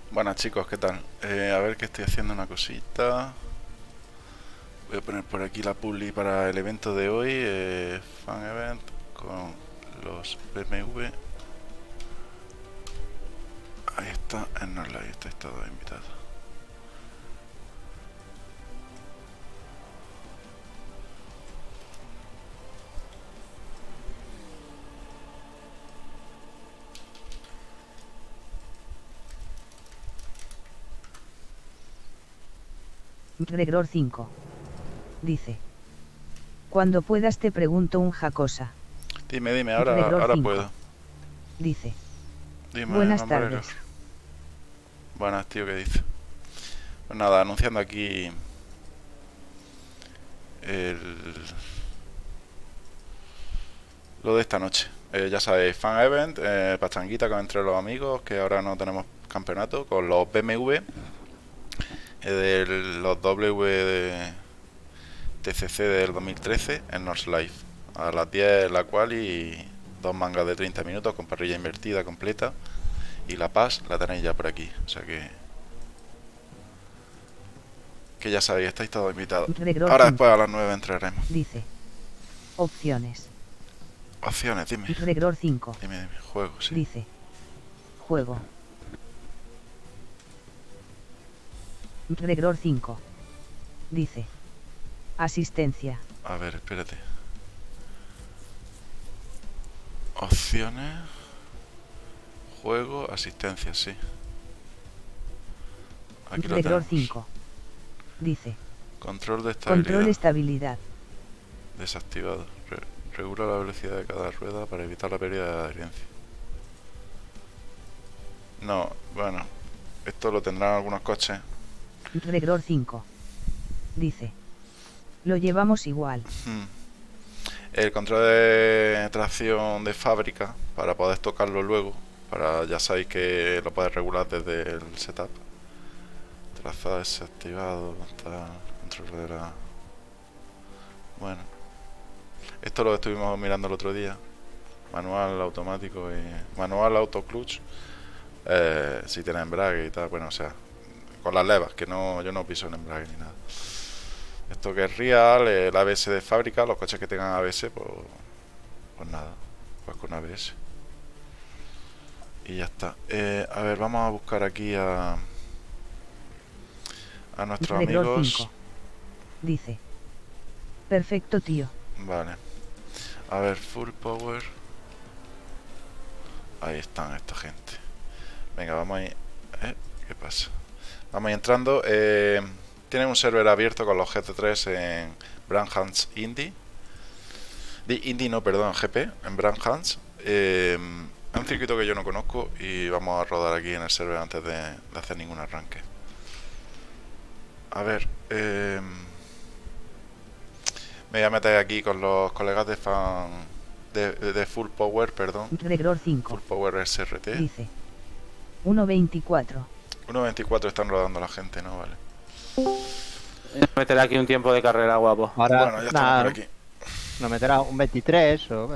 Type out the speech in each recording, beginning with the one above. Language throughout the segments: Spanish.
Buenas chicos, ¿qué tal? A ver que estoy haciendo una cosita. Voy a poner por aquí la publi para el evento de hoy, Fan Event con los BMW. Ahí está, en no live, estáis todos invitados. Gregor 5. Dice. Cuando puedas te pregunto un jacosa. Dime, Gregor ahora 5. puedo. Dice. Dime, Buenas Mambrero. tardes. Buenas, tío, ¿qué dice? Pues nada, anunciando aquí lo de esta noche. Ya sabéis, Fan Event, pachanguita con entre los amigos, que ahora no tenemos campeonato, con los BMW, los W de TCC del 2013 en North Life. A las 10 la cual y dos mangas de 30 minutos con parrilla invertida completa. Y la Paz la tenéis ya por aquí. O sea que ya sabéis, estáis todos invitados. Gregor Ahora 5. después a las 9 entraremos. Dice. Opciones. Opciones, dime. Gregor 5. Dime, juego, sí. Dice. Juego. Gregor 5. Dice. Asistencia. A ver, espérate. Opciones. Juego, asistencia, sí. Aquí lo Gregor tenemos. 5. Dice. Control de estabilidad. Control estabilidad. Desactivado. Regula la velocidad de cada rueda para evitar la pérdida de adherencia. No, bueno. Esto lo tendrán algunos coches. Gregor 5. Dice. Lo llevamos igual. El control de tracción de fábrica para poder tocarlo luego. Ya sabéis que lo podéis regular desde el setup. Trazado desactivado. Control de la... Bueno. Esto lo estuvimos mirando el otro día. Manual automático y... Manual auto clutch. Si tiene embrague y tal. Bueno, o sea... Con las levas, que no, yo no piso el embrague ni nada. Esto que es real, el ABS de fábrica, los coches que tengan ABS, pues nada, pues con ABS. Y ya está. A ver, vamos a buscar aquí a nuestros Gregor amigos. 5. Dice. Perfecto, tío. Vale. A ver, full power. Ahí están esta gente. Venga, vamos ahí. ¿Qué pasa? Vamos ahí entrando. Tienen un server abierto con los GT3 en Bramhans Indy. Indy no, perdón, GP, en Bramhans. Es un circuito que yo no conozco y vamos a rodar aquí en el server antes de hacer ningún arranque. A ver, me voy a meter aquí con los colegas de fan de Full Power, perdón. Gregor 5. Full Power SRT. Dice. 1.24. 1.24 están rodando la gente, ¿no? Vale. Meteré aquí un tiempo de carrera guapo. Ahora, Bueno, ya estamos por aquí. nos meterá un 23 o...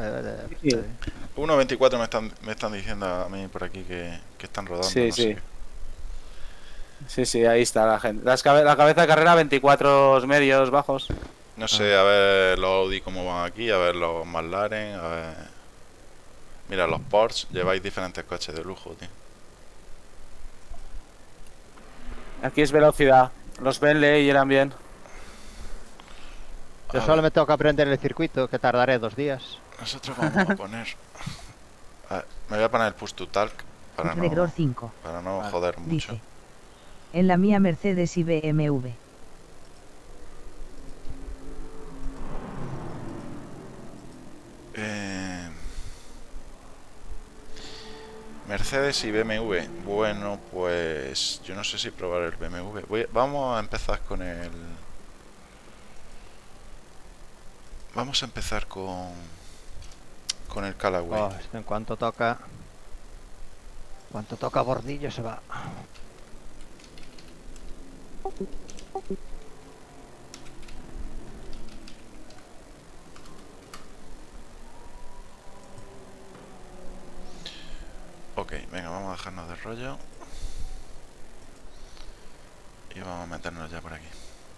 1.24 me están diciendo a mí por aquí que están rodando. Sí, no sí. sé. Sí, ahí está la gente. La cabeza de carrera, 24 medios, bajos. No sé, a ver los Audi cómo van aquí, a ver los McLaren, a ver... Mira, los Porsche, lleváis diferentes coches de lujo, tío. Aquí es velocidad. Los Bentley irán bien. Yo solo me tengo que aprender el circuito, que tardaré 2 días. Nosotros vamos a poner... A ver, me voy a poner el push to talk para Gregor no, 5. para no joder mucho. Dice. En la mía Mercedes y BMW. Mercedes y BMW. Bueno, pues yo no sé si probar el BMW. Vamos a empezar con el... Vamos a empezar con el Callaway. Oh, es que en cuanto toca bordillo se va. Ok, venga, vamos a dejarnos de rollo. Y vamos a meternos ya por aquí.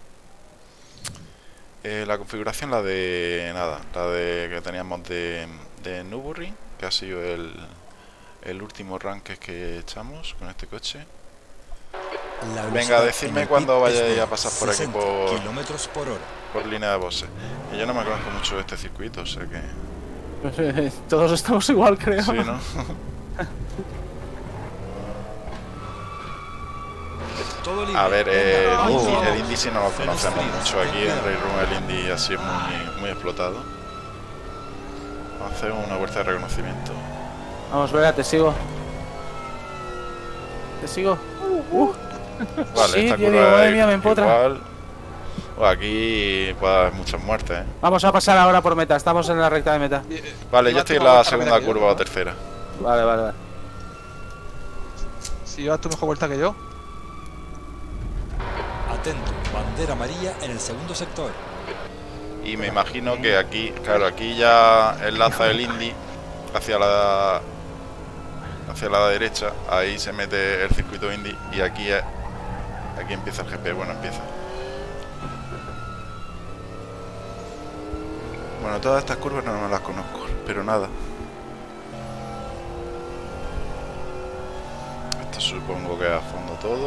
La configuración, la de nada, la de que teníamos de Newbury, que ha sido el último rank que echamos con este coche. Venga, decidme cuando vayáis a pasar por aquí km/h. por línea de boxes. Y yo no me conozco mucho de este circuito, o sea que... Todos estamos igual, creo. Sí, ¿no? A ver, el Indy sí no lo conocemos mucho aquí en Race Room. El Indy así es muy explotado. Vamos a hacer una vuelta de reconocimiento. Vamos, venga, te sigo. Te sigo. Vale, Sí, esta tío, curva madre es mía, me empotra. igual. Aquí puede haber muchas muertes, ¿eh? Vamos a pasar ahora por meta, estamos en la recta de meta. Vale, yo estoy en la segunda curva o tercera. Vale, vale, vale. Si llevas tu mejor vuelta que yo. Atento, bandera amarilla en el segundo sector. Y me imagino que aquí, claro, aquí ya enlaza el Indy hacia la derecha. Ahí se mete el circuito Indy y aquí empieza el GP. Bueno, empieza. Bueno, todas estas curvas no las conozco, pero nada. Esto supongo que es a fondo todo.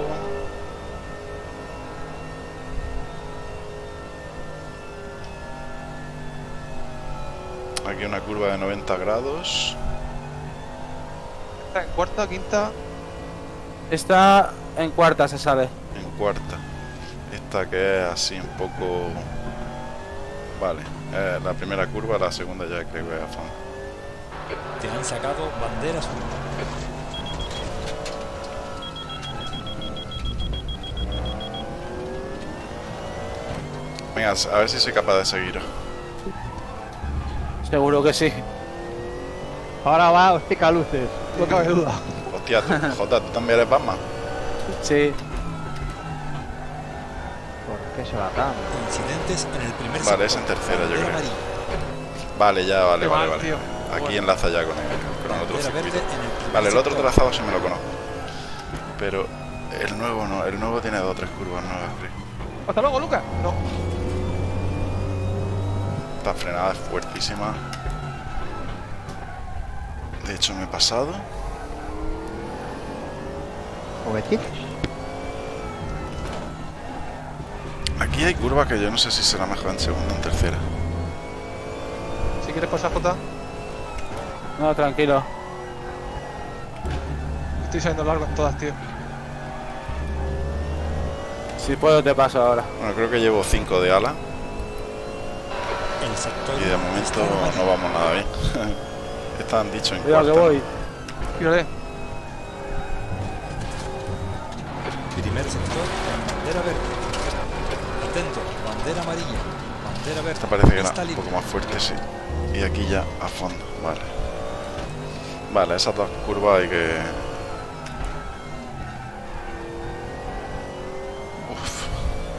Aquí una curva de 90 grados. ¿Está en cuarta, quinta? Está en cuarta, se sabe. En cuarta. Esta que es así un poco... Vale, la primera curva, la segunda ya creo que es a fondo. Te han sacado bandera azul. Venga, a ver si soy capaz de seguiros. Seguro que sí. Ahora va, os pica luces. No cabe duda. Hostia, Jota, ¿tú también eres Batman? Sí. ¿Por qué se va tan? Incidentes en el primer Vale, es sector. en tercera, yo Bandera creo. amarilla. Vale, ya, vale, Qué vale, mal, vale. tío. Aquí Bueno. enlaza ya con el otro Bandera verde circuito. en el primer Vale, el otro sector. trazado sí me lo conozco. Pero el nuevo no, el nuevo tiene 2 o 3 curvas nuevas, creo. Hasta luego, Lucas. No. Esta frenada es fuertísima. De hecho, me he pasado. Juguetitos. Aquí hay curvas que yo no sé si será mejor en segunda o en tercera. Si quieres pasar, Jota. No, tranquilo. Estoy saliendo largo en todas, tío. Si puedo te paso ahora. Bueno, creo que llevo 5 de ala El sector y de momento no vamos nada bien. Están dicho en Cuidado que cuarta. voy. Tírale. primer sector en bandera verde. Atento, bandera amarilla. Bandera verde. Esta parece que era Está un libre. poco más fuerte, sí. Y aquí ya a fondo, vale. Vale, esas dos curvas hay que... Uf.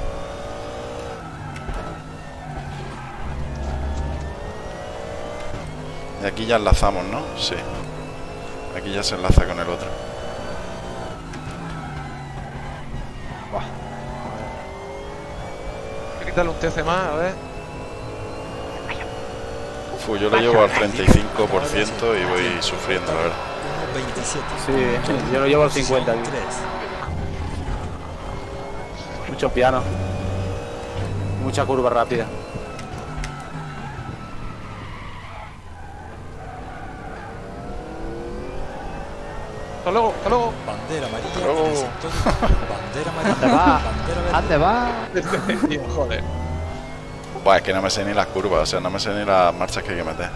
Y aquí ya enlazamos, ¿no? Sí. Aquí ya se enlaza con el otro. Hay que quitarle un TC más, a ver. Uf, yo lo llevo al 35% y voy sufriendo, la verdad. 1.27. Sí, yo lo llevo al 50 aquí. 3. Mucho piano. Mucha curva rápida. Hasta luego, hasta luego. Bandera amarilla Oh. en el sector. Bandera amarilla. ¿Dónde va? Bandera verde. ¿Dónde va? Tío, joder. Buah, es que no me sé ni las curvas, o sea, no me sé ni las marchas que hay que meter.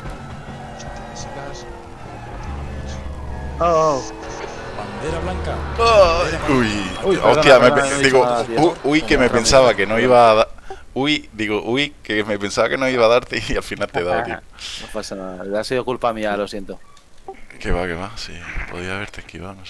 Oh, Bandera blanca. Uy, Uy, hostia, perdona, no he digo, dicho nada, tío. uy, que me pensaba que no iba a dar. Uy, digo, uy, que me pensaba que no iba a darte y al final te he dado, tío. no pasa nada. Ha sido culpa mía, lo siento. Que va, sí, podía haberte esquivado, no sé.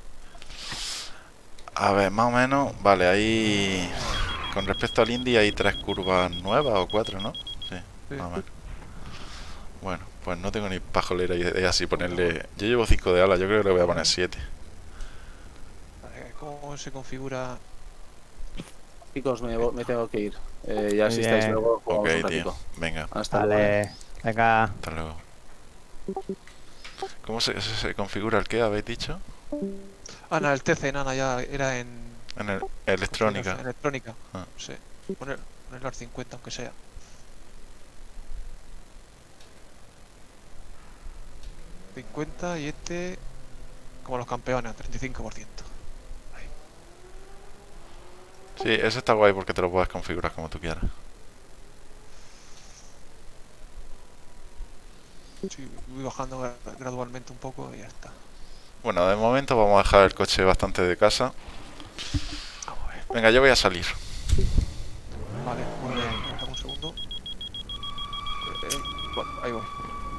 A ver, más o menos, vale, ahí. Con respecto al Indy hay 3 curvas nuevas o 4, ¿no? Sí, más o menos. Bueno, pues no tengo ni pajolera idea si ponerle. Yo llevo 5 de ala, yo creo que le voy a poner 7. Vale, ¿cómo se configura? Chicos, me tengo que ir. Ya Muy si estáis bien. luego, Ok, jugamos un tío. ratito. Venga, Hasta luego. Vale. Venga. hasta luego. ¿Cómo se configura el que habéis dicho? Ah, no, el TC, nada, ya era en En el electrónica. En electrónica. Ah. Sí. Ponerlo al 50, aunque sea. ...50 y este... como los campeones, 35%. Sí, ese está guay porque te lo puedes configurar como tú quieras. Sí, voy bajando gradualmente un poco y ya está. Bueno, de momento vamos a dejar el coche bastante de casa. Vamos a ver. Venga, yo voy a salir. Vale, muy bien. Dame un segundo. Bueno, ahí voy.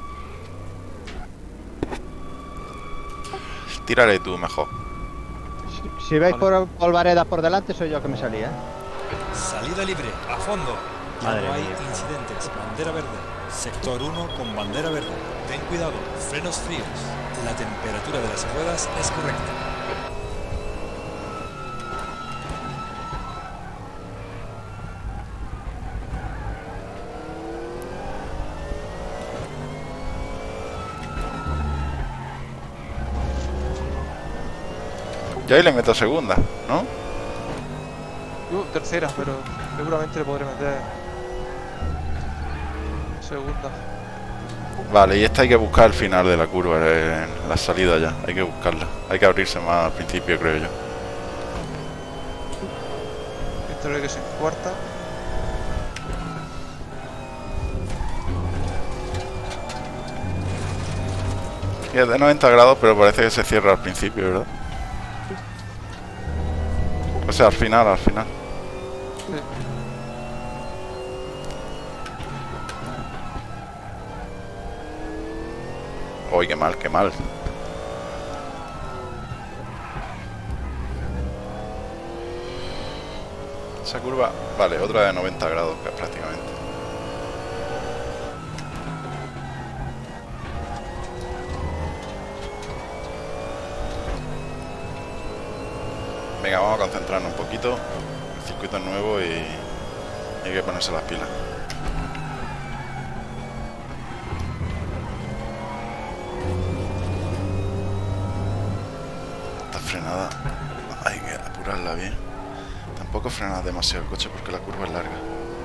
Tírale tú mejor. Si veis Vale. por Vareda por delante, soy yo que me salía, ¿eh? Salida libre, a fondo. Ya Madre no hay mía. incidentes. Bandera verde. Sector 1 con bandera verde. Ten cuidado, frenos fríos. La temperatura de las ruedas es correcta. Yo ahí le meto segunda, ¿no? Yo tercera, pero seguramente le podré meter segunda. Vale, y esta hay que buscar el final de la curva, la salida ya. Hay que buscarla. Hay que abrirse más al principio, creo yo. Esto creo que es en cuarta. Y es de 90 grados, pero parece que se cierra al principio, ¿verdad? O sea, al final, al final. Uy, qué mal, qué mal. Esa curva, vale, otra de 90 grados prácticamente. Venga, vamos a concentrarnos un poquito. El circuito es nuevo y hay que ponerse las pilas. Esta frenada hay que apurarla bien. Tampoco frenar demasiado el coche porque la curva es larga.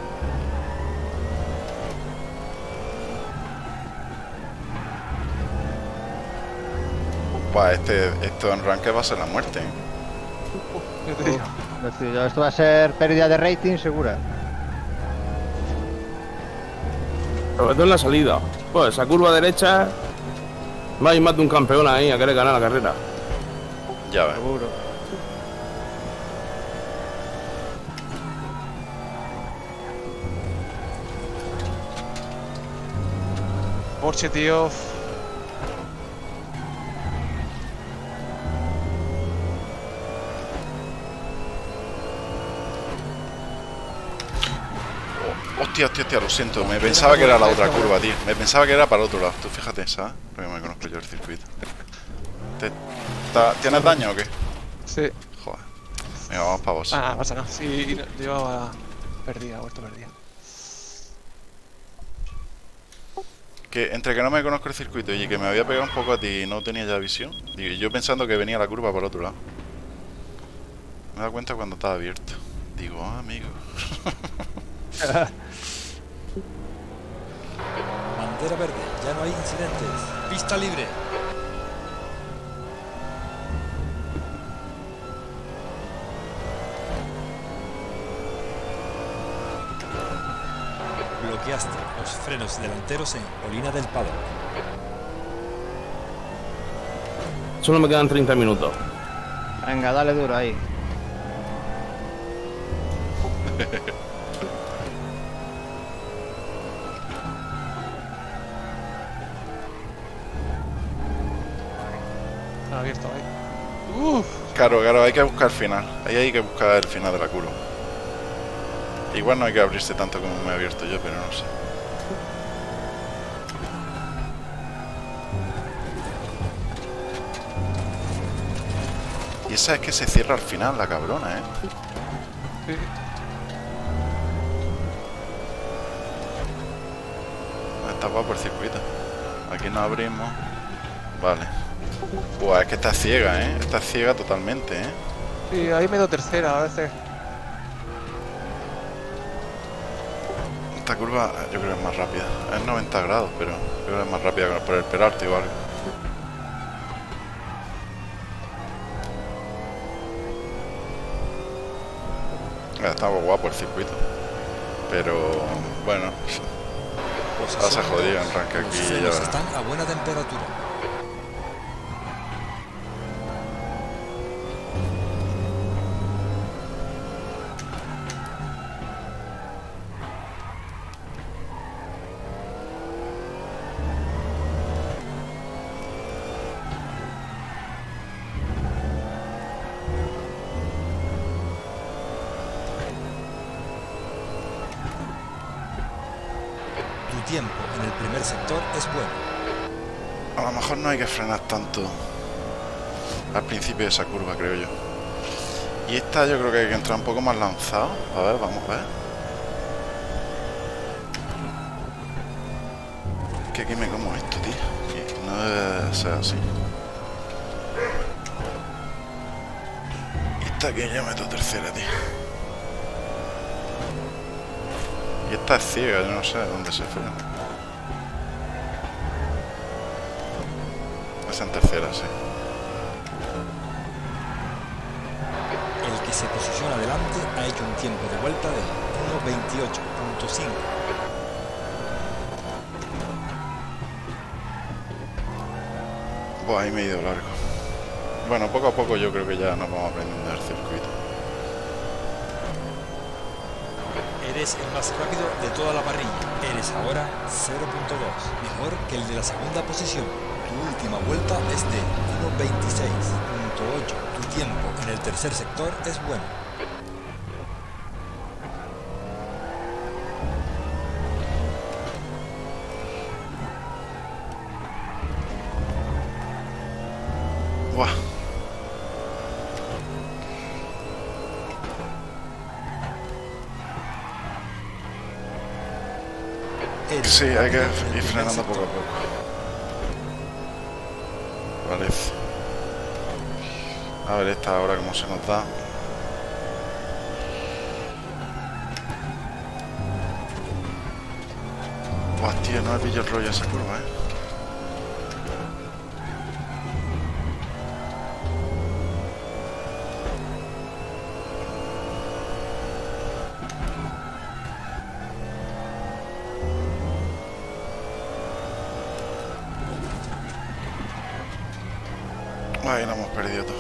Buah, esto en ranque va a ser la muerte, ¿eh? Yo te digo. Esto va a ser pérdida de rating segura. Sobre todo en la salida. Pues esa curva derecha. No hay más de un campeón ahí a querer ganar la carrera. Ya ves. Seguro. Porsche, tío. Hostia, hostia, hostia, lo siento. Me pensaba que era la otra curva, tío. Me pensaba que era para el otro lado. Tú fíjate, ¿sabes? Porque me conozco yo el circuito. ¿Tienes daño o qué? Sí. Joder. Venga, vamos para vos. Ah, pasa nada. Sí, llevaba perdida, vuelto perdida. Que entre que no me conozco el circuito y que me había pegado un poco a ti y no tenía ya visión. Digo, yo pensando que venía la curva por otro lado. Me he dado cuenta cuando estaba abierto. Digo, ah, amigo. Bandera verde, ya no hay incidentes. Pista libre. Bloqueaste los frenos delanteros en Colina del Pado. Solo me quedan 30 minutos. Venga, dale duro ahí. Está abierto ahí. Claro, claro, hay que buscar el final. Ahí hay que buscar el final de la curva. Igual no hay que abrirse tanto como me he abierto yo, pero no sé. Y esa es que se cierra al final, la cabrona, ¿eh? Sí. Está guapo el circuito. Aquí nos abrimos. Vale. Buah, es que está ciega, ¿eh? Está ciega totalmente, ¿eh? Sí, ahí me doy tercera a veces. Esta curva yo creo que es más rápida. Es 90 grados, pero yo creo que es más rápida por el Peralti o algo. Está guapo el circuito. Pero bueno, ahora se jodió en ranque Los aquí. frenos Ya. están a buena temperatura. Tu tiempo en el primer sector es bueno. A lo mejor no hay que frenar tanto al principio de esa curva, creo yo. Y esta yo creo que hay que entrar un poco más lanzado. A ver, vamos a ver. Que aquí me como esto, tío. Y no debe ser así. Y esta aquí yo meto tercera, tío. Y esta es ciega, yo no sé dónde se frena. Es en tercera, sí. El que se posiciona adelante ha hecho un tiempo de vuelta de 1.28.5. Buah, ahí me he ido largo. Bueno, poco a poco yo creo que ya nos vamos aprendiendo el circuito. Eres el más rápido de toda la parrilla. Eres ahora 0.2, mejor que el de la segunda posición. Tu última vuelta es de 1.26.8. Tu tiempo en el tercer sector es bueno. Buah. Eres Sí, hay que rápido en el ir primer frenando poco a sector. poco. Vale. A ver esta ahora cómo se nos da. Buah, tío, no me pillo el rollo esa curva, Ahí lo hemos perdido todo.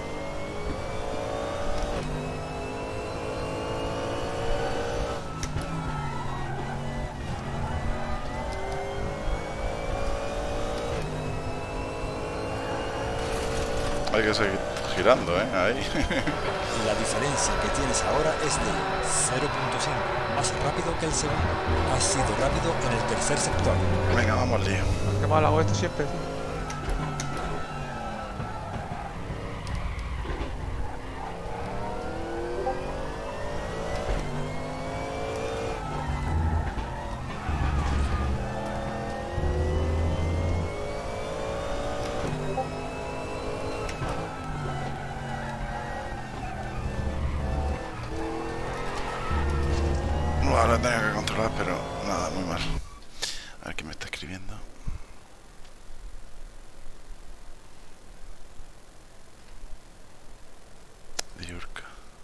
Hay que seguir girando, ¿eh? Ahí. La diferencia que tienes ahora es de 0.5, más rápido que el segundo. Has sido rápido en el tercer sector. Venga, vamos al lío. Qué mal hago esto siempre, tío. Ahora he tenido que controlar, pero nada, muy mal. A ver quién me está escribiendo. De Yurka.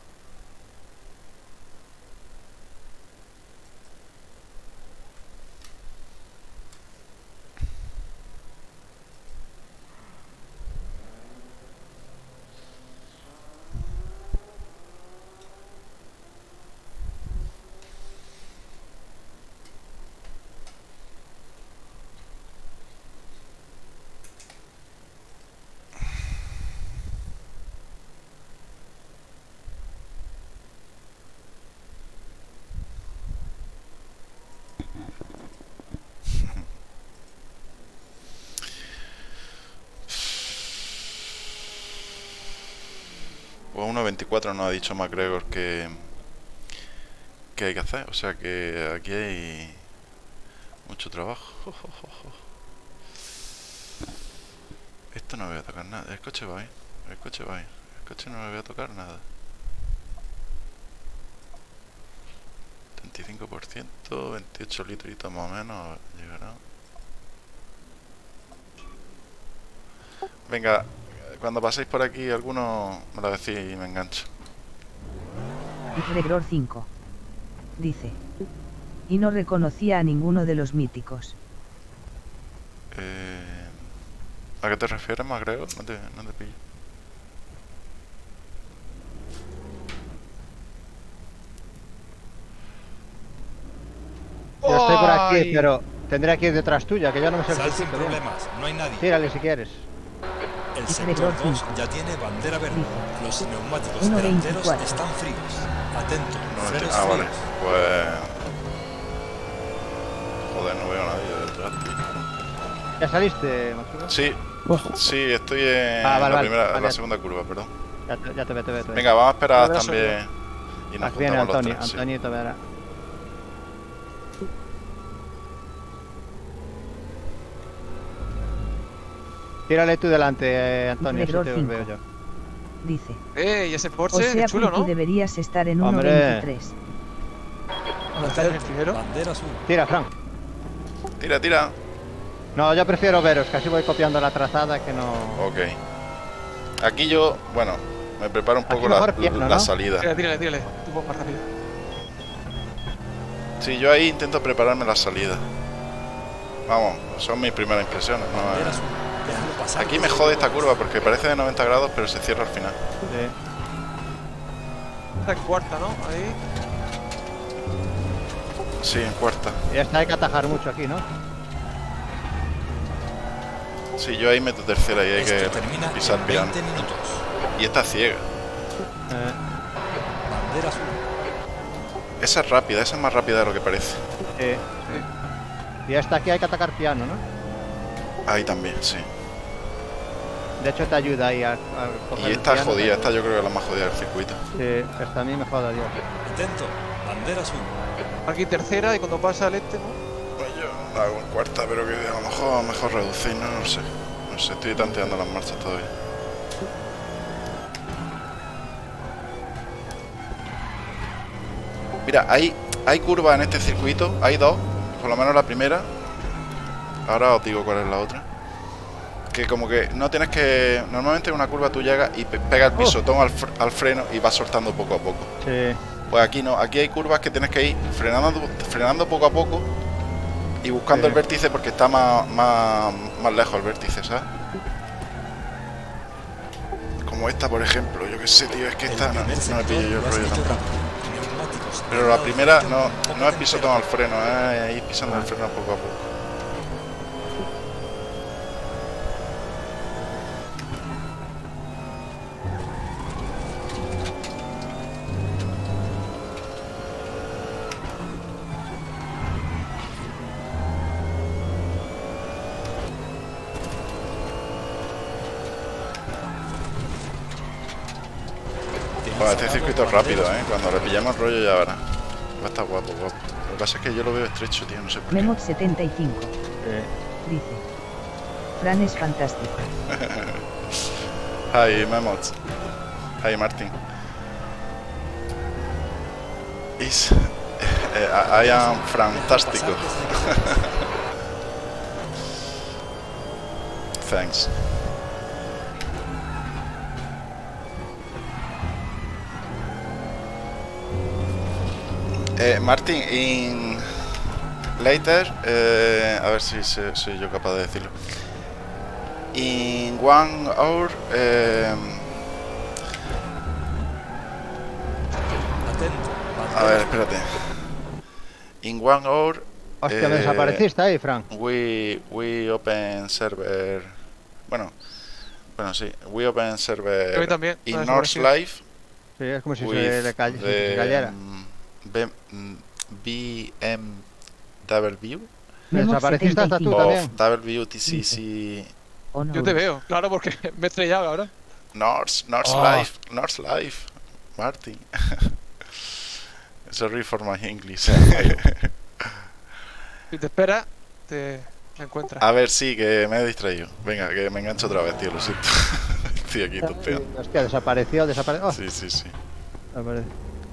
Pues 1.24 nos ha dicho McGregor que hay que hacer. O sea que aquí hay Mucho trabajo. Esto no voy a tocar nada. El coche va ahí. El coche va ahí. El coche no le voy a tocar nada. 35%, 28 litritos más o menos llegará. Venga, cuando paséis por aquí alguno me lo decís y me engancho. Gregor 5. Dice. Y no reconocía a ninguno de los míticos. ¿A qué te refieres, Magrego? No te pillo. Yo estoy por aquí, Ay. pero tendría que ir detrás tuya, que yo no me sé el Sal sin circuito bien. problemas, no hay nadie. Tírale si quieres. El Gregor sector 2 5. ya tiene bandera verde. Los neumáticos 1.24. delanteros están fríos. Atento, frenos Ah, vale. fríos. Pues... Joder, no veo a nadie detrás, tío. ¿Ya saliste, Maxulo? Sí, sí, estoy en Ah, vale, la vale, primera, vale. la segunda curva, perdón. Ya te veo. Venga, vamos a esperar Voy a subir. también. Y nos Aquí viene juntamos los Antonio, tres. Sí. Antonito verá. Tírale tú delante, Antonio, si Gregor te 5. veo yo. Dice. Y ese O Porsche, sea, chulo, tú ¿no? deberías estar en Hombre. 1.23. ¿Dónde está el primero? Bandera azul. Tira, Frank. Tira, tira. No, yo prefiero veros, que así voy copiando la trazada que no... Ok. Aquí yo, bueno, me preparo un Aquí poco mejor pierna, la ¿no? salida. Tírale. Tú vas más rápido. Sí, yo ahí intento prepararme la salida. Vamos, son mis primeras impresiones. ¿No? Bandera azul. Déjalo pasar. Aquí me jode esta curva porque parece de 90 grados, pero se cierra al final. Sí. Está en cuarta, ¿no? Ahí. Sí, en cuarta. Y esta hay que atajar mucho aquí, ¿no? Sí, yo ahí meto tercera y hay Esto que termina pisar en piano. 20 minutos. Y esta es ciega. Bandera azul. Esa es rápida, esa es más rápida de lo que parece. Sí. Y esta aquí hay que atacar piano, ¿no? Ahí también, sí. De hecho te ayuda ahí a coger Y el esta es piano, jodida, te esta yo creo que es la más jodida del circuito. Sí, esta a mí me joda, Dios. Atento. Bandera azul. Aquí tercera y cuando pasa el este, ¿no? Pues yo la hago en cuarta, pero que a lo mejor reducir, ¿no? No sé. No sé, estoy tanteando las marchas todavía. Mira, hay curvas en este circuito, hay dos, por lo menos la primera. Ahora os digo cuál es la otra. Que como que no tienes que... Normalmente en una curva tú llegas y pega el pisotón al freno y vas soltando poco a poco. Sí. Pues aquí no, aquí hay curvas que tienes que ir frenando poco a poco y buscando Sí. el vértice porque está más lejos el vértice, ¿sabes? Como esta, por ejemplo, yo qué sé, tío, es que esta no me pillo yo el rollo tampoco. Pero la primera no es pisotón al freno, es ir pisando el freno poco a poco. Bueno, este circuito es rápido, cuando le pillamos el rollo ya verás. Va a estar guapo. Lo que pasa es que yo lo veo estrecho, tío, no sé por qué. Memot 75. Dice. Fran es fantástico. Hi, Memots. Hi, Martin. I am fantástico. Thanks. Martin, in later, a ver si soy yo capaz de decirlo. In 1 hour, Atento. a ver, espérate. In 1 hour, Hostia, me desapareciste ahí, Frank. we open server. Bueno, sí, we open server A mí también, me in ha North desaparecido. Live Sí, es como si with se le cayera. BMW Me Memot desapareciste hasta tú 75. también. WTCC O no. Yo te veo, claro, porque me he estrellado ahora. North Live, Martin. Sorry for my English. Si te espera, te encuentras. A ver, sí, que me he distraído. Venga, que me engancho otra vez, tío, lo siento. Estoy aquí topeando. Hostia, desapareció. Oh, Sí, sí, sí. aparece.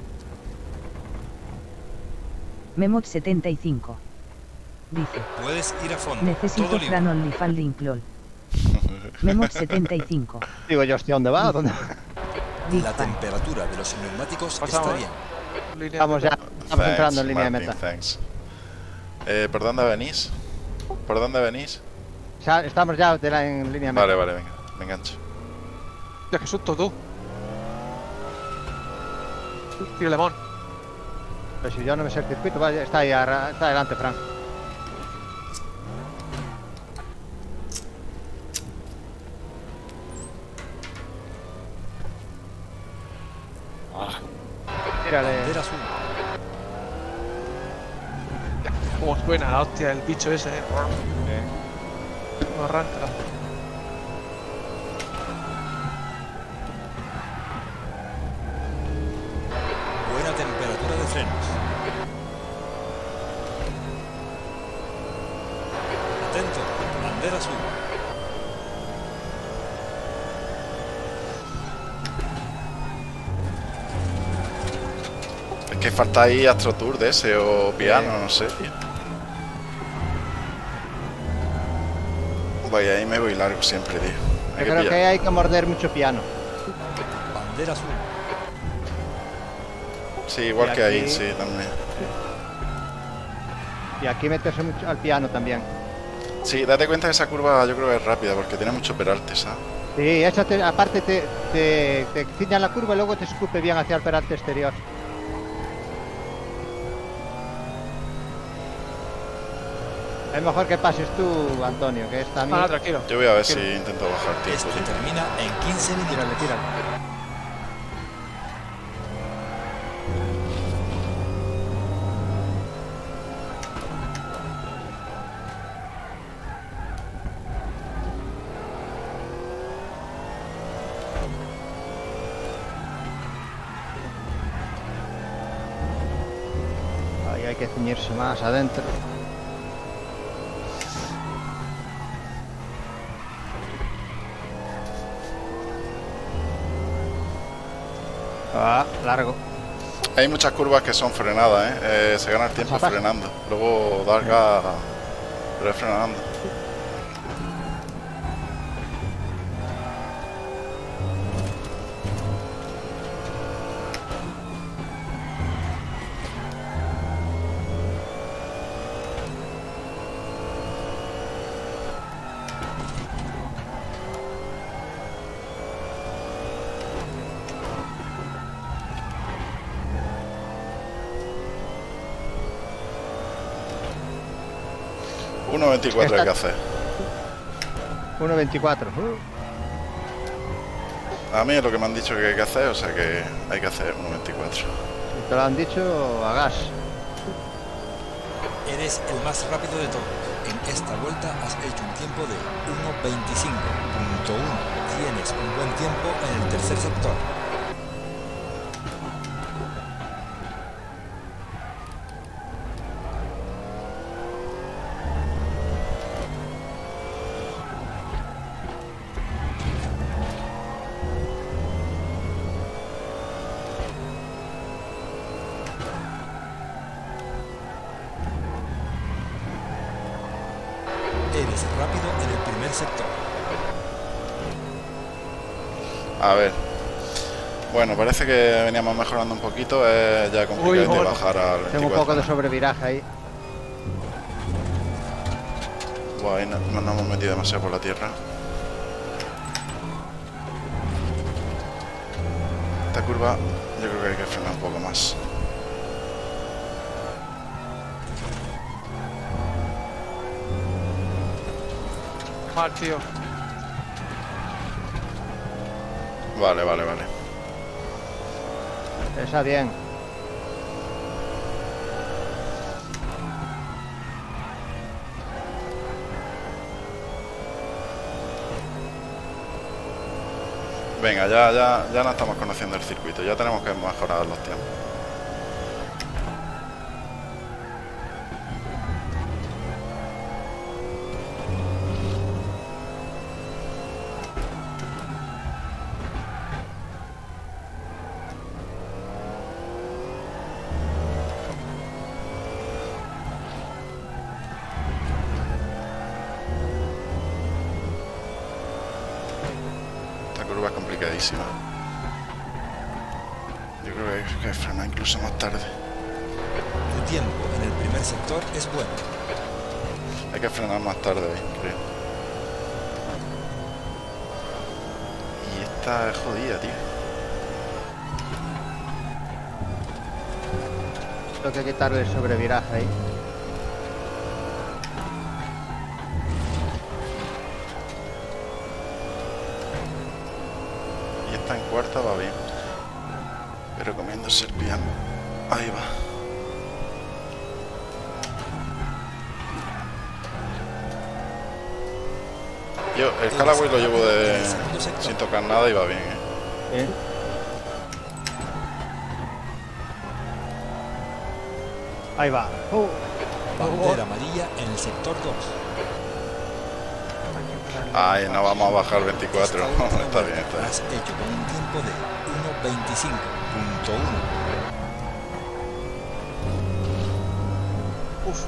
Memot 75. Dice, Puedes ir a fondo. necesito Todo libre. Fran OnlyFans link lol. Memot 75. Digo yo, hostia, ¿dónde va? ¿Dónde? Big La fan. temperatura de los neumáticos Pasamos, está bien. Línea Estamos ya. Estamos entrando en línea Martin, de meta. thanks. ¿Por dónde venís? ¿Por dónde venís? Estamos ya en línea de meta. Vale, vale, venga, me engancho. Ya que susto tú. Tira lemón. Pero si yo no me sé el circuito, vale, está ahí, está adelante, Frank. Tírale. Bandera azul. Cómo suena la hostia el bicho ese. No arranca. Buena temperatura de frenos. Atento. Bandera azul. Es que falta ahí Astro Tour de ese o piano, no sé, tío. Voy ahí, me voy largo siempre, tío. Hay Yo creo que pillar. hay que morder mucho piano. Bandera azul. Sí, igual Y que ahí, aquí- sí, también. Y aquí meterse mucho al piano también. Sí, date cuenta que esa curva yo creo que es rápida porque tiene mucho peralte, ¿sabes? Sí, échate, aparte te ciña la curva y luego te escupe bien hacia el peralte exterior. Es mejor que pases tú, Antonio, que esta a mí... Ah, tranquilo. Yo voy a ver si intento bajar tiempo, Esto tío. termina en 15 minutos. Tírale, tírale. Ahí hay que ceñirse más adentro. Ah, largo. Hay muchas curvas que son frenadas, ¿eh? Se gana el tiempo Pasa. frenando. Luego dar gas, pero es frenando. Es 1.24 que hay está- que hacer. 1.24. A mí es lo que me han dicho que hay que hacer, o sea que hay que hacer 1.24. Si te lo han dicho, a gas. Eres el más rápido de todos. En esta vuelta has hecho un tiempo de 1.25.1. Tienes un buen tiempo en el tercer sector. Eres rápido en el primer sector. A ver. Bueno, parece que veníamos mejorando un poquito. Es ya complicado de bueno. bajar al 24. Tengo un poco de sobreviraje ahí. Buah, ahí no nos hemos metido demasiado por la tierra. Esta curva yo creo que hay que frenar un poco más. Mal, tío. Vale, vale, vale. Esa bien. Venga, ya no estamos conociendo el circuito. Ya tenemos que mejorar los tiempos. malísima. Yo creo que hay que frenar incluso más tarde. Tu tiempo en el primer sector es bueno. Hay que frenar más tarde, creo. Y esta es jodida, tío. Tengo que quitarle el sobreviraje ahí. Y esta en cuarta va bien. Pero comiéndose el piano. Ahí va. Yo el Callaway lo llevo sin tocar nada y va bien, Bien. Ahí va. Bandera amarilla en el sector 2. Ay, no vamos a bajar 24. Está bien, está bien. Has hecho con un tiempo de 1.25.1. Uf.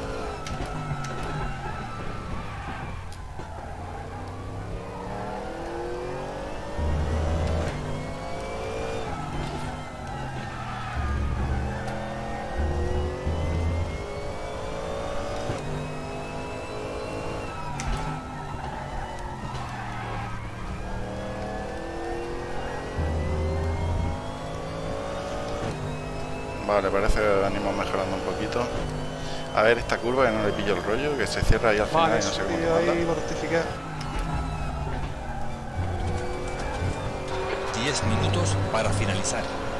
Vale, parece que venimos mejorando un poquito. A ver esta curva que no le pillo el rollo, que se cierra ahí al final Vale, y no sé cómo subido ahí, anda. mortificar. 10 minutos para finalizar.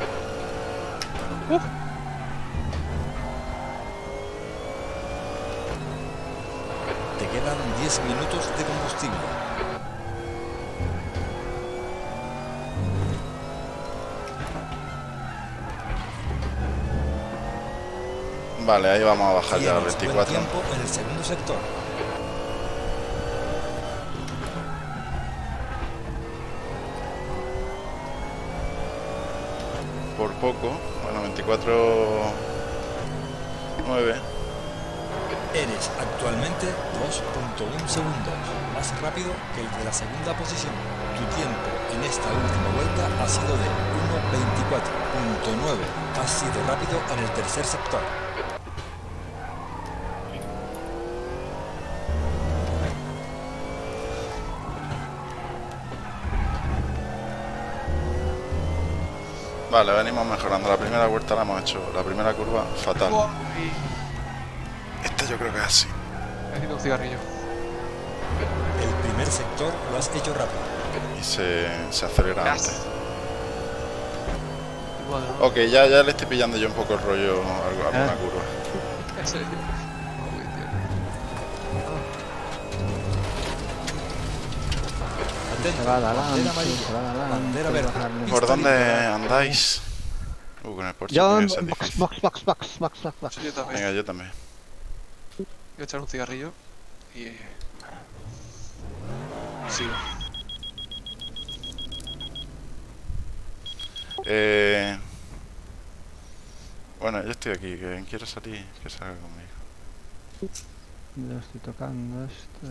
Te quedan 10 minutos de combustible. Vale, ahí vamos a bajar ya al Tienes buen 24. tiempo en el segundo sector. Por poco, bueno, 24.9. Eres actualmente 2.1 segundos más rápido que el de la segunda posición. Tu tiempo en esta última vuelta ha sido de 1.24.9. Has sido rápido en el tercer sector. Vale, venimos mejorando. La primera vuelta la hemos hecho. La primera curva, fatal. Uy, Esta yo creo que es así. necesito un cigarrillo. El primer sector lo has hecho rápido. Y se acelera Gas. antes. Igual, ¿no? Ok, ya le estoy pillando yo un poco el rollo a alguna curva. En serio. Uy, tío. Atento. Se va adelante, Bandera amarilla. se va adelante, Bandera verde. bajarle. Pista ¿Por dónde libre. andáis? Con el Porsche Yo tiene en que ser box, difícil. box. Sí, yo también. Venga, yo también. Voy a echar un cigarrillo y... sigo. Bueno, yo estoy aquí. Que quiero salir, que salga conmigo. Yo estoy tocando esto.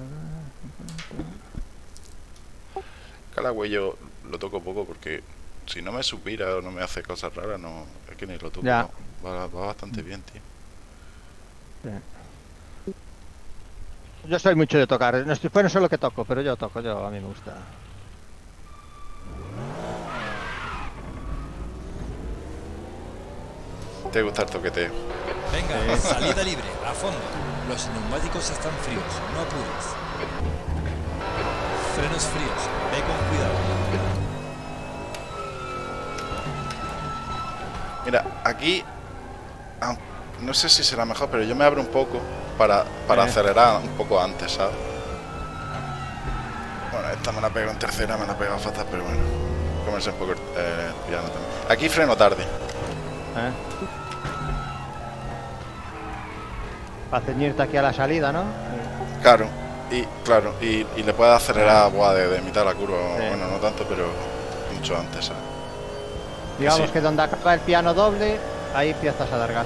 Callaway yo lo toco poco porque si no me supira o no me hace cosas raras, no, es que ni lo toco. Ya. No. Va bastante bien, tío. Yo soy mucho de tocar. No estoy, bueno, solo que toco, pero yo toco, a mí me gusta. Te gusta el toqueteo. Venga, salida libre, a fondo. Los neumáticos están fríos, no apures. Frenos fríos, ve con cuidado. Mira, aquí no sé si será mejor, pero yo me abro un poco para acelerar un poco antes, ¿sabes? Bueno, esta me la pego en tercera, me la pega fatal, pero bueno. Comerse un poco el piano también. Aquí freno tarde. Para ceñirte aquí a la salida, ¿no? Claro, y le puedes acelerar buah, de mitad de la curva. Sí. Bueno, no tanto, pero mucho antes, ¿sabes? Digamos sí. que donde acaba el piano doble, ahí empiezas a dar gas.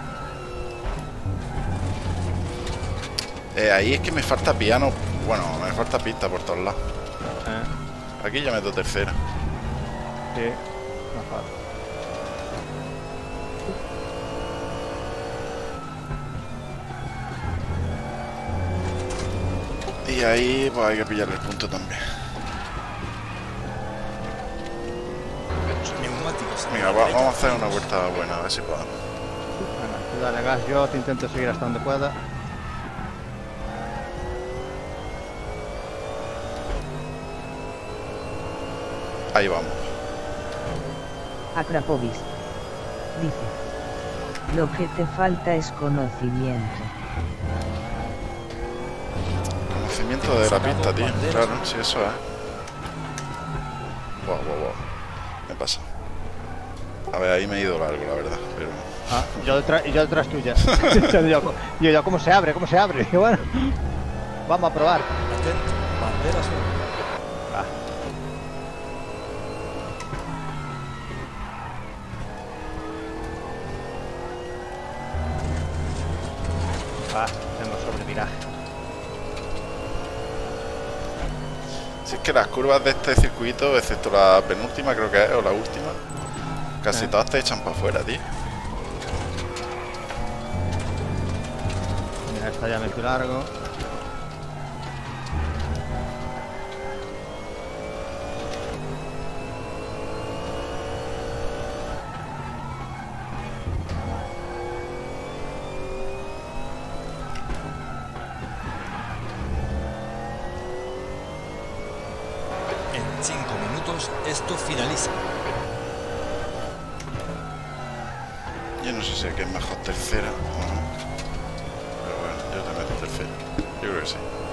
Ahí es que me falta piano. Bueno, me falta pista por todos lados. Aquí ya meto tercera. Sí, mejor. Y ahí pues hay que pillarle el punto también. Neumáticos. Venga, vamos a hacer una vuelta buena, a ver si podemos. Venga, tú dale gas, yo te intento seguir hasta donde pueda. Ahí vamos. Akrapovis. Dice. Lo que te falta es conocimiento. Conocimiento de la pista, tío. Claro, sí, eso es. Wow. Me pasa. A ver, ahí me he ido largo, la verdad, pero... Ah, yo detrás tuya. yo, ¿cómo se abre? ¿Cómo se abre? Y bueno, vamos a probar. Atento, bandera azul. Tengo sobreviraje. Si es que las curvas de este circuito, excepto la penúltima creo que es, o la última, casi todas te echan para afuera, tío. Mira, esta ya me fui largo. En 5 minutos esto finaliza. Yo no sé si aquí es mejor tercera o no. Pero bueno, yo te meto tercera. Yo creo que sí.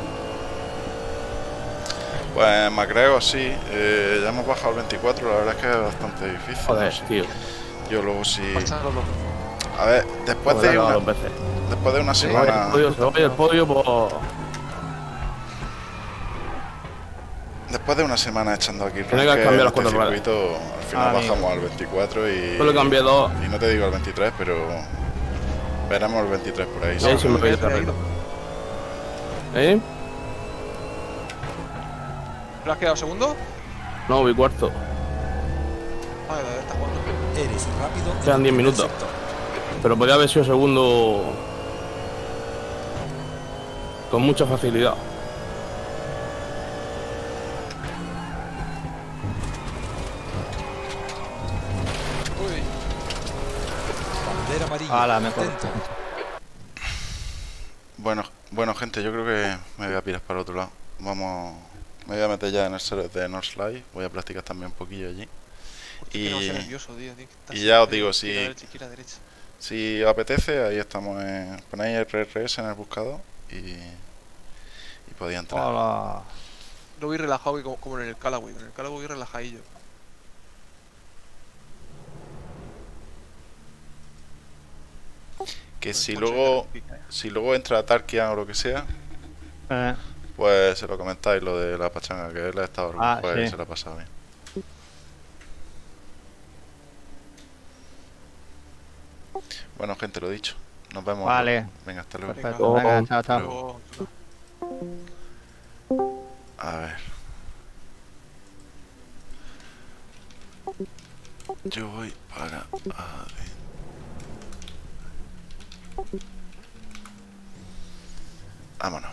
Pues McGregor sí. Ya hemos bajado el 24, la verdad es que es bastante difícil. Joder, no sé. tío. Yo luego sí. Marchan los dos. A ver, después Joder, de no, una, dos veces. después de una Se vaya semana. el podio, pues... Después de una semana echando aquí Tiene que cambiar las este cuatro ruedas. circuito, al final Amigo. bajamos al 24 y... Yo le cambié dos. Y no te digo al 23, pero... Veremos el 23 por ahí. Y ahí se me me veis he traído. arreglo. ¿Eh? ¿Lo has quedado segundo? No, voy cuarto. Ah, está jugando. Eres rápido. Quedan 10 minutos. Pero podría haber sido segundo... con mucha facilidad. Uy. Bandera amarilla. Ala, me Atento. Bueno, gente, yo creo que me voy a pirar para el otro lado. Vamos... Me voy a meter ya en el server de Northlight. Voy a practicar también un poquillo allí. Y... Y- nervioso, tío. y ya os digo, si- Izquierda, derecha, izquierda, derecha. Si os apetece, ahí estamos en... Ponéis RRS en el buscador y podéis entrar. Hola. No voy relajado como en el Callaway. En el Callaway voy relajadillo. Que Con el si coche luego... que pica. Si luego entra Tarkian o lo que sea, Eh, pues se lo comentáis lo de la pachanga, que él ha estado Ah, pues sí. se lo ha pasado bien. Bueno, gente, lo dicho. Nos vemos. Vale. Venga, hasta luego. perfecto. Venga, chao, chao. Luego- A ver. Yo voy para adentro. Vámonos.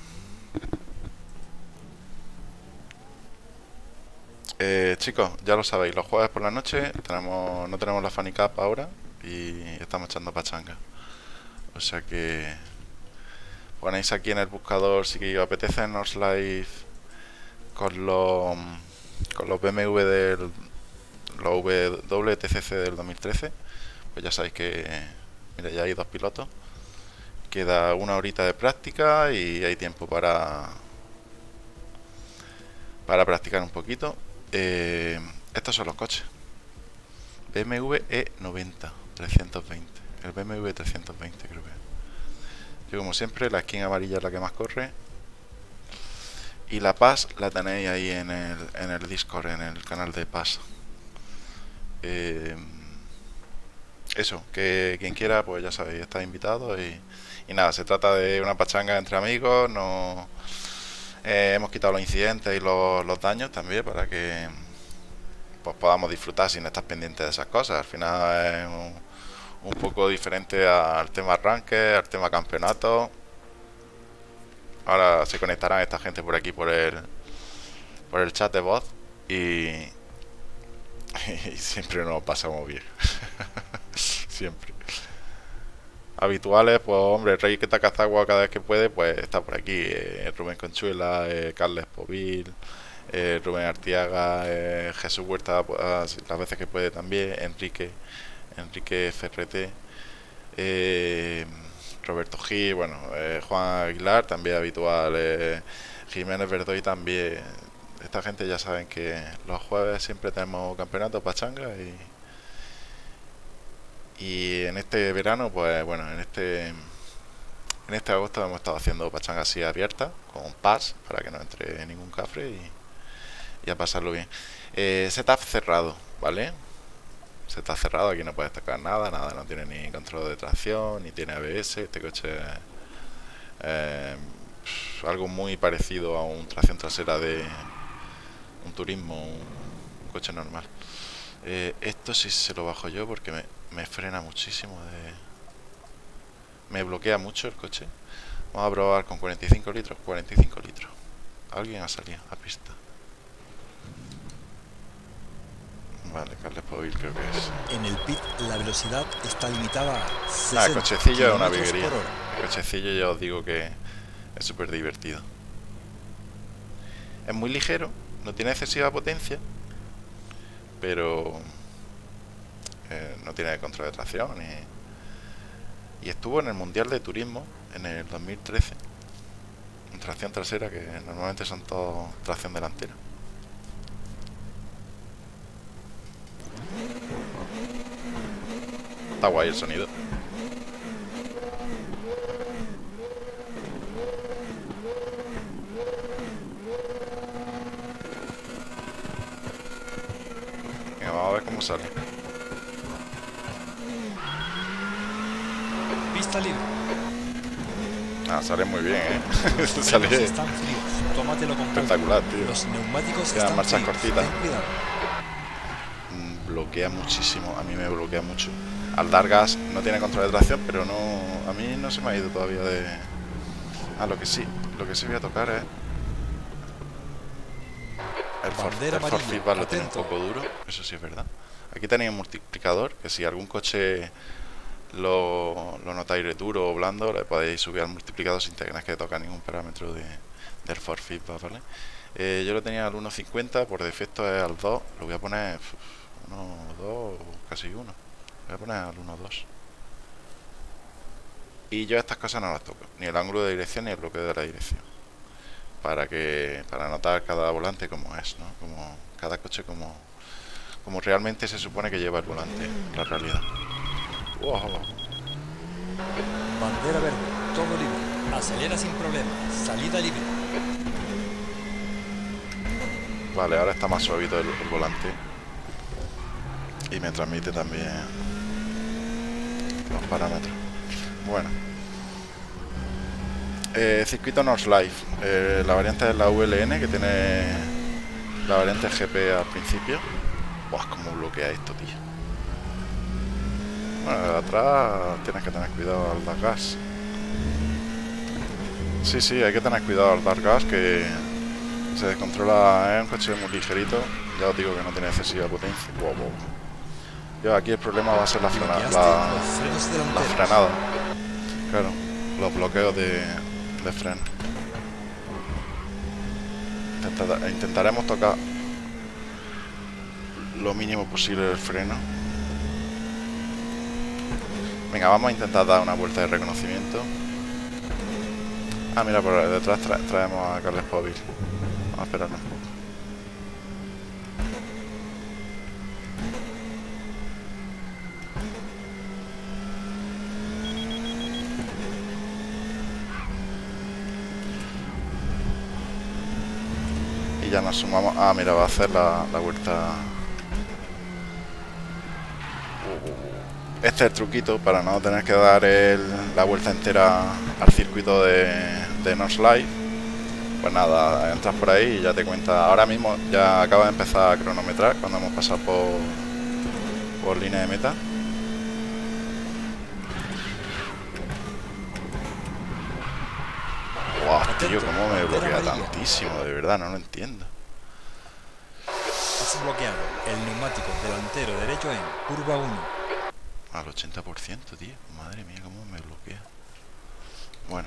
Chicos, ya lo sabéis, los jueves por la noche no tenemos la Funny Cup ahora y estamos echando pachanga. O sea que ponéis aquí en el buscador si os apetece Northlight con los BMW los WTCC del 2013, pues ya sabéis que mira, ya hay 2 pilotos. Queda una horita de práctica y hay tiempo para practicar un poquito. Estos son los coches. BMW E90 320. El BMW 320 creo que. Yo como siempre, la skin amarilla es la que más corre. Y la Paz la tenéis ahí en el Discord, en el canal de Paz. Eso, que quien quiera, pues ya sabéis, está invitado y nada, se trata de una pachanga entre amigos, no hemos quitado los incidentes y los daños también para que pues podamos disfrutar sin estar pendientes de esas cosas. Al final es un poco diferente al tema arranque, al tema campeonato. Ahora se conectarán esta gente por aquí por el chat de voz y siempre nos pasamos bien. Siempre. Habituales, pues hombre, Rey que Takazagua cada vez que puede, pues está por aquí. Rubén Conchuela, Carles Povil, Rubén Artiaga, Jesús Huerta, pues, las veces que puede también, Enrique FRT, Roberto Gil, bueno, Juan Aguilar también habitual, Jiménez Verdoy también. Esta gente ya saben que los jueves siempre tenemos campeonato pachanga y en este verano, pues bueno, en este agosto hemos estado haciendo pachanga así abierta con pass para que no entre ningún cafre y a pasarlo bien. Setup cerrado, ¿vale? Setup cerrado, aquí no puede destacar nada, no tiene ni control de tracción, ni tiene ABS. Este coche es algo muy parecido a un tracción trasera de un turismo, un coche normal. Esto sí se lo bajo yo porque me frena muchísimo, me bloquea mucho el coche. Vamos a probar con 45 litros. Alguien ha salido a pista. Vale, Carles Povil creo que es. En el pit la velocidad está limitada a 60 el cochecillo es una kilómetros viguería. por hora. El cochecillo ya os digo que es súper divertido. Es muy ligero, no tiene excesiva potencia, pero no tiene control de tracción y estuvo en el Mundial de Turismo en el 2013 en tracción trasera, que normalmente son todos tracción delantera. Está guay el sonido. Venga, vamos a ver cómo sale. Pista libre. Sale muy bien, Los sale frenos están fríos. Tómatelo con calma. espectacular, tío. Los neumáticos Quedan están marchas fríos. cortitas. Ten cuidado. Bloquea muchísimo, a mí me bloquea mucho. Al dar gas no tiene control de tracción, pero no, a mí no se me ha ido todavía de... lo que sí voy a tocar es el force feedback, lo tiene un poco duro, eso sí es verdad. Aquí tenéis un multiplicador, que si algún coche lo notáis duro o blando, le podéis subir al multiplicador sin tener que tocar ningún parámetro del force feedback, ¿vale? Yo lo tenía al 1.50, por defecto es al 2, lo voy a poner 1, 2, casi 1. Voy a poner al 1, 2. Y yo estas cosas no las toco, ni el ángulo de dirección ni el bloqueo de la dirección, para notar cada volante como es, ¿no? Como cada coche como realmente se supone que lleva el volante, la realidad. Wow. Bandera verde, todo libre. Acelera sin problemas. Salida libre. Vale, ahora está más suavito el volante y me transmite también los parámetros. Bueno, circuito North Life, la variante es la VLN, que tiene la variante GP al principio. Buah, cómo bloquea esto, tío. Bueno, de atrás tienes que tener cuidado al dar gas. Sí, hay que tener cuidado al dar gas, que se descontrola. Es un coche muy ligerito. Ya os digo que no tiene excesiva potencia. Wow. Yo aquí el problema va a ser la frenada. La frenada. Claro, los bloqueos de freno. Intentaremos tocar lo mínimo posible el freno. Venga, vamos a intentar dar una vuelta de reconocimiento. Mira, por detrás traemos a Carles Povil. Vamos a esperarnos un poco. Y ya nos sumamos. Mira, va a hacer la vuelta. Este es el truquito para no tener que dar la vuelta entera al circuito de North Life. Pues nada, entras por ahí y ya te cuenta. Ahora mismo ya acaba de empezar a cronometrar cuando hemos pasado por línea de meta. Guau, tío, cómo me bloquea tantísimo, de verdad, no lo entiendo. Has bloqueado el neumático delantero derecho en curva 1. Al 80%, tío. Madre mía, cómo me bloquea. Bueno.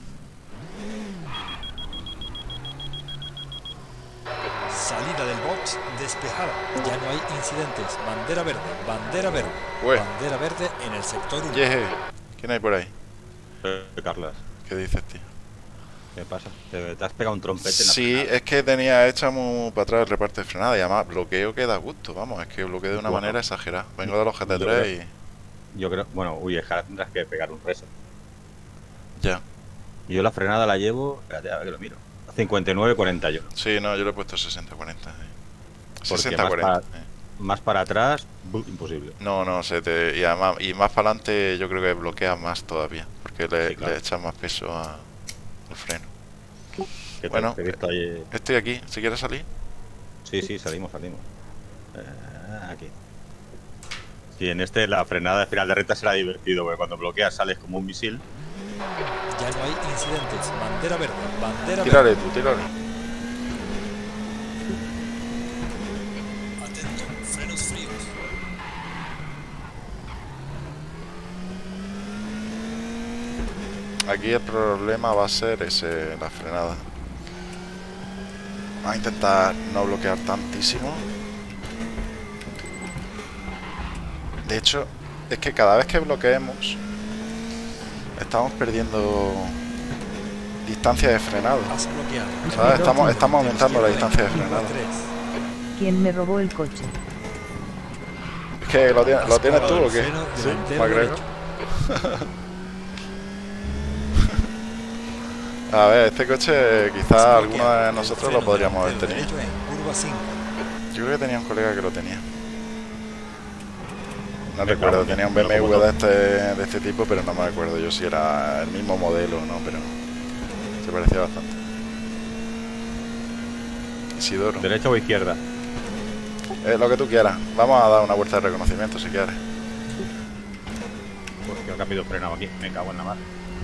Salida del box despejada. Ya no hay incidentes. Bandera verde, bandera verde. Ué. Bandera verde en el sector 1. Yeje. ¿Quién hay por ahí? Carlas, ¿Qué dices, tío? ¿qué pasa? ¿Te has pegado un trompete en la Sí, frenada? es que tenía hecha muy para atrás el reparto de frenada y además bloqueo que da gusto, vamos, es que bloqueo de una Bueno, manera exagerada. Vengo de los yo GT3 creo- y Yo creo, bueno, uy, es que ahora tendrás que pegar un reset. ya. Yo la frenada la llevo, espérate, a ver que lo miro. 59-41. Sí, no, yo le he puesto 60-40. Porque 60-40. más para atrás, imposible. No, no, y además, y más para adelante yo creo que bloquea más todavía, porque Sí, claro. le echas más peso al freno. Que Bueno, te he visto ahí. Estoy aquí, si quieres salir. Sí, salimos. Aquí. Sí, en este la frenada de final de recta será divertido, porque cuando bloqueas sales como un misil. Ya no hay incidentes. Bandera verde, bandera verde. Tírale tú, tírale. Atento, frenos fríos. Aquí el problema va a ser ese, la frenada. Vamos a intentar no bloquear tantísimo. De hecho, es que cada vez que bloqueemos estamos perdiendo distancia de frenado. Has bloqueado. ¿Sabes? Estamos aumentando la distancia de frenado. ¿Quién me robó el coche? Es que lo tienes tú o qué? Sí, MacGregor. A ver, este coche quizás alguno de nosotros lo podríamos haber tenido. Curva 5. Yo creo que tenía un colega que lo tenía. No Me recuerdo, cago en tenía un Dios, BMW pero de este tipo, pero no me acuerdo yo si era el mismo modelo o no, pero se parecía bastante. Isidoro. ¿Derecha o izquierda? Lo que tú quieras. Vamos a dar una vuelta de reconocimiento si quieres. Porque el rápido frenado aquí. Me cago en la mar.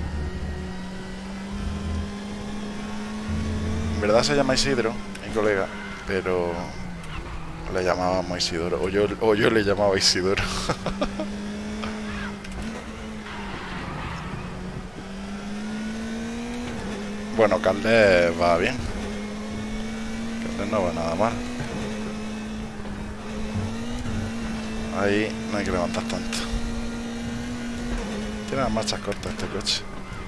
En verdad se llama Isidro, mi colega, pero le llamábamos Isidoro, o yo le llamaba Isidoro. Bueno, Carles va bien. Carles no va nada mal. Ahí no hay que levantar tanto. Tiene las marchas cortas este coche.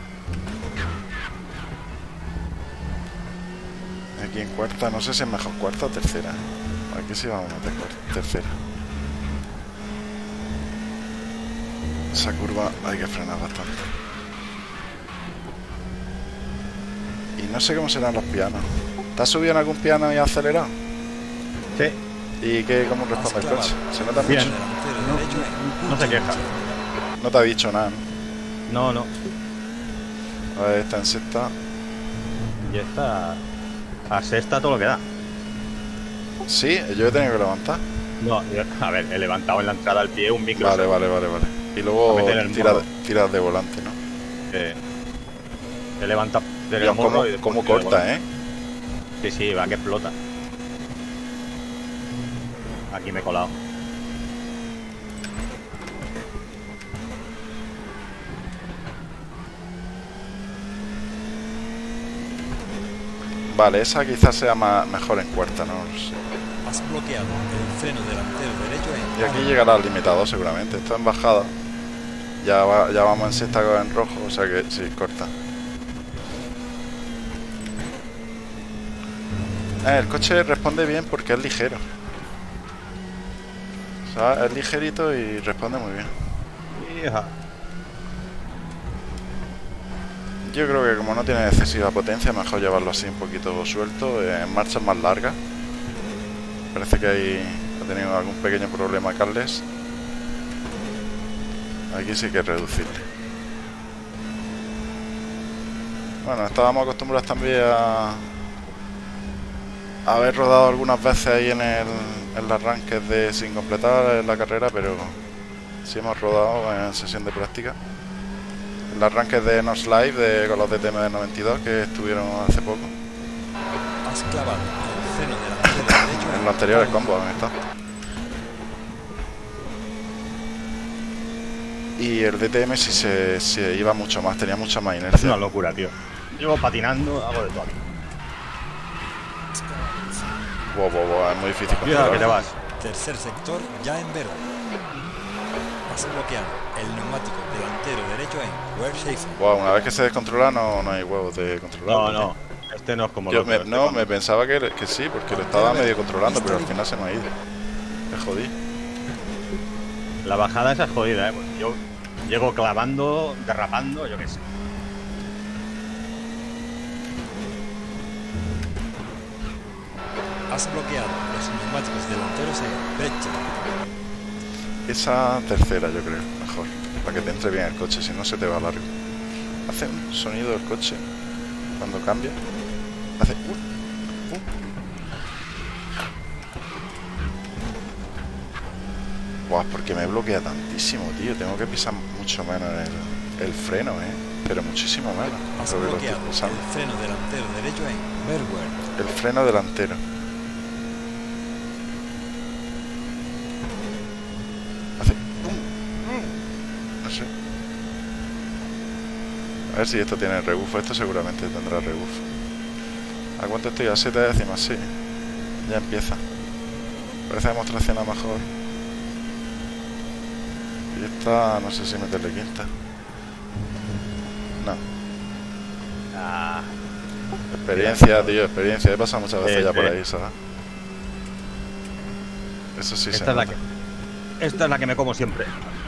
Aquí en cuarta, no sé si es mejor cuarta o tercera. Aquí sí vamos a meter tercera. Esa curva hay que frenar bastante. Y no sé cómo serán los pianos. ¿Te has subido en algún piano y has acelerado? Sí. ¿Y cómo responde el coche? ¿Se nota Bien. mucho? No se queja. No te ha dicho nada, ¿no? No. A ver, está en sexta. Y esta... A sexta todo lo que da. Sí, yo he tenido que levantar. No, a ver, he levantado en la entrada al pie un micro. Vale. Y luego A meter el morro. tiras de volante, ¿no? He levantado del Dios, morro y después cómo tiro de corta, volante. Sí, va que explota. Aquí me he colado. Vale, esa quizás sea mejor en cuarta, no lo sé. Has bloqueado el freno delantero derecho en Y aquí llegará al limitador seguramente. Esto en bajada. Ya vamos en sexta en rojo, o sea que sí, corta. El coche responde bien porque es ligero. O sea, es ligerito y responde muy bien. Hija. Yo creo que como no tiene excesiva potencia, mejor llevarlo así un poquito suelto, en marchas más largas. Parece que ha tenido algún pequeño problema Carles. Aquí sí que es reducible. Bueno, estábamos acostumbrados también a haber rodado algunas veces ahí en el arranque de sin completar la carrera, pero sí hemos rodado en sesión de práctica. El arranque de North Live con los DTM del 92 que estuvieron hace poco. Has clavado el freno delantero derecho En los anteriores combos han estado. Y el DTM sí se iba mucho más, tenía mucha más Es inercia. una locura, tío. Llevo patinando, hago de todo. Wow, es muy difícil Cuidado que te controlar. vas. Tercer sector ya en verde. Has bloqueado el neumático delantero derecho en Wear Safety. Wow, una vez que se descontrola no hay huevos de controlar. No. Este no es como Yo el otro, me este pensaba que sí, porque lo estaba medio controlando, pero al final se me ha ido. Me jodí. La bajada esa es jodida, ¿eh? Porque yo llego clavando, derrapando, yo qué sé. Has bloqueado los neumáticos delanteros en brecha. Esa tercera yo creo, mejor. Para que te entre bien el coche, si no se te va largo. Hace un sonido el coche cuando cambia. Hace... Guau, porque me bloquea tantísimo, tío. Tengo que pisar mucho menos el freno, pero muchísimo menos. Has Lo que lo estoy bloqueado pisando. el freno delantero derecho en Verwear. El freno delantero. Hace... No sé. A ver si esto tiene rebufo. Esto seguramente tendrá rebufo. ¿A cuánto estoy? A 7 décimas, sí. Ya empieza. Parece demostración a mejor. Y esta, no sé si meterle quinta. No. Ah, Experiencia, tío, experiencia. He pasado muchas veces ya por sí. ahí, ¿sabes? Eso sí se esta nota. es la que me como siempre.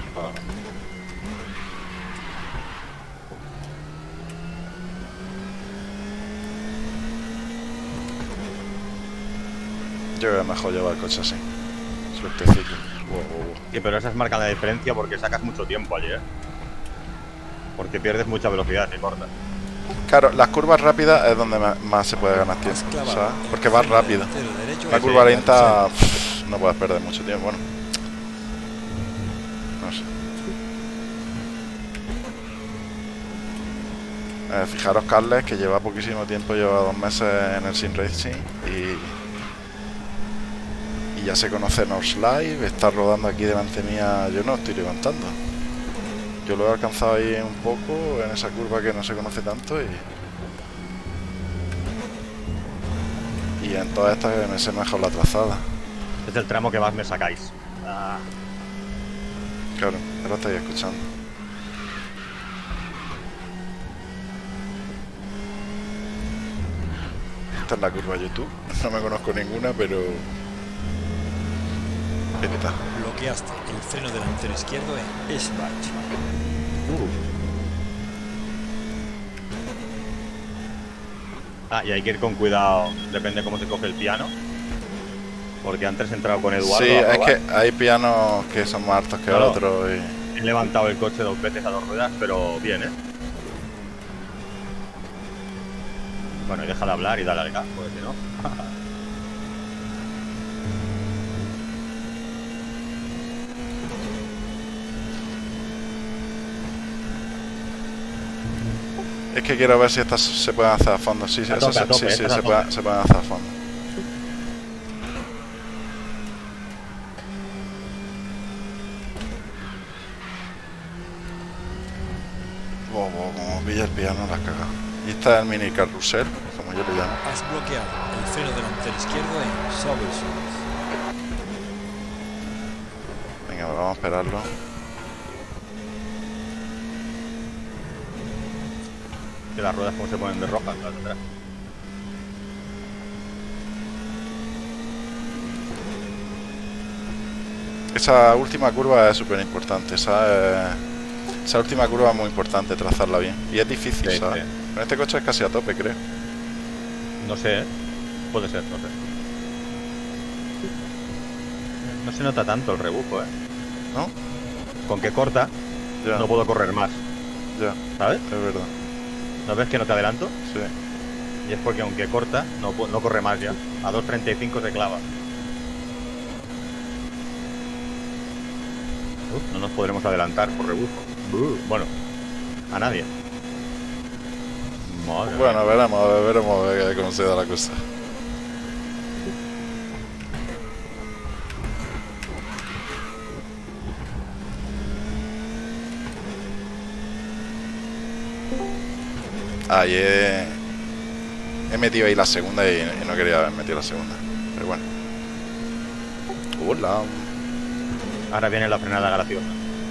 Yo creo que es mejor llevar el coche así. Suertecillo. Wow. Sí, pero esas marcan la diferencia porque sacas mucho tiempo allí, ¿eh? Porque pierdes mucha velocidad si cortas. Claro, las curvas rápidas es donde más se puede ganar tiempo, Has clavado ¿sabes? el Porque vas freno rápido. delantero derecho La en curva Verwear. lenta no puedes perder mucho tiempo. Bueno, no sé. Fijaros Carles que lleva poquísimo tiempo, lleva 2 meses en el Sim Racing y ya se conoce North Live, está rodando aquí delante mía. Yo no estoy levantando. Yo lo he alcanzado ahí un poco en esa curva que no se conoce tanto y en todas estas me sé mejor la trazada. Es el tramo que más me sacáis. Ah, Claro, ahora estáis escuchando. Esta es la curva YouTube. No me conozco ninguna, pero... Esta. Bloqueaste el freno delantero izquierdo en Schwarz. y hay que ir con cuidado, depende cómo se coge el piano. Porque antes he entrado con Eduardo. Sí, a es probar. que hay pianos que son más altos que Claro. otros y... He levantado el coche 2 veces a 2 ruedas, pero bien, ¿eh? Bueno, y deja de hablar y dale al gas, porque si no... Es que quiero ver si estas se pueden hacer a fondo. Sí, A tope, a tope, sí, estas a se tope. pueden hacer a fondo. Como pilla el piano, la has cagado. Y esta es el mini carrusel, como yo le llamo. Has bloqueado el freno delantero izquierdo en Sobersons. Venga, vamos a esperarlo. Que las ruedas como se ponen de rojas, las de atrás. Esa última curva es súper importante. Esa última curva es muy importante, trazarla bien. Y es difícil, Sí, ¿sabes? sí. Con este coche es casi a tope, creo. No sé, ¿eh? Puede ser, no sé. No se nota tanto el rebufo, ¿eh? ¿No? Con que corta, Ya, no puedo correr más, ya, ¿sabes? es verdad. ¿No ves que no te adelanto? Sí. Y es porque aunque corta, no corre más ya. A 2.35 se clava. No nos podremos adelantar por rebufo. Bueno, a nadie. Madre Bueno, mía. veremos cómo se da la cosa. Ahí he metido ahí la segunda y no quería haber metido la segunda. Pero bueno. Hola. Ahora viene la frenada graciosa.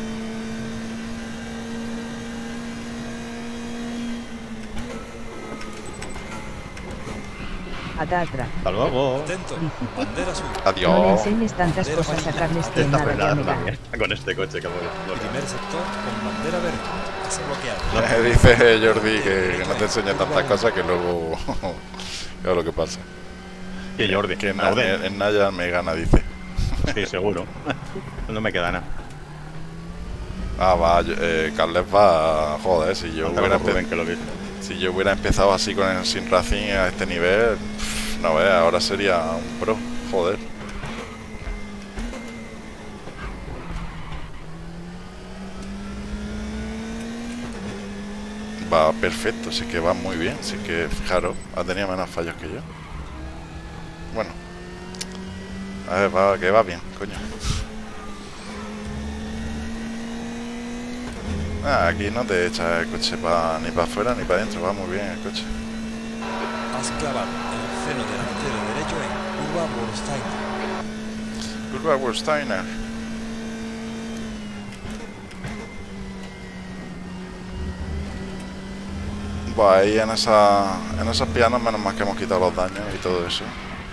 Atatra. Hasta luego. Atento, bandera azul. No le Adiós. enseñes tantas cosas a Carles que en Esta nada ya frenada me gana. también. Con este coche que voy. Primer sector con bandera verde. Paso bloqueado. Dice Jordi que no te enseñe tantas cosas que luego es lo que pasa. Que Jordi. Que Jordi. en Naya me gana, dice. Sí, seguro. No me queda nada. Ah, va, Carles va. Joder, si yo Que lo viste. si yo hubiera empezado así con el Sin Racing a este nivel, no veas, ahora sería un pro. Joder. Va perfecto, sí que va muy bien, sí que fijaros, ha tenido menos fallos que yo. Bueno, a ver, va, que va bien, coño. Ah, aquí no te echas el coche ni para afuera ni para adentro, va muy bien el coche. Has clavado el freno delantero derecho en curva Wolsteiner. Curva Wolsteiner. Pues ahí en esas pianas menos mal que hemos quitado los daños y todo eso.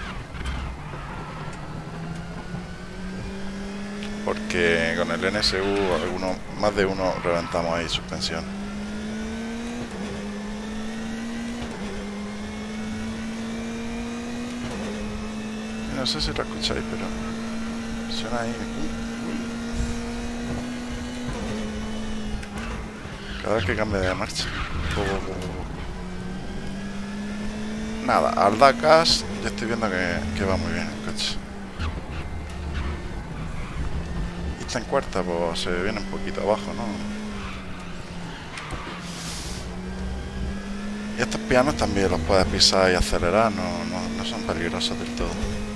Porque con el NSU más de uno reventamos ahí suspensión. No sé si lo escucháis, pero suena ahí. Cada vez que cambie de marcha. Nada, al Dakas yo estoy viendo que va muy bien el coche. Y está en cuarta, pues se viene un poquito abajo, ¿no? Y estos pianos también los puedes pisar y acelerar, no son peligrosos del todo.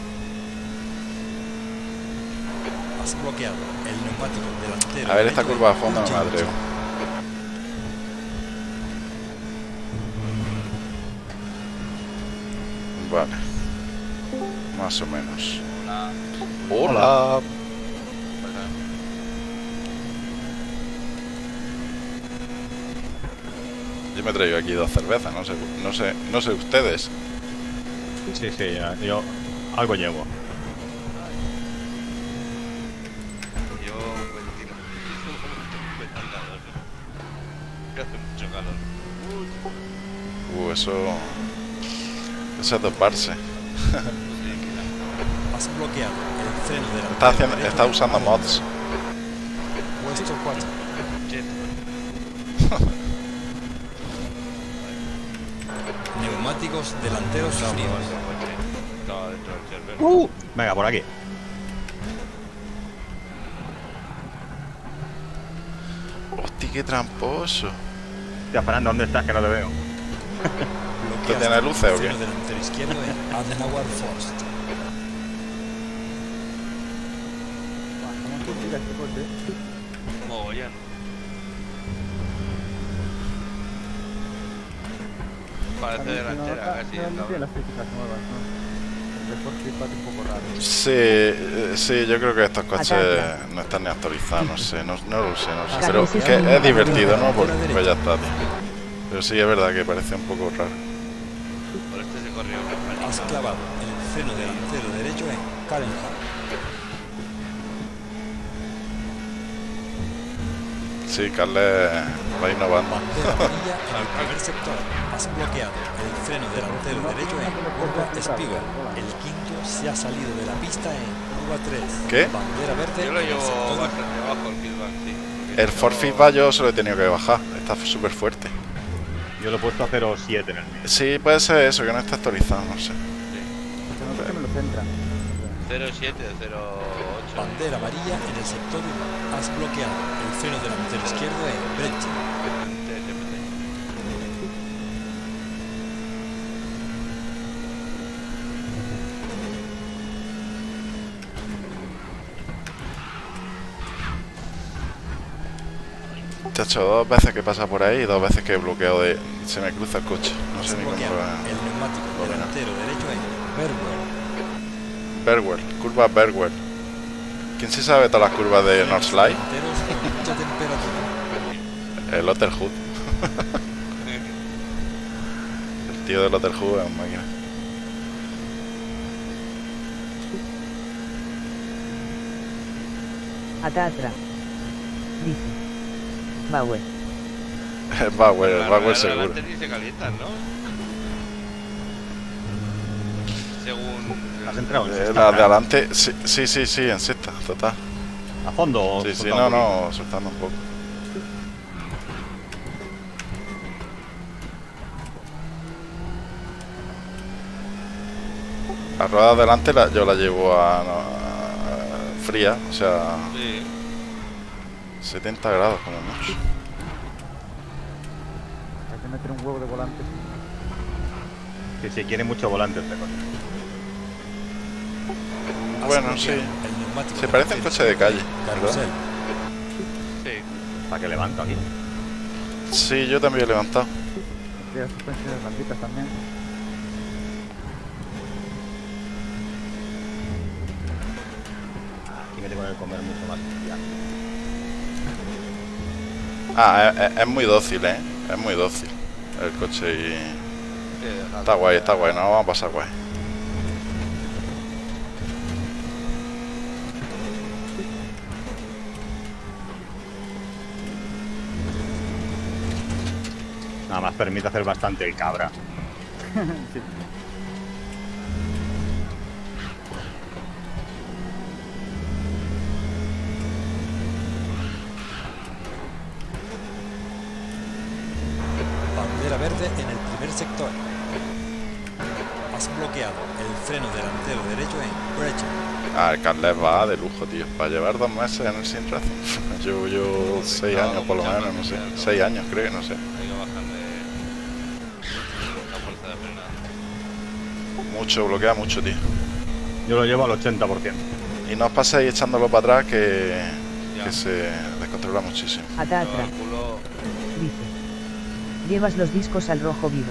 Has bloqueado el neumático delantero. A ver, esta derecho curva en a fondo no me última atrevo. Vale. Más o menos. Hola. Yo me he traído aquí 2 cervezas, no sé ustedes. Sí, ya, yo algo llevo. Yo ventilador. Que hace mucho calor. Eso es doparse. Has bloqueado el freno delantero. Está usando mods. Puesto 4. Neumáticos delanteros fríos. Estaba dentro del server. Venga, por aquí. Hostia, qué tramposo. Hostia, Fernando, ¿dónde estás? Que no te veo. ¿Te tiene luces o qué? Freno delantero izquierdo en Adenauer Forst. Mogollón. Parece delantera casi. Sí, yo creo que estos coches no están ni actualizados, no sé. Pero que es divertido, ¿no? Pues ya está, tío. Pero sí, es verdad que parece un poco raro. Por este se corrió. Has clavado el freno delantero derecho en Kallenheim. Sí, Carles va innovando. Bandera amarilla en el primer sector. Has bloqueado el freno delantero derecho en curva Spiegel. El quinto se ha salido de la pista en curva 3. ¿Qué? Bandera verde Yo lo en el llevo sector. bastante abajo el feedback, sí. El Ford Feedback yo se lo he tenido que bajar. Está súper fuerte. Yo lo he puesto a 0.7 en el mío. Sí, puede ser eso, que no está actualizado, no sé. No sé que me lo centran. 07 o 08. Bandera amarilla en el sector 1. Has bloqueado el freno delantero izquierdo en Brecha. Chacho, 2 veces que pasa por ahí y 2 veces que bloqueo de... Se me cruza el coche. No sé Has ni cómo bloqueado lo... el neumático delantero derecho en Berwell. Berwell, curva Berwell. ¿Quién sí sabe todas las curvas de Northlight? Delanteros con mucha temperatura. El Otterhood. El tío del Otterhood es un máquina. Atatra. Dice. Bauer. El Bauer Las ruedas de seguro. delante ni se calientan, ¿no? Según... ¿Has entrado en La sexta? de adelante, sí, en sexta, total. ¿A fondo o Sí, soltando un poquito? no, soltando un poco. La rueda de adelante yo la llevo a fría, o sea, Sí. 70 grados como mucho. Hay que meter un huevo de volante. Que si quiere mucho volante este coche. Has Bueno, bloqueado sí. el neumático Se parece a un delantero coche de calle, Carrusel. ¿verdad? Sí. ¿Para que levanto aquí? Sí, yo también he levantado. Tiene suspensiones blanditas también. Aquí me tengo que comer mucho más. Ya. Es muy dócil, es muy dócil el coche y... Sí, Está guay, no vamos a pasar guay. Nada más permite hacer bastante el cabra. Sí. Bandera verde en el primer sector. Has bloqueado el freno delantero derecho en Brecha. El Carles va de lujo, tío. Para llevar 2 meses en el Sin Racing. Yo 6 años por lo menos, no sé. 6 años creo, no sé. Hay que bajarle la fuerza de frenada. Mucho, bloquea mucho, tío. Yo lo llevo al 80%. Y no os paséis echándolo para atrás Ya. que se descontrola muchísimo. Atatra. Calculo... Dice. Llevas los discos al rojo vivo.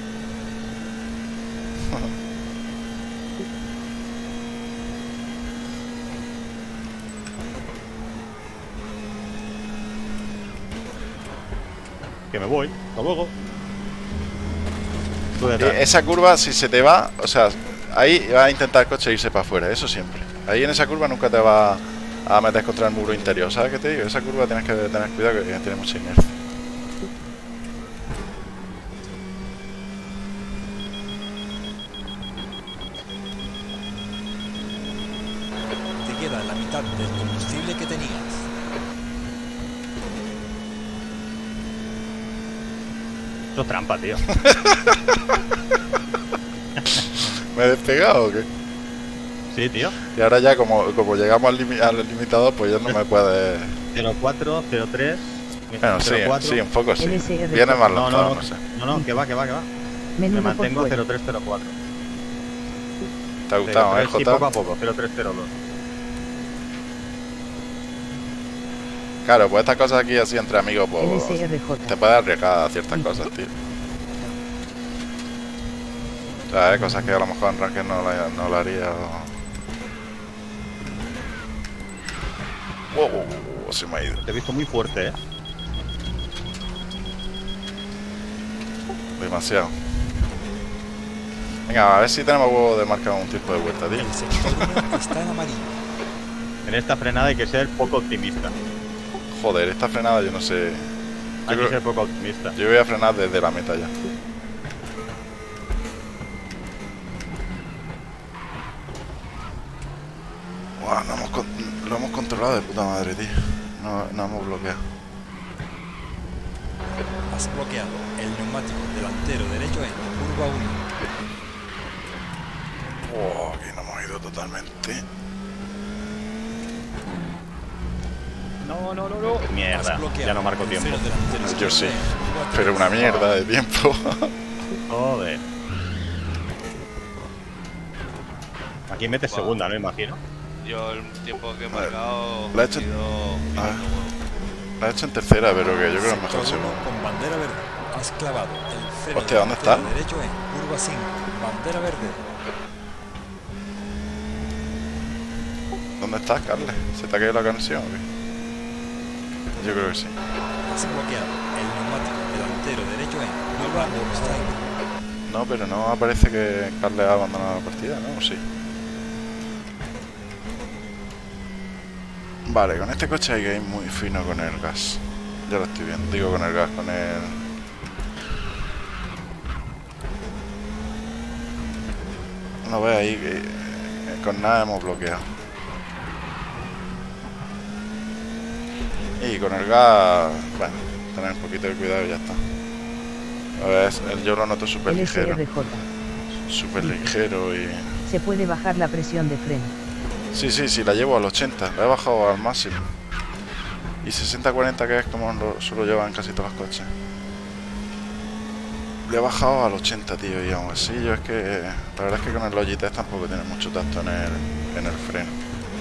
Que me voy. Hasta luego. Tú detrás. Esa curva, si se te va, o sea, ahí va a intentar el coche irse para afuera, eso siempre. Ahí en esa curva nunca te va a meter contra el muro interior, ¿sabes qué te digo? Esa curva tienes que tener cuidado que tiene mucha inercia. Te queda la mitad del combustible que tenías. Eso es trampa, tío. ¿Me he despegado o qué? Sí, tío. Y ahora ya como llegamos al limitador, pues ya no me puede... 04, 03. Bueno, sí, 04. sí, un poco sí. LSR. Viene más No, lanzado, no, no sé. no, que va. Me Menudo por mantengo fuera. 0304. Te ha gustado, 03, sí, poco Jota? a poco, 0302. Claro, pues estas cosas aquí así entre amigos, pues... LSRJ. Te puedes arriesgar a ciertas cosas, tío. O sea, cosas que a lo mejor en Ranked no lo haría o... Wow, se me ha ido. Te he visto muy fuerte, Demasiado. Venga, a ver si tenemos huevo de marcar un tiempo de vuelta, tío. El sector 1 está en amarillo. En esta frenada hay que ser poco optimista. Joder, esta frenada yo no sé... Hay creo- que ser poco optimista. Yo voy a frenar desde la meta ya. Buah, lo hemos controlado de puta madre, tío. No hemos bloqueado. Has bloqueado el neumático delantero derecho en curva 1. Oh, aquí nos hemos ido totalmente. No. Mierda, ya no marco tiempo. Yo sí, pero una mierda de tiempo. Joder. Aquí metes segunda, ¿no? Imagino. Yo el tiempo que he marcado La he hecho- La he hecho en tercera, pero que yo creo que es mejor Sector 1 segundo. con bandera verde. Has clavado el freno Hostia, ¿dónde está? delantero derecho en curva 5. Bandera verde. ¿Dónde estás, Carles? ¿Se te ha caído la conexión o qué? Yo creo que sí. Has bloqueado el neumático delantero derecho en curva Nürburgring. No, pero no aparece que Carles ha abandonado la partida, ¿no? ¿O sí? Vale, con este coche hay que ir muy fino con el gas. Ya lo estoy viendo. Digo con el gas, con el... No ve ahí que con nada hemos bloqueado. Y con el gas, bueno, tener un poquito de cuidado y ya está. A ver, yo lo noto súper ligero. LSRJ. Súper ligero y... Se puede bajar la presión de freno. Sí, la llevo al 80, la he bajado al máximo. Y 60-40 que es como solo llevan casi todos los coches. Le he bajado al 80, tío, y aún así yo es que... La verdad es que con el Logitech tampoco tiene mucho tacto en el freno.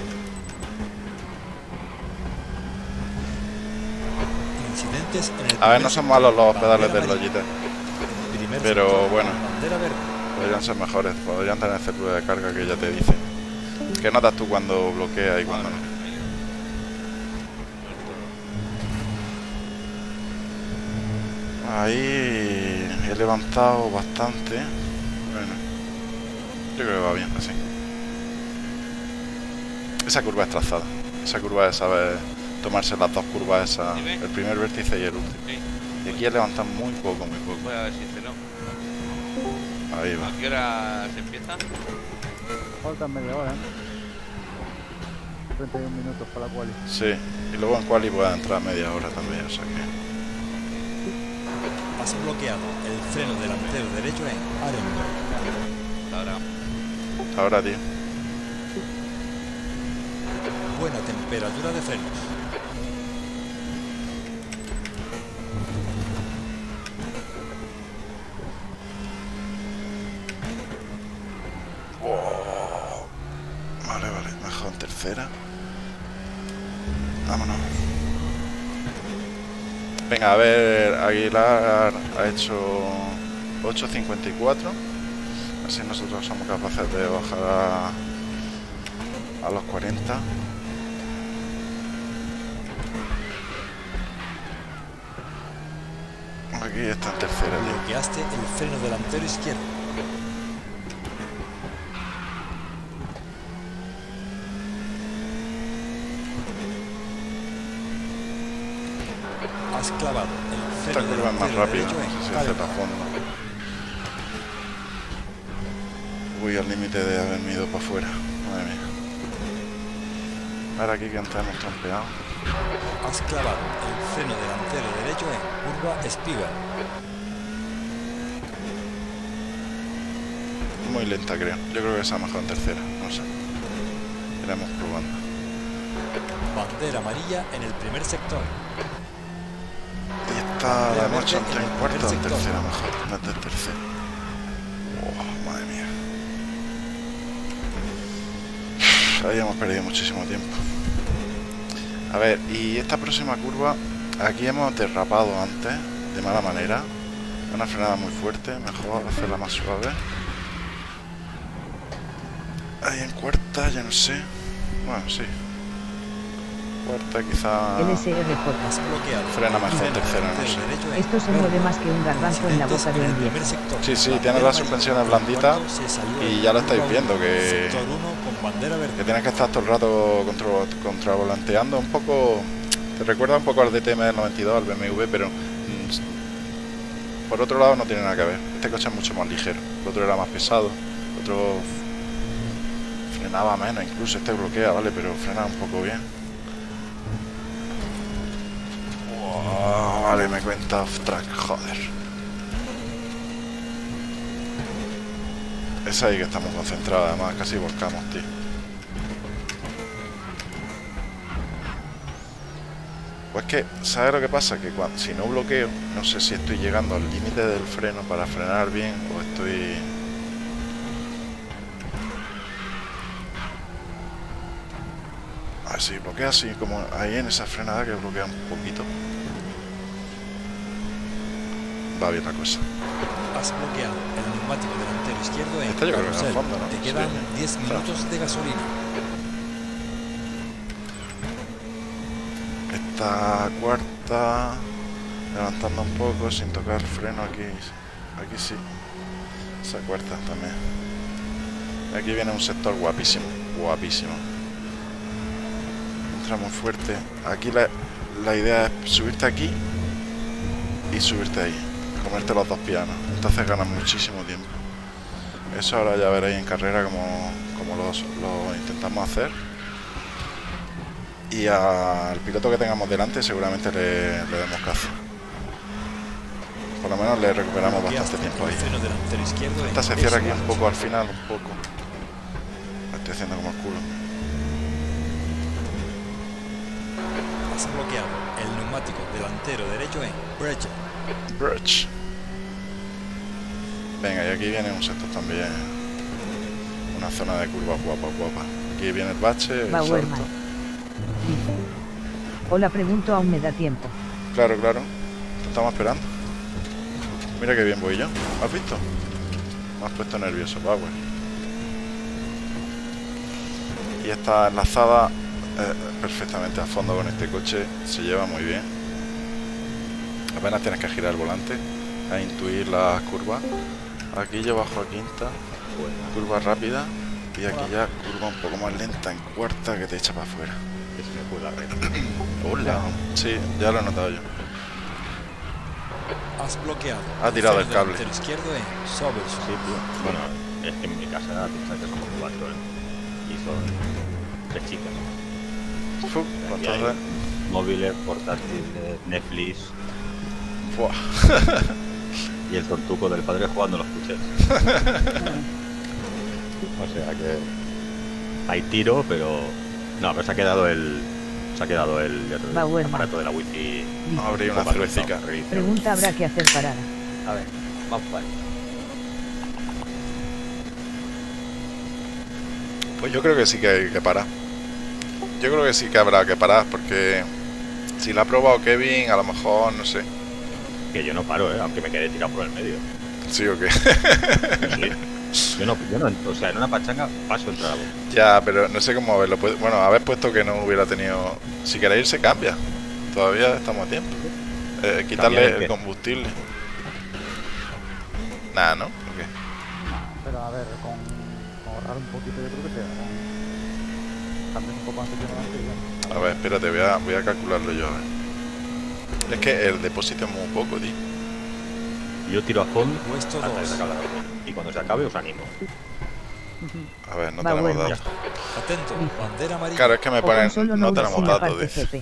Incidentes en el A ver, no primer son sector, malos los pedales bandera del amarilla. Logitech, Primer pero sector, bueno. bandera verde. Podrían ser mejores, podrían tener célula de carga que ya te dicen. ¿Qué notas tú cuando bloquea y cuando no? Ahí he levantado bastante. Bueno, yo creo que va bien así. Esa curva es trazada. Esa curva es saber tomarse las dos curvas, el primer vértice y el último. Sí. Y aquí he levantado muy poco, muy poco. Voy a ver si cenó. Ahí va. ¿A qué hora se empieza? Faltan media hora, 31 minutos para la quali. Sí, y luego en quali puede entrar media hora también, o sea que... Has bloqueado el freno delantero derecho en Arenberg. Ahora. Ahora, tío. Buena temperatura de frenos. Vale, mejor en tercera. Vámonos. Venga, a ver, Aguilar ha hecho 8.54. Así nosotros somos capaces de bajar a los 40. Aquí está en tercera, tío. Bloqueaste el freno delantero izquierdo. Has clavado el Esta freno curva es más delantero rápida, derecho no en sé si hace Arenberg. la fondo. Voy al límite de haberme ido para afuera. Madre mía. Ahora aquí que antes hemos trampeado. Has clavado el freno delantero derecho en curva Spiegel. Muy lenta, creo. Yo creo que esa mejor en tercera. No sé. Iremos probando. Bandera amarilla en el primer sector. Y esta la hemos hecho verde en en el cuarta o en primer sector. tercera mejor. No es de tercera. Oh, madre mía. Ahí hemos perdido muchísimo tiempo. A ver, y esta próxima curva, aquí hemos derrapado antes, de mala manera. Una frenada muy fuerte, mejor hacerla más suave. Ahí en cuarta, ya no sé. Bueno, sí. Cuarta quizá... LSRJ. Has bloqueado Frena el mejor freno tercera, no delantero sé. derecho en Esto se mueve más que un garbanzo en la boca de un primer viejo. sector. Sí, sí, Bandera tiene las amarilla. suspensiones blanditas Cuando se salió y en ya lo estáis curva viendo uno, que... sector 1 con bandera verde. Que tienes que estar todo el rato contravolanteando un poco. Te recuerda un poco al DTM del 92, al BMW, pero por otro lado no tiene nada que ver. Este coche es mucho más ligero, el otro era más pesado, el otro frenaba menos, incluso este bloquea, ¿vale? Pero frena un poco bien. Wow, Vale, me cuenta off track, joder. Es ahí que estamos concentrados, además casi volcamos, tío. Pues que, ¿sabes lo que pasa? Que si no bloqueo, no sé si estoy llegando al límite del freno para frenar bien o estoy... A ver si bloquea así, como ahí en esa frenada que bloquea un poquito. Va bien la cosa. Has bloqueado el neumático delantero izquierdo en Esta yo creo que carrusel. en el fondo, ¿no? Te quedan Sí. 10 minutos de gasolina. Esta cuarta, levantando un poco sin tocar freno aquí. Aquí sí. Esa cuarta también. Aquí viene un sector guapísimo, guapísimo. Entra muy fuerte. Aquí la idea es subirte aquí y subirte ahí. Comerte los dos pianos. Entonces ganas muchísimo tiempo. Eso ahora ya veréis en carrera como lo intentamos hacer. Y al piloto que tengamos delante seguramente le demos caza. Por lo menos le recuperamos bastante tiempo ahí. Freno delantero izquierdo en Esta se cierra aquí un décimas. poco al final, un poco. La estoy haciendo como el culo. Has bloqueado el neumático delantero derecho en Bridge. Bridge. Venga, y aquí viene un sector también. Una zona de curvas guapa, guapa. Aquí viene el bache, el Bauerman. salto. Dice. Hola, pregunto, aún me da tiempo. Claro, claro. Te estamos esperando. Mira qué bien voy yo. ¿Has visto? Me has puesto nervioso, Bauer. Y está enlazada perfectamente a fondo con este coche. Se lleva muy bien. Apenas tienes que girar el volante a intuir las curvas. Aquí yo bajo a quinta, curva rápida. Y aquí ya curva un poco más lenta en cuarta que te echa para afuera. Que se me fue la recta. Hola. Sí, ya lo he notado yo. Has bloqueado. Ha tirado el freno cable. delantero izquierdo en Sobers. Sí, tío. Bueno, es que en mi casa piensa que somos 4, ¿eh? Y son 3 chicas. Fu, Y hay entonces, móviles, portátiles, Netflix ¡buah! y el tontuco del padre jugando los puches. O sea que hay tiro, pero no, pero se ha quedado el Bauerman. aparato de la wifi. Dice. Abrí una cervecica. Pregunta, ¿habrá que hacer parada? A ver, vamos para ahí. Pues yo creo que sí que hay que parar. Yo creo que sí que habrá que parar porque si la ha probado Kevin, a lo mejor, no sé. Que yo no paro, aunque me quede tirado por el medio. ¿Sí o qué? Yo no, o sea, en una pachanga paso el trago. Ya, pero no sé cómo verlo. Bueno, haber puesto que no hubiera tenido... Si queréis se cambia. Todavía estamos a tiempo. Quitarle ¿Cambiar el el qué? combustible. Nada, ¿no? ¿Por qué? Pero a ver, con ahorrar un poquito yo creo que sea. Cambiar un poco antes de antes. A ver, espérate, voy a calcularlo yo. A ver. Es que el depósito es muy poco, tío. Yo tiro a fondo Puesto hasta que 2. se acabe la gasolina. Y cuando se acabe os animo. A ver, no Va tenemos bueno. datos. Atento, bandera amarilla. Claro, es que me O con ponen... solo No Nodes tenemos sin la datos, parte dice. GP.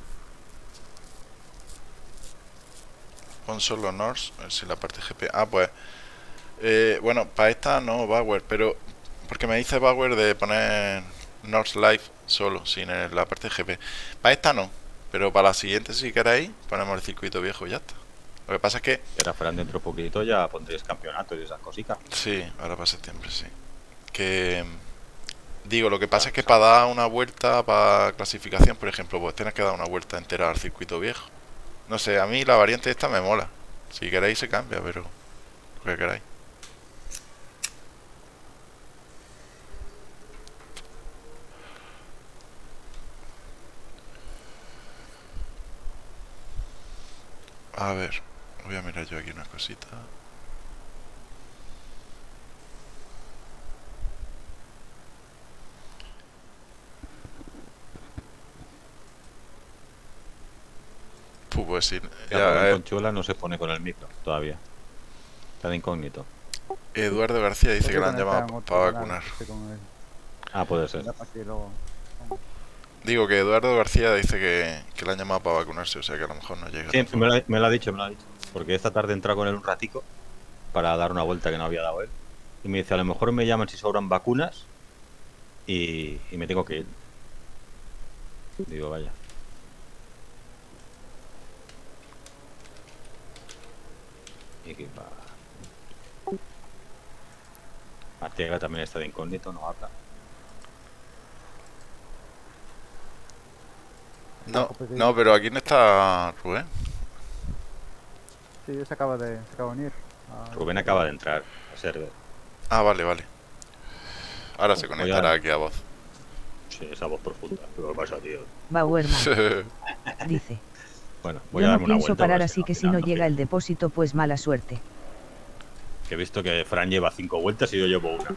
Console Honors, a ver si la parte GP. Ah, pues. Bueno, para esta no, Bauer, pero. Porque me dice Bauer de poner North Live solo, sin la parte GP. Para esta no, pero para la siguiente, si queréis, ponemos el circuito viejo y ya está. Lo que pasa es que. Y ahora Fran dentro de poquito ya pondréis campeonatos y esas cositas. Sí, ahora para septiembre, sí. Que. Digo, lo que pasa es que para dar una vuelta, para clasificación, por ejemplo, pues tienes que dar una vuelta entera al circuito viejo. No sé, a mí la variante esta me mola. Si queréis se cambia, pero lo que queráis. A ver, voy a mirar yo aquí una cosita. Pues sí, Ya, Conchuela no se pone con el micro todavía. Está de incógnito. Eduardo García dice que la han llamado para vacunar. Ah, puede ser. Digo que Eduardo García dice que le han llamado para vacunarse, o sea que a lo mejor no llega. Sí, me lo ha dicho. Porque esta tarde he entrado con él un ratico para dar una vuelta que no había dado él. Y me dice, a lo mejor me llaman si sobran vacunas y me tengo que ir. Digo, vaya. Y que va. Arteaga también está de incógnito, no habla. No, pero aquí no está Rubén. Sí, se acaba de unir. Rubén acaba de entrar a server. Ah, vale. Ahora se conectará aquí a voz. Sí, esa voz profunda. ¿Qué pasa, tío? Bauerman. Dice. Bueno, voy Yo a no darme una pienso vuelta. parar así que si no llega el depósito pues mala suerte. Que he visto que Fran lleva 5 vueltas y yo llevo una.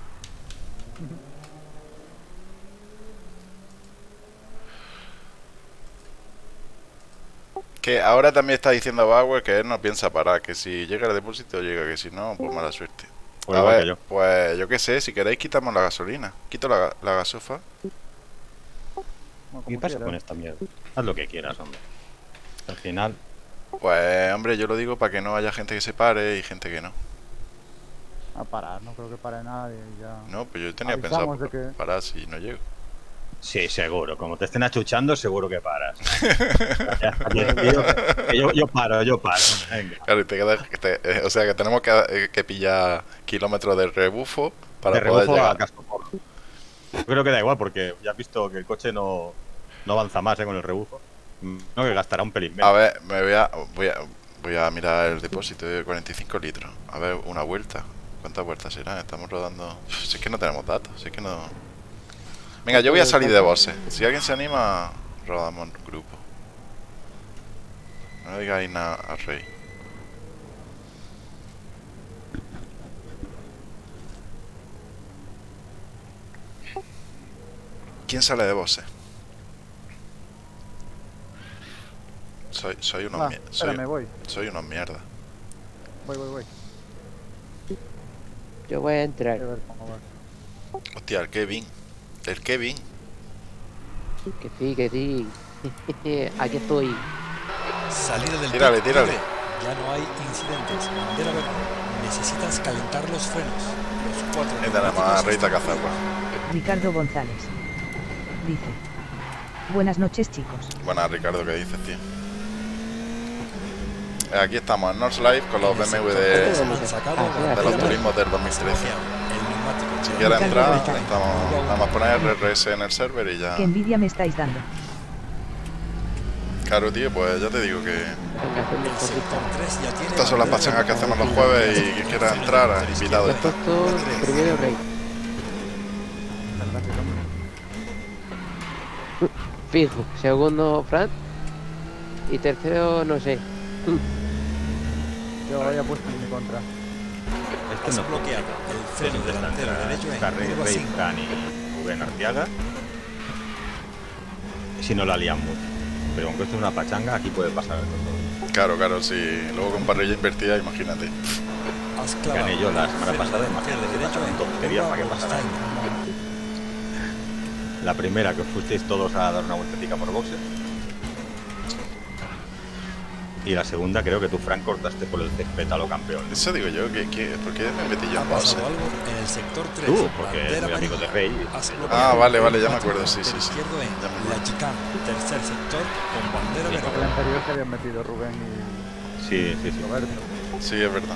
Que ahora también está diciendo Bauer que él no piensa parar, que si llega el depósito llega, que si no, pues mala suerte. Pues a igual ver, que yo. pues yo qué sé, si queréis quitamos la gasolina. Quito la gasofa. ¿Qué pasa con esta mierda? Haz lo que quieras, hombre. Al final... Pues hombre, yo lo digo para que no haya gente que se pare y gente que no. A parar, no creo que pare nadie. Ya. No, pues yo tenía Avisamos pensado de que- parar si no llego. Sí, seguro. Como te estén achuchando, seguro que paras. yo paro. Venga. Claro, y te quedas, o sea que tenemos que pillar kilómetros de rebufo para De poder rebufo a llegar. cascoporro. Yo creo que da igual, porque ya has visto que el coche no avanza más con el rebufo. No, que gastará un pelín menos. A ver, voy a mirar el depósito de 45 litros. A ver, una vuelta. ¿Cuántas vueltas serán? Estamos rodando... Si es que no tenemos datos, si es que no... Venga, yo voy a salir de voces. Si alguien se anima, rodamos en grupo. No le digáis nada al rey. ¿Quién sale de voces? Soy unos espérame, voy. soy unos mierda. Voy. Yo voy a entrar. A ver cómo va. Hostia, el Kevin. El Kevin. Que sí. Aquí estoy. Salida del Tírale, pit tírale. libre. Ya no hay incidentes. Bandera verde. Necesitas calentar los frenos. Los 4 Y tenemos a Rita Cazarra. Ricardo González. Dice. Buenas noches chicos. Buenas, Ricardo, ¿qué dices, tío? Aquí estamos en North Live con los BMW de los turismos del 2013. Si quieres entrar, estamos, vamos a poner RRS en el server y ya. Qué envidia me estáis dando. Claro, tío, pues ya te digo que El sector 3 ya tiene estas son las pachangas que hacemos los jueves y que quieras entrar, invitado He está. puesto primero rey. Fijo. Segundo Fran. Y tercero no sé. Yo había puesto en mi contra. Has bloqueado el freno delantero derecho en curva Rey, 5. Fran y Rubén Arteaga. Si no la lían mucho. Pero aunque esto es una pachanga, aquí puede pasar de todo. Claro, si luego con parrilla invertida, imagínate. Has clavado Gané yo la semana el pasada, freno imagínate delantero que derecho pasaron en tonterías curva para que pasara. Holstein. La primera que os fuisteis todos a dar una vueltecita por boxes. Y la segunda creo que tú, Frank, cortaste por el césped a lo campeón. Eso digo yo, ¿por qué me metí yo Ha en voz? pasado algo en el sector 3. Tú, porque eres bandera muy amigo de amarilla. Rey. Has Ah, bloqueado vale, el ya me neumático acuerdo, sí. del izquierdo en Ya me acuerdo. la chicane, tercer sector con bandera Sí, verde. El anterior se habían metido Rubén Sí. y Roberto. Sí, es verdad.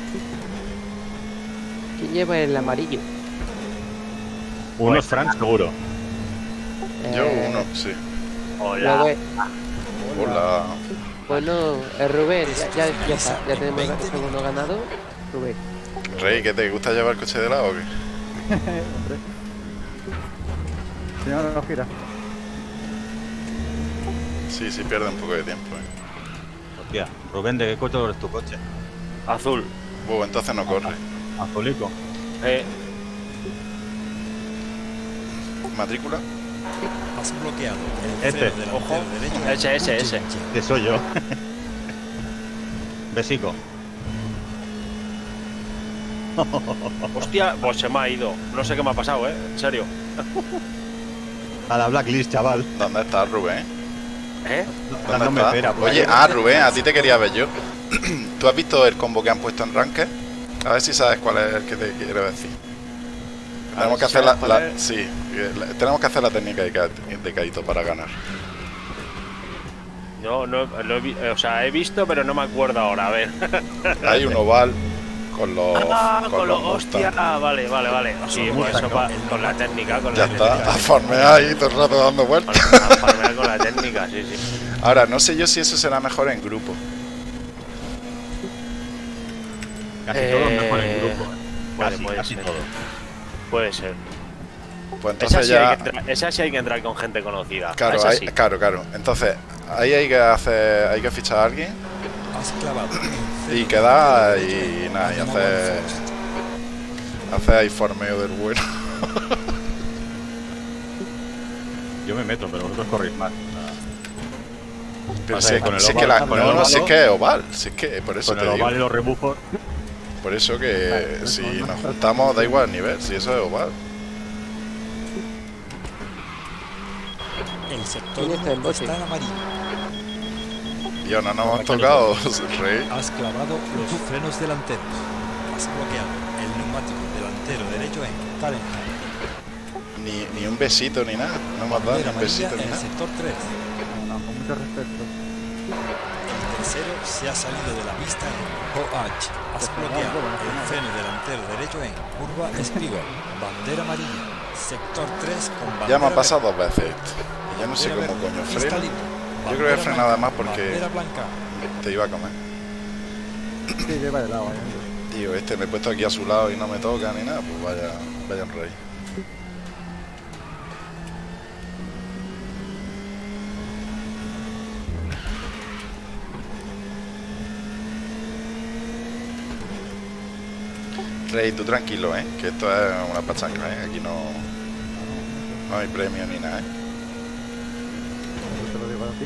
¿Quién lleva el amarillo? Uno es Frank, seguro. Yo uno, sí. Luego, Hola. bueno, Rubén, ya está. Ya tenemos el segundo ganado. Rubén. Rey, ¿qué te gusta llevar el coche de lado o qué? Hombre. Si no, no gira. Sí, pierde un poco de tiempo, Hostia, Rubén, ¿de qué color es tu coche? Azul. Entonces no corre. Azulico. ¿Matrícula? Has bloqueado el Este, freno delantero ojo. derecho. Ese. Que soy yo. Besico. Hostia, pues se me ha ido. No sé qué me ha pasado, en serio. A la blacklist, chaval. ¿Dónde está Rubén? ¿Eh? ¿Dónde No me está? espera, pues. Oye, Rubén, a ti te quería ver yo. ¿Tú has visto el combo que han puesto en Ranked? A ver si sabes cuál es el que te quiero decir. Tenemos que hacer sí, tenemos que hacer la técnica de Kaito para ganar. Yo no o sea, he visto, pero no me acuerdo ahora. A ver. Hay un oval con los. con los Mustang. hostia. Vale. Sí, pues eso con la técnica. Ya está, a farmear ahí todo el rato dando vueltas. A farmear con la técnica, sí. Ahora, no sé yo si eso será mejor en grupo. Casi todo es mejor en grupo. Vale, Casi todo. Puede ser. Pues entonces ya. Esa sí hay que entrar con gente conocida. Claro, Esa sí. claro. Entonces, ahí hay que fichar a alguien Has clavado. y quedar y nada, y hacer ahí farmeo del bueno. Yo me meto, pero vosotros corréis más. Pero Pasa que con el si es oval- que la, con el no, oval- si es que es oval, si es que por eso Con te el digo. oval y los rebufos. Por eso que si nos juntamos da igual el nivel, si eso es oval. El sector ¿Quién está en 1 bote? está en amarillo. Yo no nos hemos tocado, rey. Has clavado los frenos delanteros. Has bloqueado el neumático delantero derecho en Talent. Ni un besito ni nada, no hemos dado ni un besito ni en el nada. sector 3. No, con mucho respeto. El tercero se ha salido de la pista en OH. Has bloqueado el freno delantero derecho en curva Espigol. Bandera amarilla. Sector 3 con bandera Ya me ha verde. pasado 2 veces esto. Y yo no sé Bandera cómo verde. coño Pista freno. libre. Yo creo que he Bandera frenado blanca. más porque Bandera blanca. te iba a comer. Sí, lleva de lado. Tío, me he puesto aquí a su lado y no me toca ni nada, pues vaya un rey. Rey, tú tranquilo, que esto es una pachanga, aquí no hay premio ni nada, Te lo digo a ti.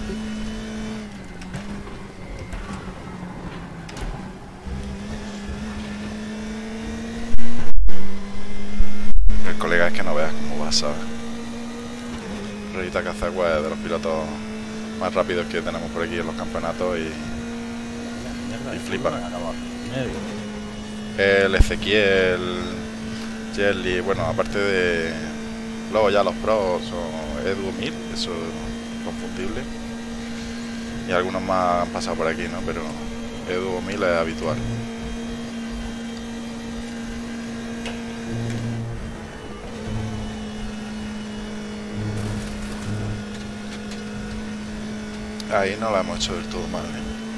El colega es que no veas cómo va, ¿sabes? Reyita Cazagua es de los pilotos más rápidos que tenemos por aquí en los campeonatos y flipa. El Ezequiel, Jelly, bueno, aparte de... Luego ya los pros son Edu 1000, eso es confundible. Y algunos más han pasado por aquí, ¿no? Pero Edu 1000 es habitual. Ahí no la hemos hecho del todo mal,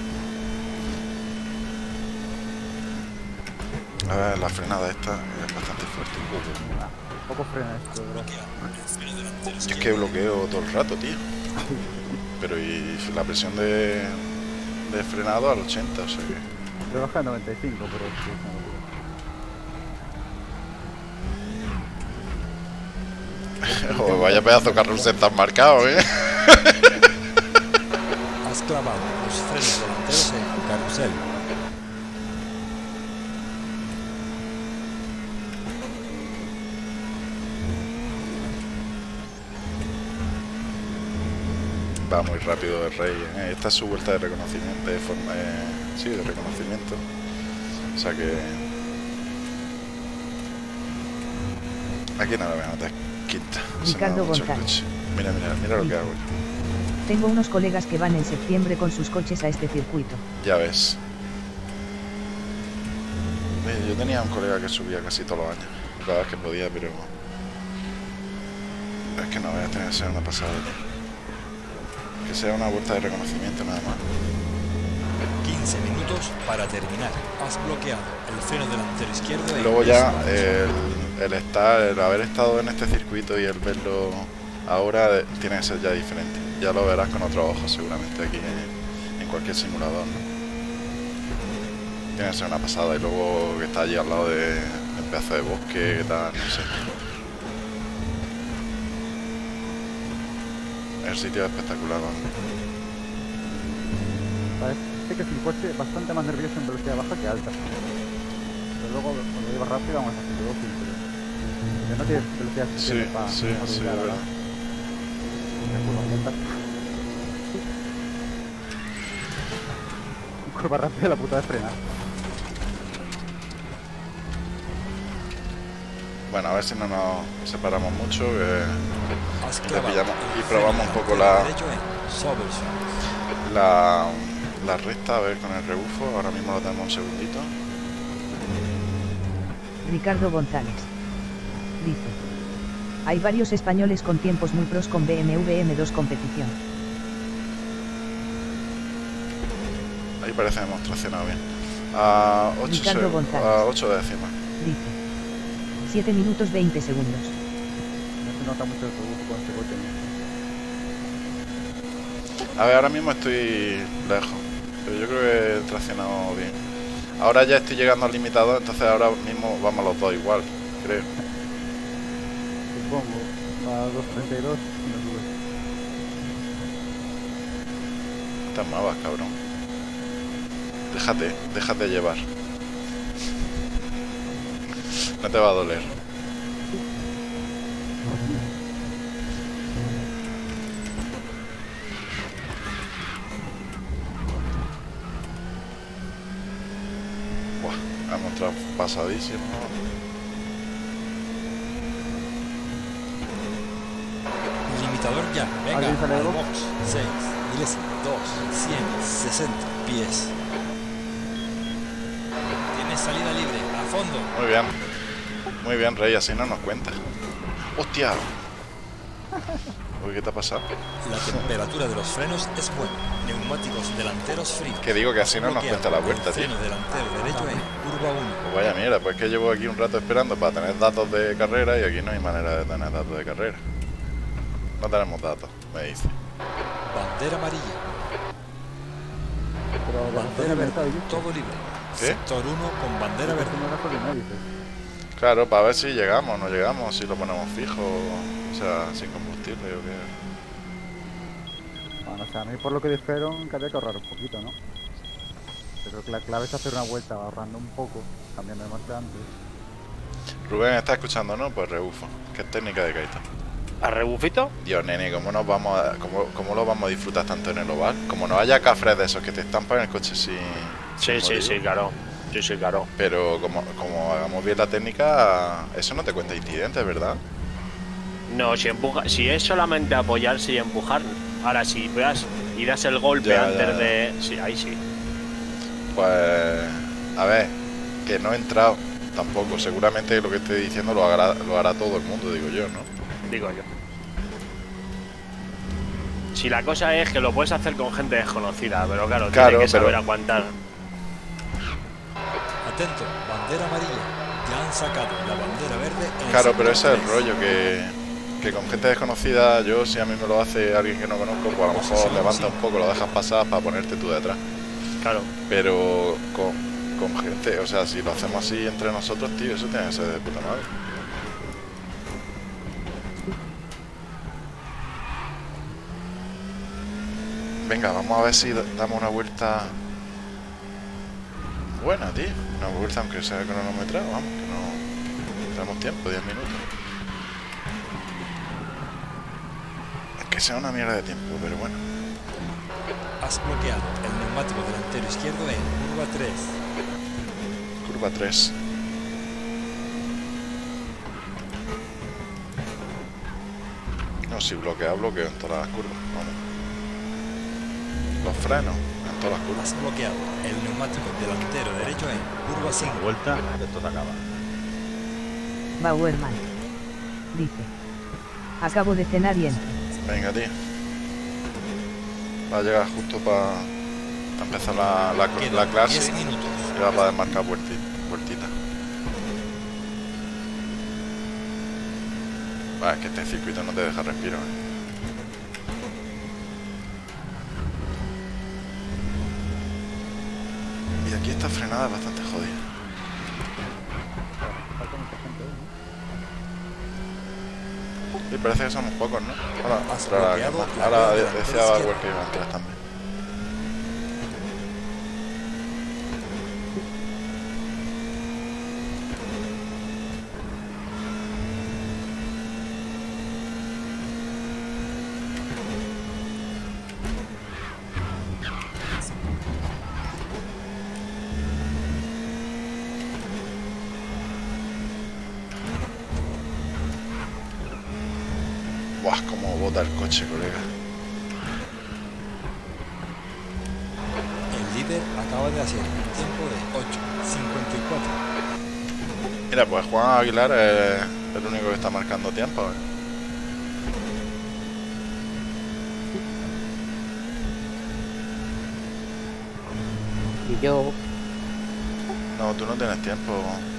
A ver, la frenada esta es bastante fuerte. Poco frena esto, de verdad. Es que bloqueo todo el rato, tío. Pero y la presión de frenado al 80, o sea que... Le baja a 95, pero sí, es una locura. Oh, vaya pedazo de carrusel tan marcado, Has clavado los frenos delanteros en carrusel. Va muy rápido el rey, Esta es su vuelta de reconocimiento, sí, de reconocimiento. O sea que... Aquí no la voy a notar, quinta. Se me ha Ricardo dado mucho el González. coche. Mira lo que hago. Tengo unos colegas que van en septiembre con sus coches a este circuito. Ya ves. Yo tenía un colega que subía casi todos los años. Cada vez que podía, pero... Es que no voy a tener que ser una pasada, tío. Que sea una vuelta de reconocimiento nada más. 15 minutos para terminar. Has bloqueado el freno delantero izquierdo. en Luego ya Bismarck. el haber estado en este circuito y el verlo ahora tiene que ser ya diferente. Ya lo verás con otros ojos seguramente aquí en cualquier simulador, ¿no? Tiene que ser una pasada. Y luego que está allí al lado de un pedazo de bosque, que tal, no sé. El sitio es espectacular, ¿no? Parece que es un coche bastante más nervioso en velocidad baja que alta. Pero luego cuando iba rápido vamos a 102, pero no tienes velocidad suficiente para Sí, olvidar, verdad. ¿verdad? Curva rápida, la puta de frenar. Bueno, a ver si no nos separamos mucho, Has que le clavado pillamos el y probamos un freno poco delantero derecho en Soberson. la recta, a ver con el rebufo. Ahora mismo lo tenemos un segundito. Ricardo González. Dice. Hay varios españoles con tiempos muy pros con BMW M2 competición. Ahí parece que hemos traccionado bien. A 8 Ricardo González. a 8 décimas. Dice. 7 minutos 20 segundos. No se nota mucho el rebufo con este coche, ¿no? A ver, ahora mismo estoy lejos, pero yo creo que he traccionado bien. Ahora ya estoy llegando al limitador, entonces ahora mismo vamos los dos igual, creo. Supongo. Va a 2.32 y no sube. Te muevas, cabrón. Déjate llevar. No te va a doler. Buah, hemos entrado pasadísimo. Limitador ya. Venga, ¿Alguien sale de al box? box. 6, milésima, 2, 160 pies. Tienes salida libre, a fondo. Muy bien, Rey, así no nos cuenta. ¡Hostia! Uy, ¿qué te ha pasado? La temperatura de los frenos es buena. Neumáticos delanteros fríos. Que digo que así no nos Bloqueado cuenta la vuelta, el tío. freno delantero derecho en curva 1. Pues vaya mierda, pues que llevo aquí un rato esperando para tener datos de carrera y aquí no hay manera de tener datos de carrera. No tenemos datos, me dice. Bandera amarilla. Pero de Bandera el mercado, verde. ¿viste? Todo libre. ¿Qué? Sector 1 con bandera verde. No gasolina, dices. Claro, para ver si llegamos, no llegamos, si lo ponemos fijo, o sea, sin combustible o qué. Bueno, o sea, a mí por lo que dijeron que había que ahorrar un poquito, ¿no? Pero que la clave es hacer una vuelta ahorrando un poco, cambiando de marcha antes. Rubén está escuchando, ¿no? Pues rebufo, que es técnica de Kaito. ¿A rebufito? Dios, nene, ¿cómo lo vamos a disfrutar tanto en el oval? Como no haya cafres de esos que te estampan el coche sin motivo. Claro. Sí, claro. Pero como hagamos bien la técnica, eso no te cuenta incidentes, ¿verdad? No, si es solamente apoyarse y empujar. Ahora, si veas y das el golpe antes de... Sí, ahí sí. Pues... A ver, que no he entrado tampoco. Seguramente lo que estoy diciendo lo hará todo el mundo, digo yo, ¿no? Digo yo. Si la cosa es que lo puedes hacer con gente desconocida, pero claro, tiene que saber aguantar. Atento, bandera amarilla. Ya han sacado la bandera verde. Claro, pero ese es el rollo, que con gente desconocida, yo si a mí me lo hace alguien que no conozco, pues a lo mejor levanta un poco, lo dejas pasar para ponerte tú detrás. Claro. Pero con gente, o sea, si lo hacemos así entre nosotros, tío, eso tiene que ser de puta madre. Venga, vamos a ver si damos una vuelta buena, tío. Una vuelta aunque sea cronometrada, vamos, que no tenemos tiempo, 10 minutos. Que sea una mierda de tiempo, pero bueno. Has bloqueado el neumático delantero izquierdo en curva 3. Curva 3. No, si bloqueo en todas las curvas, vamos. Los frenos en todas las curvas. Has bloqueado el neumático delantero derecho en curva 5. Vuelta, esto se acaba. Bauerman. Dice. Acabo de cenar y entro. Venga, tío. Va a llegar justo para empezar la clase. 10 minutos. Y va a poder marcar vueltita. Vale, es que este circuito no te deja respirar, Y aquí esta frenada es bastante jodida. Y parece que somos pocos, ¿no? Ahora decía igual que iba a entrar también. botar el coche, colega. El líder acaba de hacer un tiempo de 8:54. Mira, pues Juan Aguilar es el único que está marcando tiempo, ¿eh? Y yo, No, tú no tienes tiempo.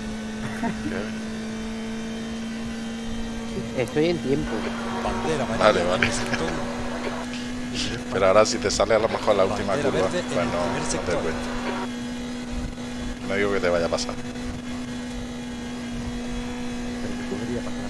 ¿Qué? estoy en tiempo. Bandera amarilla Vale, en vale. el sector 1. Pero ahora si te sale a lo mejor la última Bandera curva, verde en pues el no, primer no te sector. cuento. No digo que te vaya a pasar. Pero que podría pasar.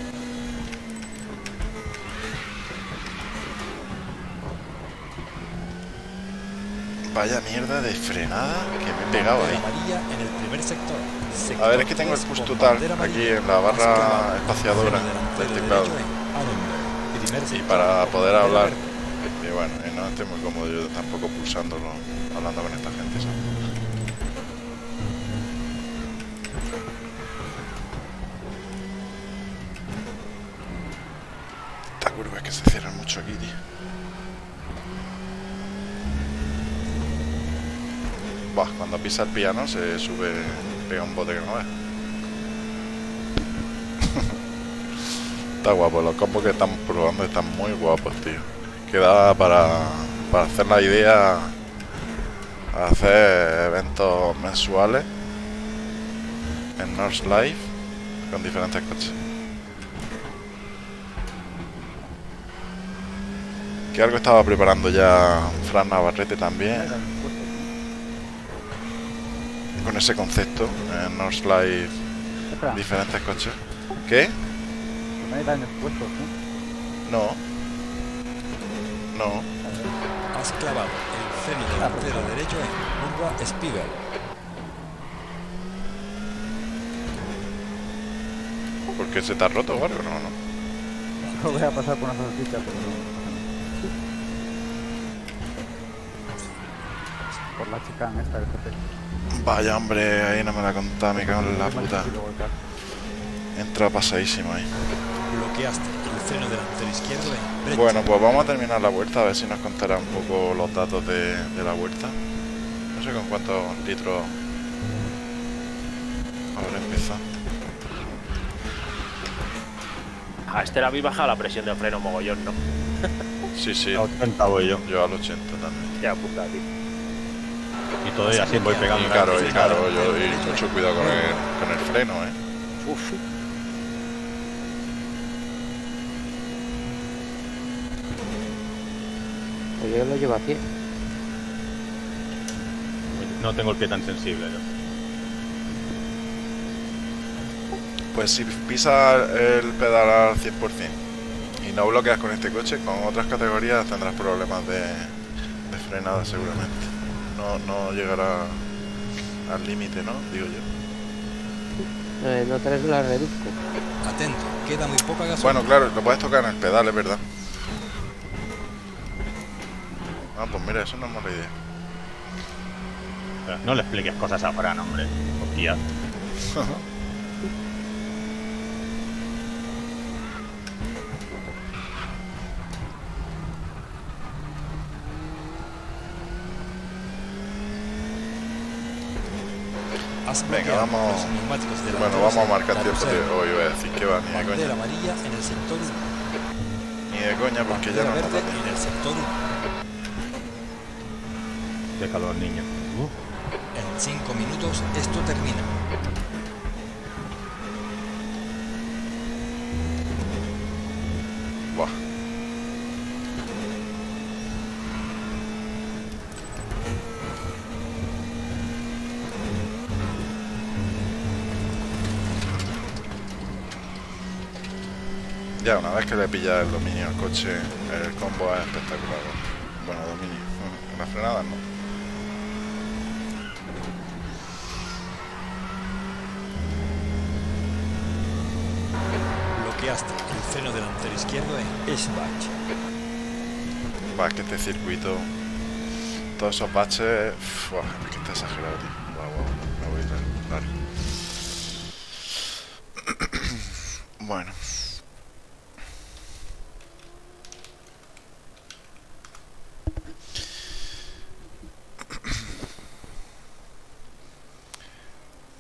Vaya mierda de frenada que me he pegado Bandera ahí. amarilla en el primer sector. A ver, es que tengo el push total aquí en la barra espaciadora del teclado. Y para poder hablar. Y bueno, no estoy muy cómodo yo tampoco pulsándolo, hablando con esta gente, ¿sabes? Esta curva es que se cierra mucho aquí, tío. Buah, cuando pisa el piano se sube, pega un bote que no es. Está guapo, los combos que estamos probando están muy guapos, tío. Queda para hacer la idea, hacer eventos mensuales en North Live con diferentes coches. Que algo estaba preparando ya Fran Navarrete también, con ese concepto en North Live, Espera, diferentes coches. ¿Qué? no hay daños puestos, ¿no? No. No. Has clavado el freno delantero derecho en curva Spiegel. ¿Por qué se te ha roto o algo? No, no. No voy a pasar por una salchicha, pero no. Por la chicana esta del GP. Vaya hombre, ahí no me la contaba, me cago en la puta. Entra pasadísimo ahí. Bloqueaste el freno delantero izquierdo en brecha. Bueno, pues vamos a terminar la vuelta, a ver si nos contará un poco los datos de la vuelta. No sé con cuántos litros habrá empezado. A este le habéis bajado la presión del freno mogollón, ¿no? Sí, sí. A 80 voy yo. Yo al 80 también. Ya, puta, tío. Y todavía así voy pegando. Y claro, yo y mucho cuidado con el freno, Uf. Pues yo lo llevo a pie. No tengo el pie tan sensible yo. Pues si pisas el pedal al 100% y no bloqueas con este coche, con otras categorías tendrás problemas de frenada seguramente. No llegará al límite, ¿no? Digo yo. No te la reduzco. Atento, queda muy poca gasolina. Bueno, claro, lo puedes tocar en el pedal, es verdad. Ah, pues mira, eso no es mala idea. No le expliques cosas a Fran, hombre. Hostia. Has Venga, bloqueado vamos. los neumáticos delanteros Bueno, vamos a en marcar tiempo, carrusel. tío. Hoy iba a decir que va, ni de Bandera coña. amarilla en el sector 1. Ni de coña, porque ya Bandera no nos verde da tiempo. en el sector 1. Déjalo al niño. En 5 minutos esto termina. Buah. Ya, una vez que le pillas el dominio al coche, el combo es espectacular. Bueno, dominio. Las frenadas no. Bloqueaste el freno delantero izquierdo en Eschbach. Va, es que este circuito, todos esos baches, buah, es que está exagerado, tío. Guau, me voy a largo. Bueno.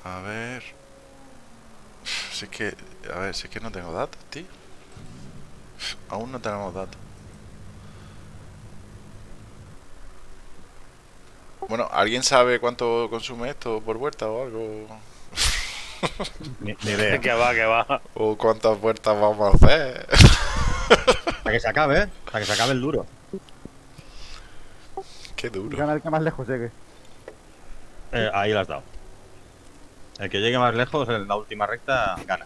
A ver. Si es que... A ver, si es que no tengo datos, tío. Aún no tenemos datos. Bueno, ¿alguien sabe cuánto consume esto por vuelta o algo? Ni idea. Que va. ¿O cuántas vueltas vamos a hacer? Para que se acabe, ¿eh? Para que se acabe el duro. Qué duro. Gana el que más lejos llegue. Ahí lo has dado. El que llegue más lejos en la última recta gana.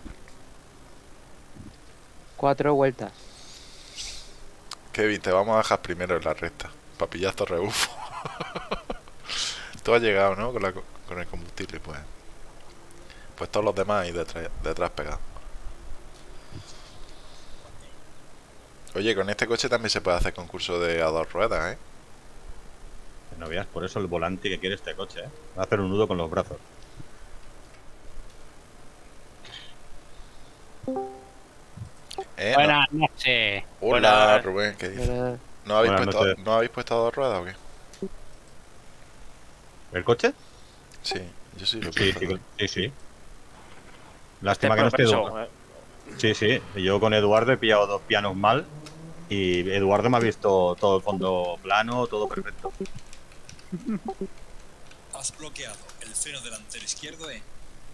4 vueltas. Kevin, te vamos a dejar primero en la recta. Para pillar estos rebufos. Tú has llegado, ¿no? Con el combustible, pues. Pues todos los demás ahí detrás pegados. Oye, con este coche también se puede hacer concurso de a 2 ruedas, ¿eh? No veas, por eso el volante que quiere este coche, ¿eh? Va a hacer un nudo con los brazos. Buenas noches. Hola, Rubén, ¿qué dices? Buenas. ¿No habéis puesto a 2 ruedas o qué? ¿El coche? Sí, yo sí lo he Sí, puesto. sí. Lástima que no esté propenso, Eduardo. Sí. Yo con Eduardo he pillado 2 pianos mal. Y Eduardo me ha visto todo el fondo plano, todo perfecto. Has bloqueado el freno delantero izquierdo en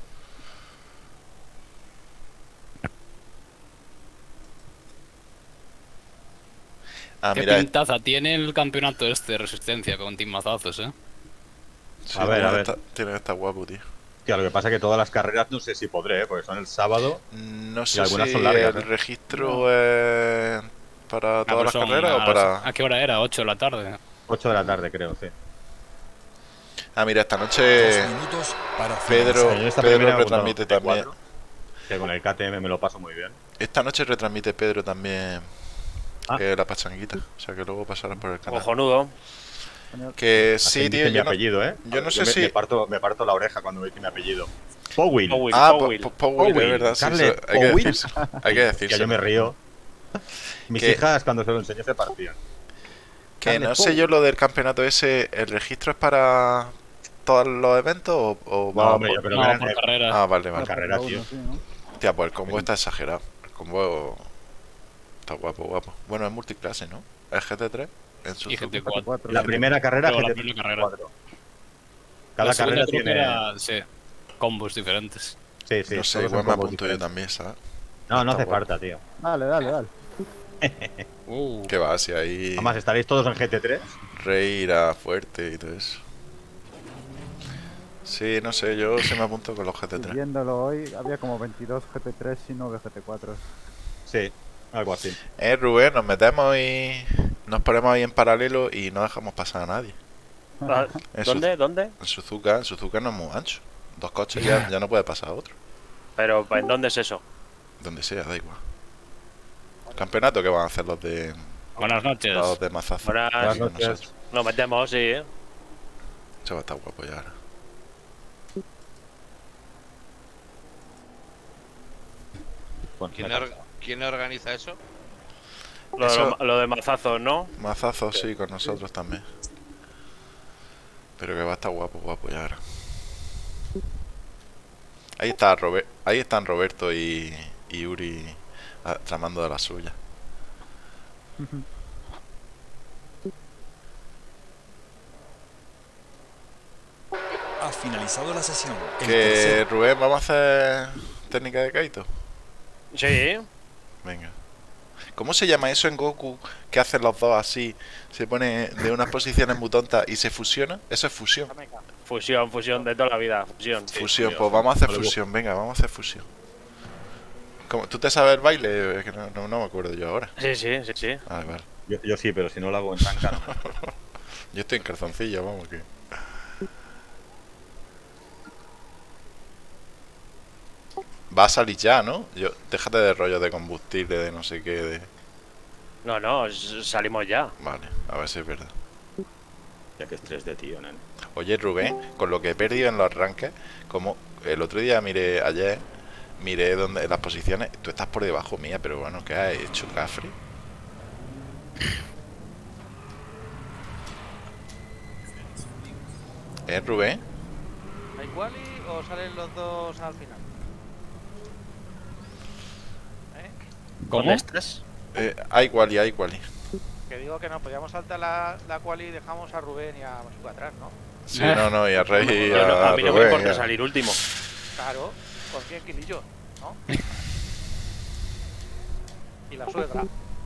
Qué mira, pintaza tiene el campeonato este de resistencia con timazazos, ¿eh? sí, A ver. Tiene que estar guapo, tío. Tío, lo que pasa es que todas las carreras no sé si podré, porque son el sábado. No Y sé algunas si son largas, el ¿eh? registro es para todas las Pues son carreras o para... ¿A qué hora era? 8 de la tarde. 8 de la tarde, creo, sí. Mira, esta noche 2 minutos para Pedro finalizar. Yo esta Pedro primera, retransmite bueno, también. T4, que con el KTM me lo paso muy bien. Esta noche retransmite Pedro también Ah. la pachanguita. O sea que luego pasarán por el canal. Cojonudo. Que Así sí, dice tío, mi yo no... apellido, ¿eh? yo no sé me, si- me parto la oreja cuando me dice mi apellido. Powell. Powell. Powell, Powell, es verdad, sí, Scarlett eso hay que Powell. decirse. Hay que decirse. Que yo me río. Mis Que- hijas cuando se lo enseñé se partían. Que no Scarlett sé Powell. yo lo del campeonato ese, ¿el registro es para todos los eventos o va No, hombre, por- yo creo No, que eran por carrera. Ah, vale, vale. carrera, Uno, tío. sí, ¿no? Tía, pues el combo está exagerado. El combo está guapo. Bueno, es multiclase, ¿no? Es GT3 en su Y GT4. 4, La primera carrera Luego la GT4. primera carrera. Cada La segunda carrera creo que tiene. era, sí, combos diferentes. Sí, No sé, todos son igual me combos apunto yo diferentes. también, ¿sabes? No, no Está hace guapo. falta, tío. Dale. Que va, si ahí Además, estaréis todos en GT3. Rey irá fuerte y todo eso. Sí, no sé, yo se me apunto con los GT3. Viéndolo hoy, había como 22 GT3 y 9 GT4. Sí, algo así. Rubén, nos metemos y nos ponemos ahí en paralelo y no dejamos pasar a nadie. Ah, Eso. ¿Dónde? En Suzuka no es muy ancho. 2 coches ya no puede pasar otro. Pero, ¿en dónde es eso? Donde sea, da igual. Campeonato que van a hacer los de Buenas noches. los de Mazazo. Buenas Con noches. nosotros. Nos metemos, sí. Eso va a estar guapo ya ahora. Bueno, ¿Quién organiza eso? Eso- Lo de mazazos, ¿no? Mazazo sí, con nosotros también. Pero que va a estar guapo ya ahora. Ahí están Roberto y Uri tramando de la suya. Ha finalizado la sesión. El Que tercer Rubén, vamos a hacer técnica de Kaito. Sí. Venga. ¿Cómo se llama eso en Goku que hacen los dos así? Se pone de unas posiciones muy tontas y se fusiona. Eso es fusión. Fusión de toda la vida. Fusión. sí. Fusión, pues vamos a hacer fusión. Venga, vamos a hacer fusión. ¿Tú te sabes el baile? Es que no me acuerdo yo ahora. Sí. Ah, vale. yo sí, pero si no lo hago en tanca, no. Yo estoy en calzoncillo, vamos que. Va a salir ya, ¿no? Déjate de rollo de combustible, de no sé qué, de... No, salimos ya. Vale, a ver si es verdad. Ya que estrés de tío, nene. Oye, Rubén, con lo que he perdido en los arranques, como el otro día miré donde las posiciones, tú estás por debajo mía, pero bueno, ¿qué has hecho, Cafre? Rubén, ¿Hay quali o salen los dos al final? ¿Dónde estás? Hay quali. Que digo que no, podíamos saltar la quali y dejamos a Rubén y a Masuka atrás, ¿no? Sí, no, y a Rey y a mí no me Rubén, importa ya. salir último. Claro, con 100 kilillos, ¿no? Y la suegra.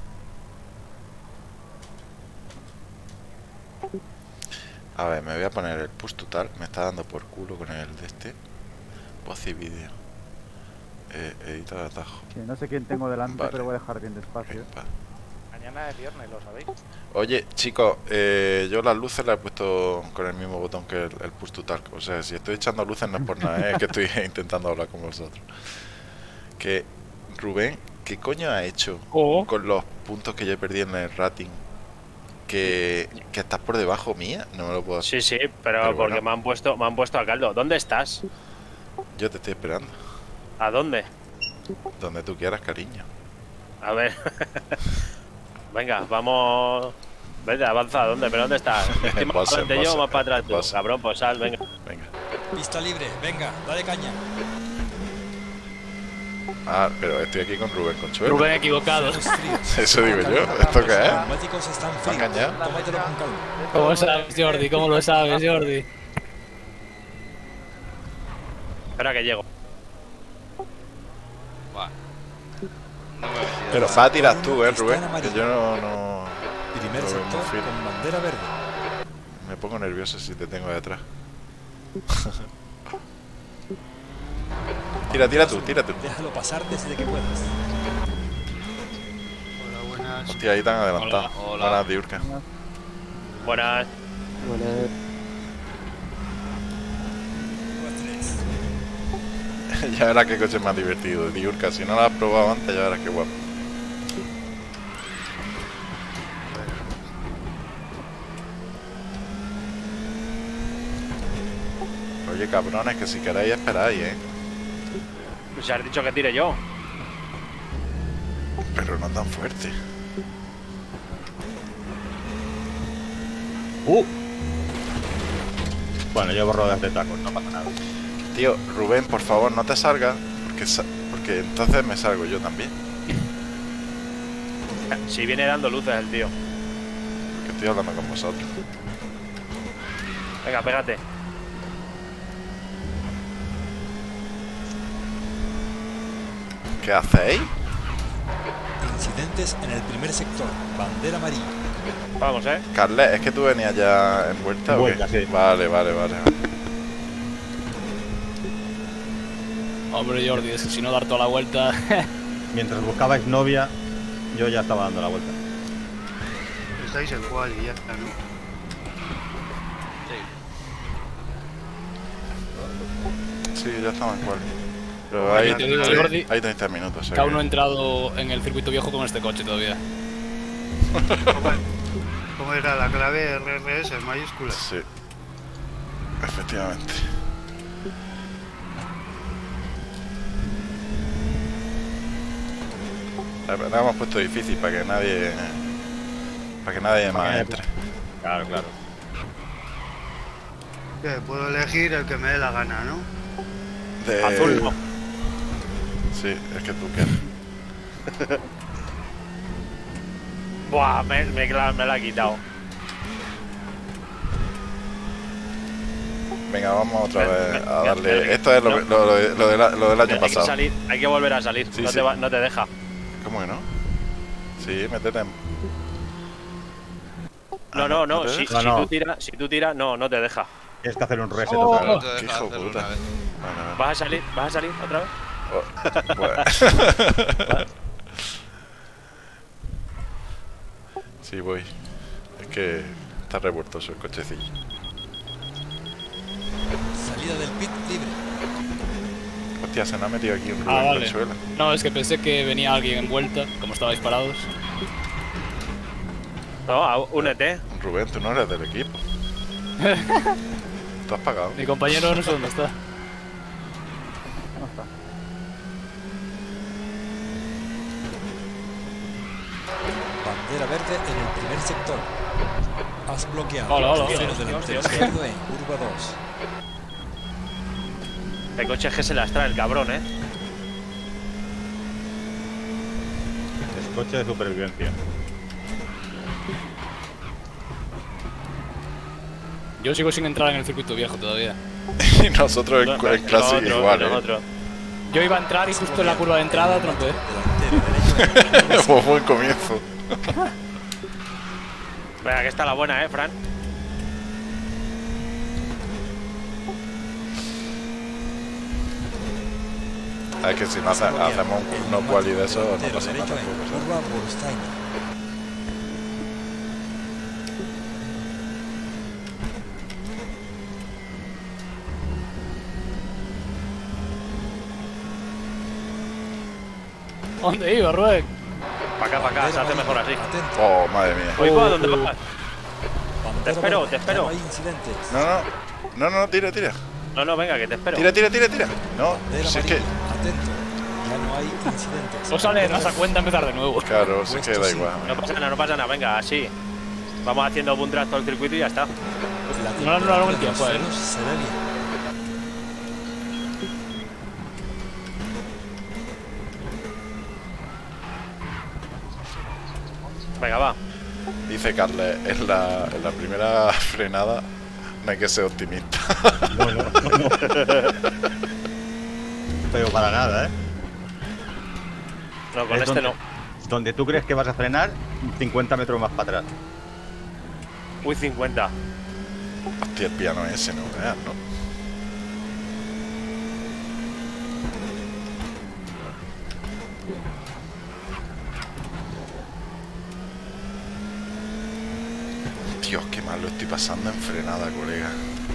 A ver, me voy a poner el push total. Me está dando por culo con el de este. Voz y vídeo. Editar atajo. Sí, no sé quién tengo delante, Vale. pero voy a dejar bien despacio. Vale. Mañana es viernes, ¿lo sabéis? Oye, chicos, yo las luces las he puesto con el mismo botón que el push to talk. O sea, si estoy echando luces no es por nada, es que estoy intentando hablar con vosotros. Que, Rubén, ¿qué coño ha hecho con los puntos que yo perdí en el rating? Que estás por debajo mía, no me lo puedo hacer. Sí, pero porque bueno. me han puesto a caldo. ¿Dónde estás? Yo te estoy esperando. ¿A dónde? Donde tú quieras, cariño. A ver. Venga, vamos. Vete, avanza. ¿Dónde? ¿Pero dónde estás? ¿Estoy más para adelante yo o más para atrás tú? Cabrón, pues sal, venga. Pista libre, venga, dale caña. Ah, pero estoy aquí con Rubén Consuelo. Rubén equivocado. Eso digo yo. ¿Esto qué es? Neumáticos están ¿Me ha fríos. engañado? Tómatelo con calma. ¿Cómo sabes, Jordi? ¿Cómo lo sabes, Jordi? Espera que llego. Pero va a tirar tú, Rubén. Que yo no Primer lo veo muy sector fino. con bandera verde. Me pongo nervioso si te tengo detrás. Tira tú. Déjalo pasar desde que puedas. Hola, buenas. Hostia, ahí tan adelantado. Hola. Buenas, Diurka. Buenas. Ya verás qué coche más divertido, Diurka. Si no lo has probado antes, ya verás qué guapo. Oye, cabrones, que si queréis esperáis, Pues has dicho que tire yo. Pero no tan fuerte. Bueno, yo borro desde tacos, no pasa nada. Tío, Rubén, por favor, no te salgas, porque entonces me salgo yo también. Si viene dando luces el tío. Que estoy hablando con vosotros. Venga, pégate. ¿Qué hacéis? Incidentes en el primer sector. Bandera amarilla. Vamos, Carles, ¿es que tú venías ya en vuelta o qué? Vuelta, sí. Vale. Hombre, Jordi, es que si no dar toda la vuelta. Mientras buscabais novia, yo ya estaba dando la vuelta. Estáis en quali ya, ¿no? Sí, ya estamos en cual. Pero Ahí hay, te digo, Jordi, hay 30 minutos. o sea que aún no he que- entrado en el circuito viejo con este coche todavía. ¿Cómo era la clave RRS en mayúsculas? Sí, efectivamente. La hemos puesto difícil para que nadie más entre. Claro. Que puedo elegir el que me dé la gana, ¿no? Azul no. Sí, es que tú quieres. Buah, me la ha quitado. Venga, vamos otra vez a darle. Esto es lo del año Hay que pasado. salir, hay que volver a salir. Sí, no, sí. no te deja. ¿Cómo que no? Sí, métete en. No, ¿no te si, deja? si No. tú tiras, no te deja. Tienes que hacer un reset Oh. otra vez. No te Qué deja hijo hacerlo puta. una vez. ¿Vas a salir otra vez? Bueno. Sí, voy. Es que está revueltoso el cochecillo. Salida del pit libre. Hostia, se me ha metido aquí un Rubén Ah, vale. Consuelo. No, es que pensé que venía alguien en vuelta, como estabais parados. No, únete. Rubén, tú no eres del equipo. ¿Tú has pagado? Mi compañero no sé dónde está. No está. Bandera verde en el primer sector. Has bloqueado. Hola. El freno delantero izquierdo en curva 2. El coche es que se las trae el cabrón, Es coche de supervivencia. Yo sigo sin entrar en el circuito viejo todavía. Y nosotros en Classic igual, Yo iba a entrar y justo en la curva de entrada trompé. Pues buen comienzo. Venga, que está la buena, Fran. Es que si no hacemos unos quali de eso, no pasa nada tampoco. ¿Dónde iba, Rubén? Para acá, se hace mejor así. Oh, madre mía. Oye, ¿dónde vas? Te espero. No, tira. No, venga, que te espero. Tira. No, si es que... Ya no hay incidentes. O sale de esa cuenta empezar de nuevo. Claro, si es que da igual. No pasa nada, venga, así. Vamos haciendo un track todo el circuito y ya está. No anularon el tiempo, Venga, va. Dice Carles, en la primera frenada no hay que ser optimista. Bueno. Pero para nada, No, con este no. Donde tú crees que vas a frenar, 50 metros más para atrás. Uy, 50. Hostia, el piano ese, no veas, ¿no? Dios, qué mal lo estoy pasando en frenada, colega.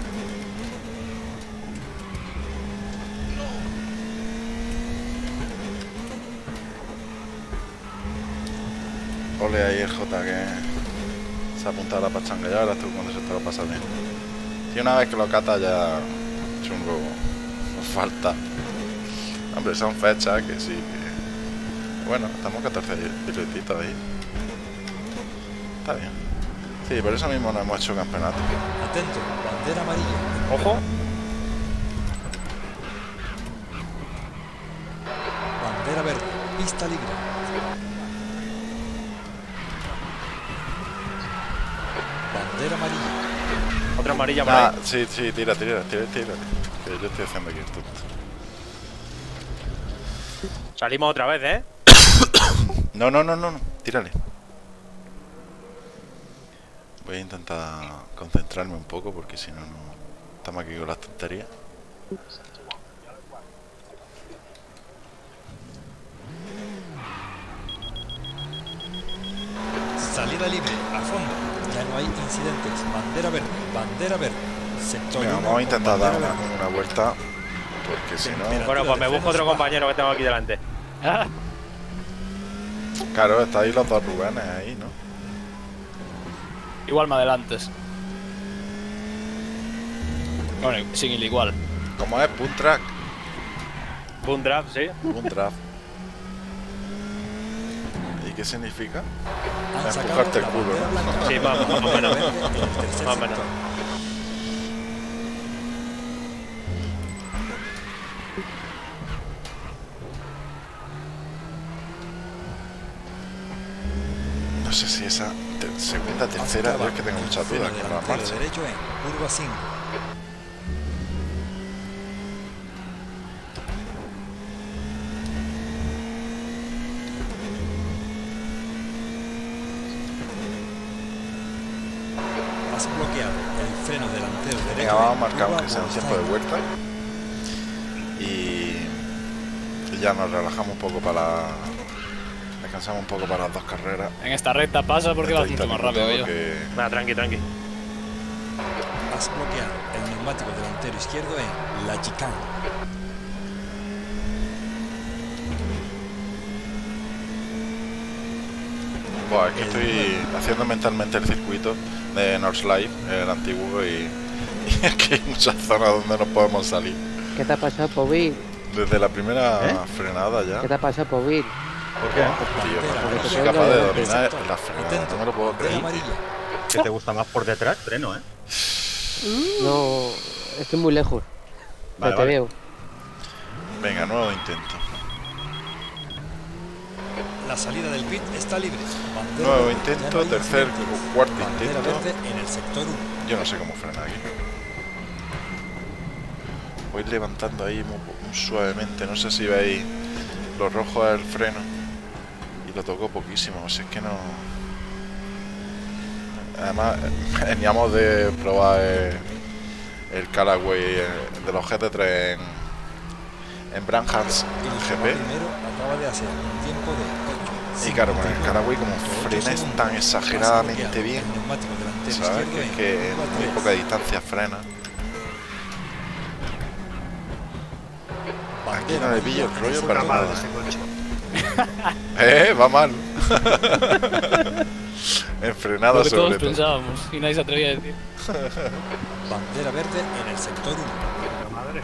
Ole ahí el J que se ha apuntado a la pachanga. Ya verás tú cuando se te lo pasa bien. Si una vez que lo cata ya chungo nos falta. Hombre, son fechas que sí que... Bueno, estamos 14 pilotitos ahí. Está bien. Sí, por eso mismo no hemos hecho campeonato. Atento, bandera amarilla. Ojo. Bandera verde, pista libre. Bandera amarilla. Otra amarilla por ahí. Sí, tira. Que yo estoy haciendo aquí esto. Salimos otra vez, No, tírale. Voy a intentar concentrarme un poco porque si no, estamos aquí con las tonterías. Salida libre, a fondo. Ya no hay incidentes. Bandera verde. Sector Venga, vamos a intentar dar una vuelta porque si no... Bueno, pues me busco otro compañero que tengo aquí delante. Claro, está ahí los dos Rubenes ahí, ¿no? Igual me adelantes. Bueno, sin el igual. ¿Cómo es? Punt track. Punt draft, sí. Punt draft. ¿Y qué significa? Empujarte el culo, ¿no? Sí, más o menos. Más o menos. No sé si esa segunda, tercera, yo es que tengo muchas dudas con la marcha. Derecho en curva 5. Has bloqueado el freno delantero derecho. Venga, vamos a marcar aunque sea un tiempo de vuelta. Y ya nos relajamos un poco para descansamos un poco para las dos carreras. En esta recta pasa porque vas mucho más rápido yo. Nada, tranqui. Has bloqueado el neumático delantero izquierdo en la chicane. Buah, es que estoy haciendo mentalmente el circuito de Northlife, el antiguo, y es que hay muchas zonas donde no podemos salir. ¿Qué te ha pasado, Povil? Desde la primera frenada ya. ¿Qué te ha pasado, Povil? ¿Por qué? Tío, no soy capaz de dominar la frenada, no me lo puedo creer. ¿Qué te gusta más por detrás? Freno, No, estoy muy lejos. Vale, te veo. Venga, nuevo intento. La salida del pit está libre. Bandera Nuevo verde, intento, ya no hay tercer incidentes. o cuarto Bandera intento. verde en el sector 1. Yo no sé cómo frenar aquí. Voy levantando ahí muy suavemente. No sé si veis lo rojo del freno. Y lo tocó poquísimo. O sea, es que no... Además, veníamos de probar el Callaway de los GT3 en Branhams GP. Primero acaba de hacer un tiempo de Y claro, con el Callaway como frena es tan exageradamente bien, ¿sabes? Que en muy poca distancia frena. Aquí no le pillo el rollo para nada. Va mal. En frenada Lo que sobre todos todo. pensábamos y nadie se atrevía a decir. Bandera verde en el sector 1. Madre.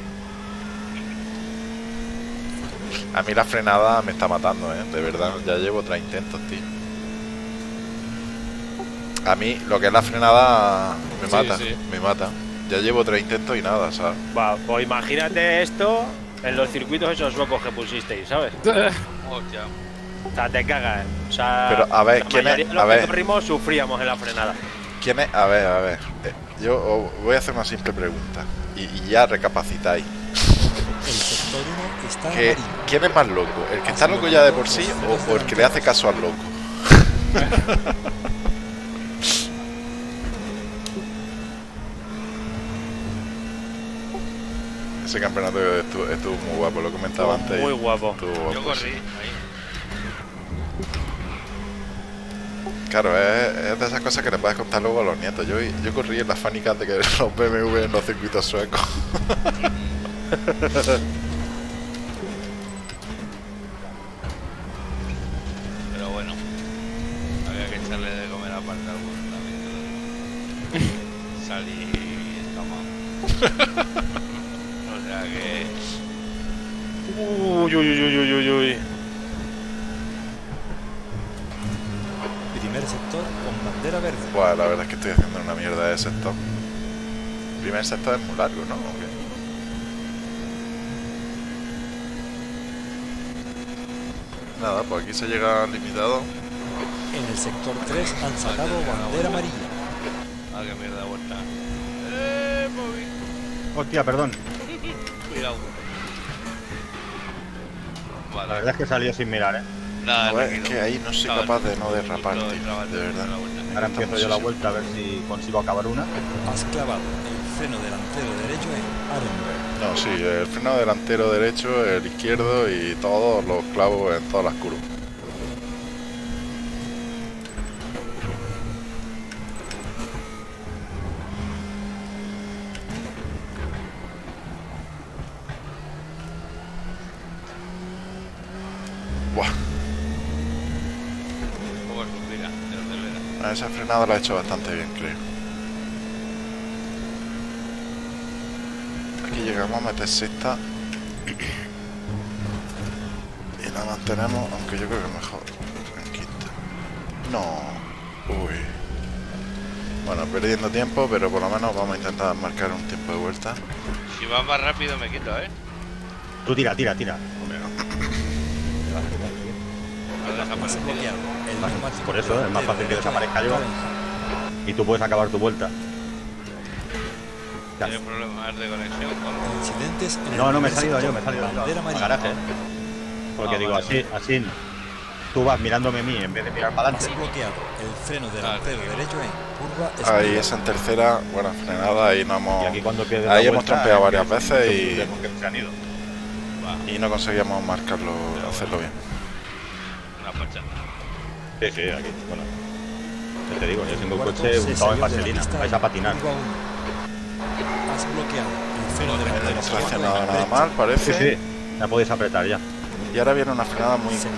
A mí la frenada me está matando, de verdad. Ya llevo 3 intentos, tío. A mí lo que es la frenada me mata, me mata. Ya llevo 3 intentos y nada, ¿sabes? Va, pues imagínate esto en los circuitos esos locos que pusisteis, ¿sabes? Hostia. O sea, te cagas, o sea... Pero, a ver, ¿quién es? A ver, Los sufríamos en la frenada. ¿quién es? A ver. Yo os voy a hacer una simple pregunta. Y ya recapacitáis. El sector 1 está amarillo. ¿Quién es más loco? ¿El que está loco ya de por sí o el que le hace caso al loco? Ese campeonato estuvo muy guapo, lo comentaba antes. Muy guapo. Yo corrí ahí. Claro, es de esas cosas que le puedes contar luego a los nietos. Yo corrí en las fánicas de que los BMW en los circuitos suecos. Pero bueno, había que echarle de comer aparte a algunos también. Salí escamado. O sea que... Uy. Primer sector con bandera verde. Buah, la verdad es que estoy haciendo una mierda de sector. El primer sector es muy largo, ¿no? ¿O qué? Nada, pues aquí se llega al limitado. En el sector 3 han sacado bandera amarilla. Ah, qué mierda vuelta. Moví. Hostia, perdón. Cuidado. Vale. La verdad es que salió sin mirar, Nada, A ver, es que ahí no soy capaz de no derrapar, tío. De verdad. Ahora empiezo yo la vuelta a ver si consigo acabar una. Has clavado el freno delantero derecho en Arenberg. No, sí, el freno delantero derecho, el izquierdo y todos los clavos en todas las curvas. Buah. ¿Cómo suspira? De donde era. Esa frenada la he hecho bastante bien, creo. Aquí llegamos a meter sexta. Y la mantenemos, aunque yo creo que mejor en quinta. No. Uy. Bueno, perdiendo tiempo, pero por lo menos vamos a intentar marcar un tiempo de vuelta. Si vas más rápido me quito, Tú tira. No deja para el Por eso es más fácil que desaparezca yo y tú puedes acabar tu vuelta. ¿Tiene problemas de conexión con los incidentes? No, me he salido yo, al garaje. Porque digo, así tú vas mirándome a mí en vez de mirar para adelante. Has bloqueado el freno delantero derecho en curva. Ahí esa en tercera, buena frenada, ahí no hemos. Y aquí cuando pierdes ahí la hemos vuelta, trampeado varias veces se han ido. y no conseguíamos marcarlo, hacerlo bien. una fachada. Sí, aquí, bueno. Ya te digo, yo tengo el coche untado en vaselina, vais a patinar. Has bloqueado el freno delantero. No ha traccionado nada mal, parece. Sí, ya podéis apretar ya. Y ahora viene una frenada muy difícil.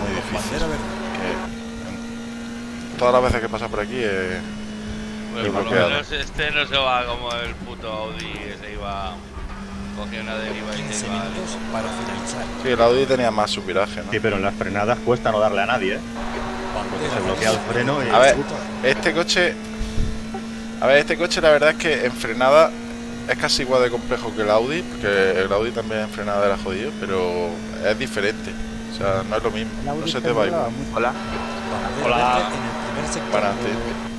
Que todas las veces que pasa por aquí Bueno, por lo menos este no se va como el puto Audi que se iba. Cogía una deriva y se iba. Para finalizar. Sí, el Audi tenía más su viraje, ¿no? Sí, pero en las frenadas cuesta no darle a nadie, porque se bloquea el freno y... A ver, este coche la verdad es que en frenada es casi igual de complejo que el Audi, porque el Audi también en frenada era jodido, pero es diferente. O sea, no es lo mismo. No se te va igual. Hola. Hola. Para ti.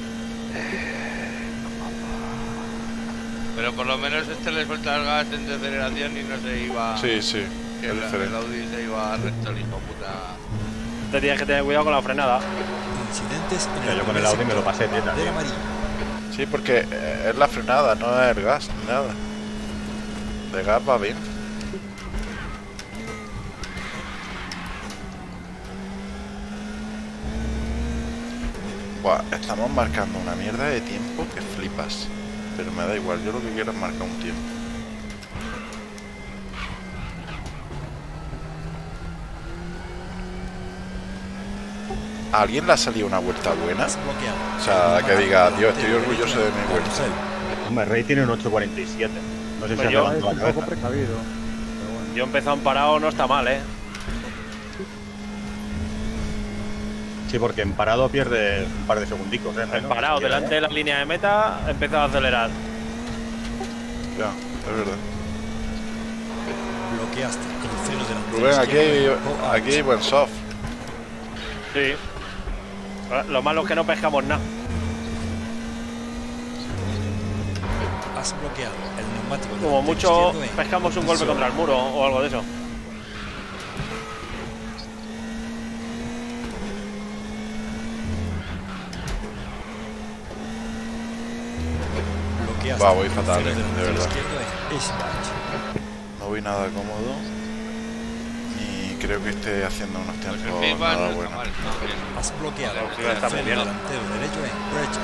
Pero por lo menos este le suelta el gas en deceleración y no se iba. Sí, sí. Que es diferente. el Audi se iba recto, el hijo puta. Te tienes que tener cuidado con la frenada. Incidentes en Yo con el Audi me lo pasé bien también. Sí, porque es la frenada, no es el gas, ni nada. De gas va bien. Buah, estamos marcando una mierda de tiempo que flipas. Pero me da igual, yo lo que quiero es marcar un tiempo. ¿A alguien le ha salido una vuelta buena? O sea, que diga, tío, estoy orgulloso de mi vuelta. Hombre, Rey tiene un 8.47. No sé si Pues ha yo- levantado la Un poco cabeza. precavido. Yo he empezado en parado, no está mal, Sí, porque en parado pierde un par de segundicos. En parado, delante de la línea de meta, he empezado a acelerar. Ya, es verdad. Bloqueaste el freno delantero. Rubén, aquí hay buen soft. Sí. Lo malo es que no pescamos nada. Has bloqueado el neumático. Como delantero mucho izquierdo en pescamos un golpe impulsor. contra el muro o algo de eso. Bloqueaste Va, voy el fatal, freno de delantero verdad. izquierdo en Eschbach. No voy nada cómodo. Ni creo que esté haciendo unos tiempos feedback no nada está buenos. mal, está bien. Has bloqueado La el velocidad está muy freno mierda. delantero derecho en Brecha.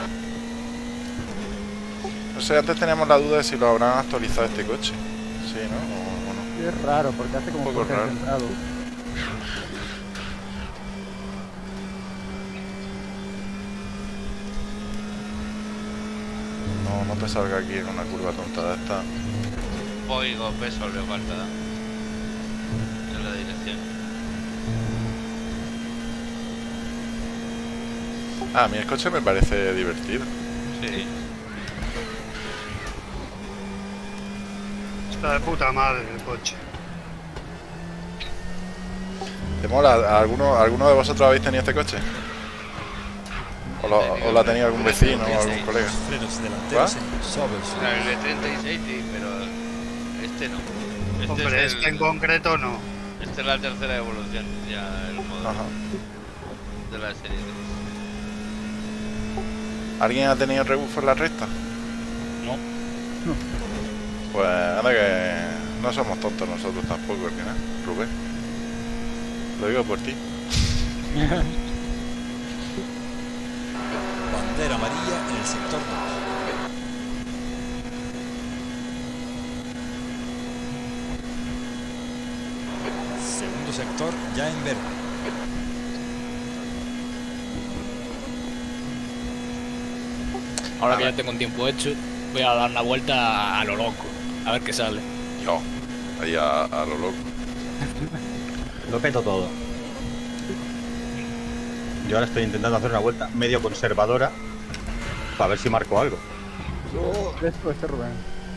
No sé, antes teníamos la duda de si lo habrán actualizado este coche. Sí, ¿no? O no. Sí, es raro, porque hace como Un poco fuerza raro. centrado. No te salga aquí en una curva tonta de esta. Oigo, peso le falta. En la dirección. Ah, a mí el coche me parece divertido. Sí. Está de puta madre el coche. ¿Te mola? ¿Alguno de vosotros habéis tenido este coche? ¿O lo ha tenido algún vecino o algún colega? Frenos delanteros en Sobers. El de 36 sí, pero este no. Este Hombre, es este en concreto no. Este es la tercera evolución, ya el modo Ajá. de la serie 3. ¿Alguien ha tenido rebufo en la recta? No. Pues anda que no somos tontos nosotros tampoco al final, Rubén. Lo digo por ti. Bandera amarilla en el sector bajo. Segundo sector ya en verde. Ahora que ya tengo un tiempo hecho, voy a dar una vuelta a lo loco. A ver qué sale. Yo, ahí a lo loco. Lo peto todo. Yo ahora estoy intentando hacer una vuelta medio conservadora para ver si marco algo. Esto es Rubén.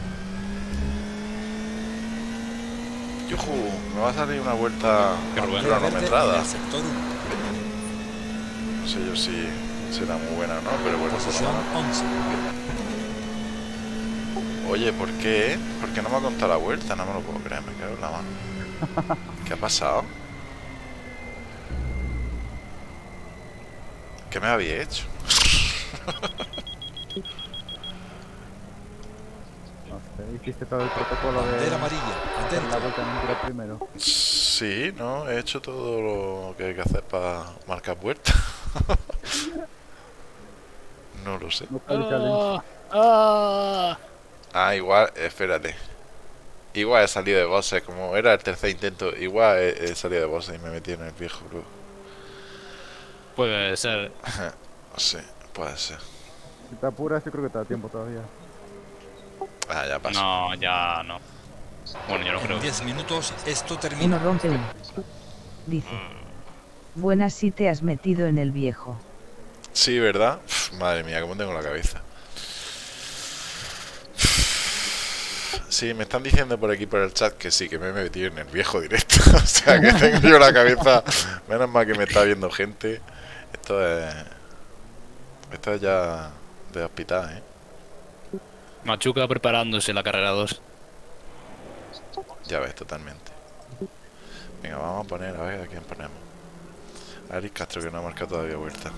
Yujú, me va a salir una vuelta Bandera verde en cronometrada. el sector 1. No sé yo si será muy buena o no, pero bueno, por lo Posición menos. 11. Oye, ¿por qué? ¿Por qué no me ha contado la vuelta? No me lo puedo creer, me cago en la mano. ¿Qué ha pasado? ¿Qué me había hecho? No sé, hiciste todo el protocolo de Bandera amarilla. hacer la Atento. vuelta en un tiro primero. Sí, ¿no? He hecho todo lo que hay que hacer para marcar vueltas. No lo sé. No puede salir. Ah, igual, espérate. Igual he salido de bosses, como era el tercer intento, igual he salido de bosses y me metí en el viejo grupo. Puede ser. Sí, puede ser. Si te apuras, yo creo que te da tiempo todavía. Ah, ya pasó. No, ya no. Bueno, yo no creo. En 10 minutos esto Uno termina. rompe uno. Dice. Buenas si te has metido en el viejo. Sí, ¿verdad? Uf, madre mía, cómo tengo la cabeza. Sí, me están diciendo por aquí por el chat que sí, que me he metido en el viejo directo. O sea, que tengo yo la cabeza. Menos mal que me está viendo gente. Esto es ya de hospital, ¿eh? Machuca preparándose la carrera 2. Ya ves, totalmente. Venga, vamos a poner, a ver a quién ponemos. A Eric Castro, que no ha marcado todavía vuelta.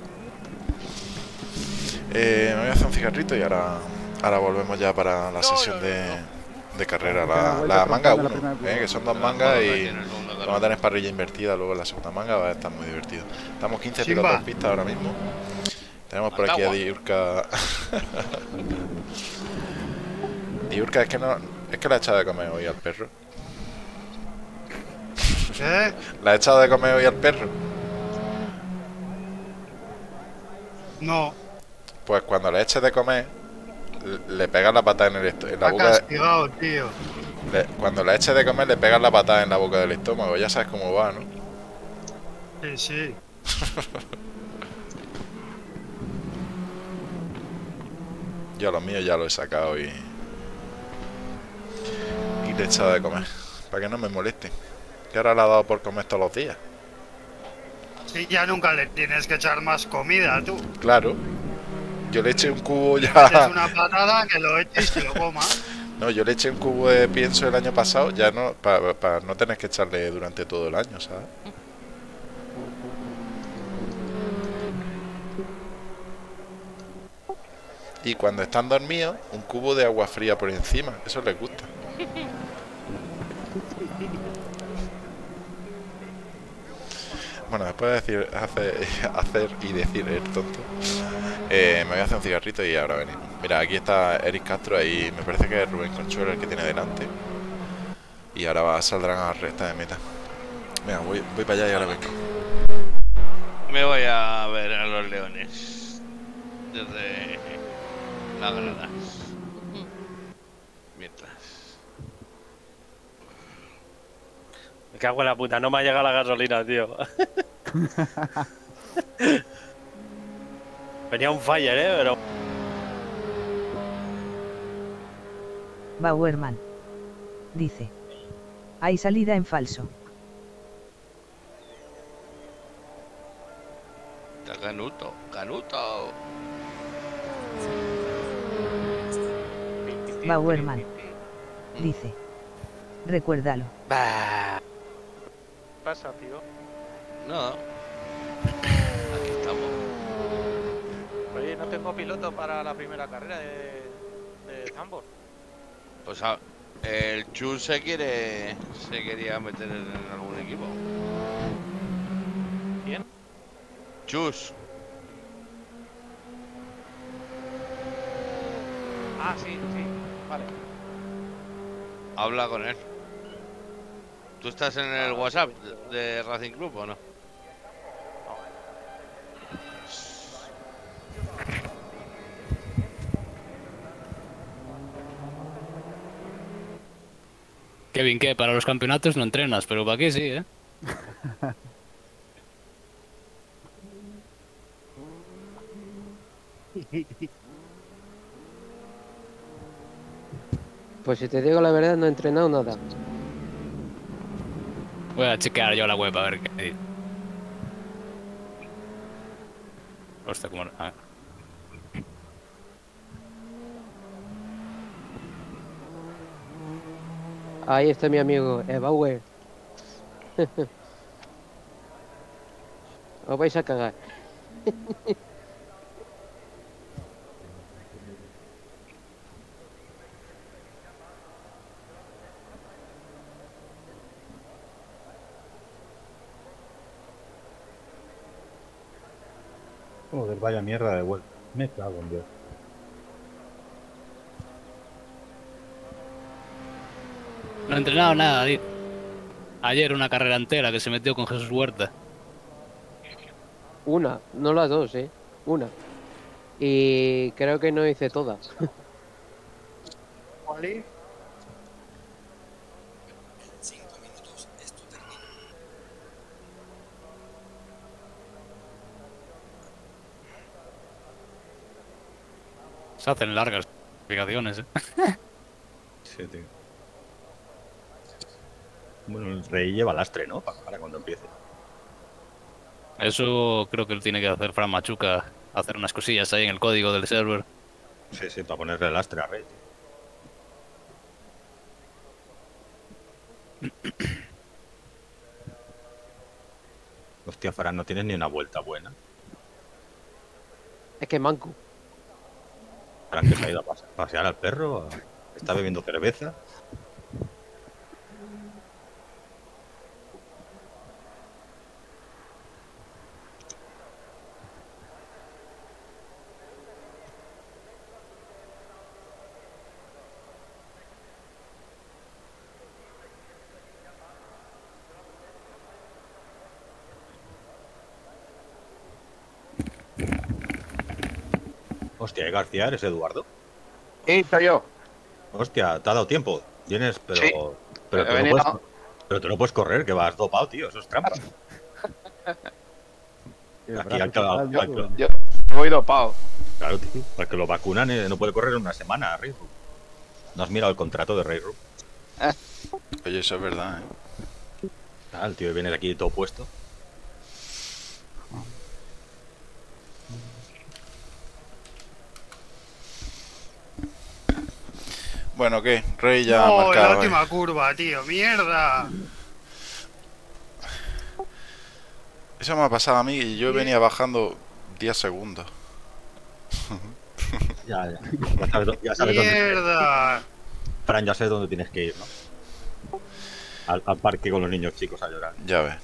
Me voy a hacer un cigarrito y ahora volvemos ya para la sesión de carrera. La manga 1, que son 2 mangas y vamos a tener parrilla invertida luego en la segunda manga. Va a estar muy divertido. Estamos 15 pilotos en pista ahora mismo. Tenemos por aquí a Diurka. Diurka, es que la he echado de comer hoy al perro. ¿Qué? ¿La he echado de comer hoy al perro? No. Pues cuando le eches de comer, le pegas la patada en la boca. Castigado, tío. Cuando le eches de comer, le pegas la patada en la boca del estómago. Ya sabes cómo va, ¿no? Sí, sí. Yo los míos ya lo he sacado y le he echado de comer. Para que no me moleste. Que ahora le ha dado por comer todos los días. Sí, ya nunca le tienes que echar más comida, tú. Claro. Yo le eché un cubo ya. Es una patada que lo eches y lo coma. No, yo le eché un cubo de pienso el año pasado, ya no, para no tener que echarle durante todo el año, ¿sabes? Y cuando están dormidos, un cubo de agua fría por encima, eso les gusta. Bueno, después de hacer y decir el tonto, me voy a hacer un cigarrito y ahora venimos. Mira, aquí está Eric Castro, ahí me parece que es Rubén Conchuelo el que tiene delante. Y ahora saldrán a la recta de meta. Venga, voy para allá y ahora vengo. Me voy a ver a los leones desde la grada. Mientras. Me cago en la puta, no me ha llegado la gasolina, tío. Venía un fire, pero... Bauerman. Dice. Hay salida en falso. Canuto, Canuto. Bauerman. Dice. Recuérdalo. ¿Qué pasa, tío? No. Aquí estamos. Oye, no tengo piloto para la primera carrera de Zambor. Pues el Chus se quería meter en algún equipo. ¿Quién? Chus. Ah, sí, vale. Habla con él. ¿Tú estás en el WhatsApp de Racing Club o no? Kevin, ¿qué? Para los campeonatos no entrenas, pero para qué sí, ¿eh? Pues si te digo la verdad, no he entrenado nada. Voy a chequear yo la web a ver qué hay. Hostia, cómo... A ver. Ahí está mi amigo, Bauer. Os vais a cagar. Joder, vaya mierda de vuelta. Me cago en Dios. No he entrenado nada, tío. Ayer una carrera entera que se metió con Jesús Huerta. Una, no las dos, una. Y creo que no hice todas. ¿Cuál? Se hacen largas explicaciones, ¿eh? Sí, tío. Bueno, el Rey lleva lastre, ¿no? Para cuando empiece. Eso creo que lo tiene que hacer Fran Machuca, hacer unas cosillas ahí en el código del server. Sí, sí, para ponerle lastre a Rey, tío. Hostia, Fran, no tienes ni una vuelta buena. Es que manco. Fran, que se ha ido a pasear al perro, está bebiendo cerveza. Hostia, García, ¿eres Eduardo? Sí, soy yo. Hostia, te ha dado tiempo. Vienes, pero. Sí. Pero tú no puedes correr, que vas dopado, tío. Eso es trampa. Aquí yo voy dopado. Claro, tío. Para que lo vacunan no puede correr en una semana, Rey Room. ¿No has mirado el contrato de Rey Room? Oye, eso es verdad, ¿eh? Ah, el tío viene de aquí todo puesto. Bueno, ¿qué? Rey ya ha no, marcado. La última curva, tío. ¡Mierda! Eso me ha pasado a mí y yo venía bajando 10 segundos. Ya sabes ¡Mierda! Fran, ya sabes dónde tienes que ir, ¿no? Al parque con los niños chicos a llorar. Ya ves.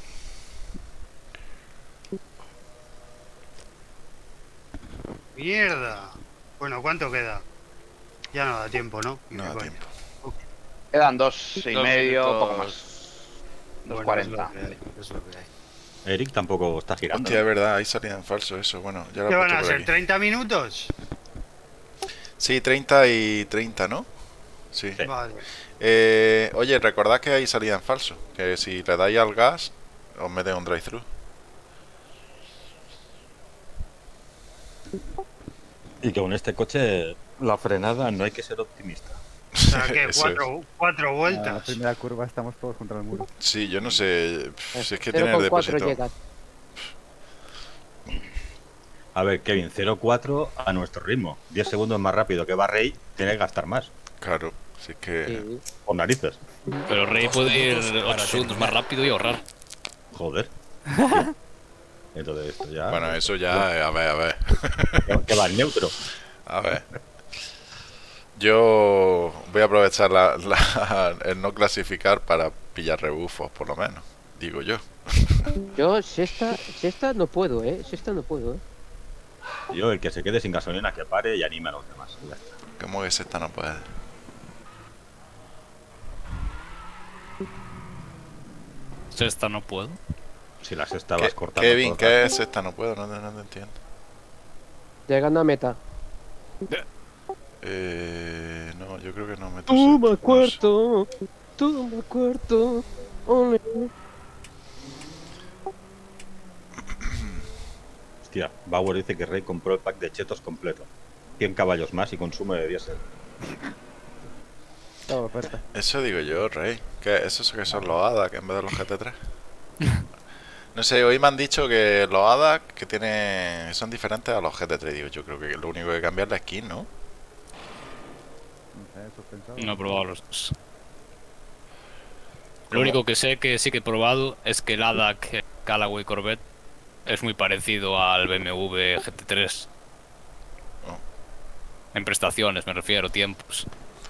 ¡Mierda! Bueno, ¿cuánto queda? Ya no da tiempo, ¿no? No da tiempo. Quedan 2,5, poco más. 2,40. Es lo que hay. Eric tampoco está girando. Hostia, es verdad, ahí salía en falso eso. Bueno, ya lo ¿Qué he van puesto a por ser? aquí. 30 minutos. Sí, 30 y 30, ¿no? Sí. Vale. Oye, recordad que hay salida en falso. Que si le dais al gas, os mete un drive-thru. Y que con este coche, la frenada no hay que ser optimista. O sea, que cuatro vueltas. En la primera curva estamos todos contra el muro. Sí, yo no sé si es que tiene el 0,4 depósito. llegas. A ver, Kevin, 0,4 a nuestro ritmo. 10 segundos más rápido que va Rey, tiene que gastar más. Claro, si es que... Sí. Por narices. Pero Rey puede ir 8 segundos más rápido y ahorrar. Joder. Entonces esto ya... Bueno, eso ya... A ver. Que va en neutro. A ver. Yo voy a aprovechar el no clasificar para pillar rebufos, por lo menos. Digo yo. Yo, sexta no puedo, Sexta no puedo, Yo, el que se quede sin gasolina, que pare y anime a los demás. Ya está. ¿Cómo que sexta no puede? Sexta no puedo. Si la sexta vas cortando. Kevin, ¿qué es sexta no puedo? No te entiendo. Llegando a meta. No, yo creo que no meto Toma cuarto. Toma cuarto. Ole. Hostia, Bauer dice que Rey compró el pack de chetos completo. 100 caballos más y consumo de diésel. Eso digo yo, Rey. ¿Qué? ¿Eso que son los ADA que en vez de los GT3? No sé, hoy me han dicho que los ADA que son diferentes a los GT3. Digo, yo creo que lo único que cambia es la skin, ¿no? No he probado los dos. Lo único que sé que sí que he probado es que el ADAC Callaway Corvette es muy parecido al BMW GT3. En prestaciones, me refiero, tiempos.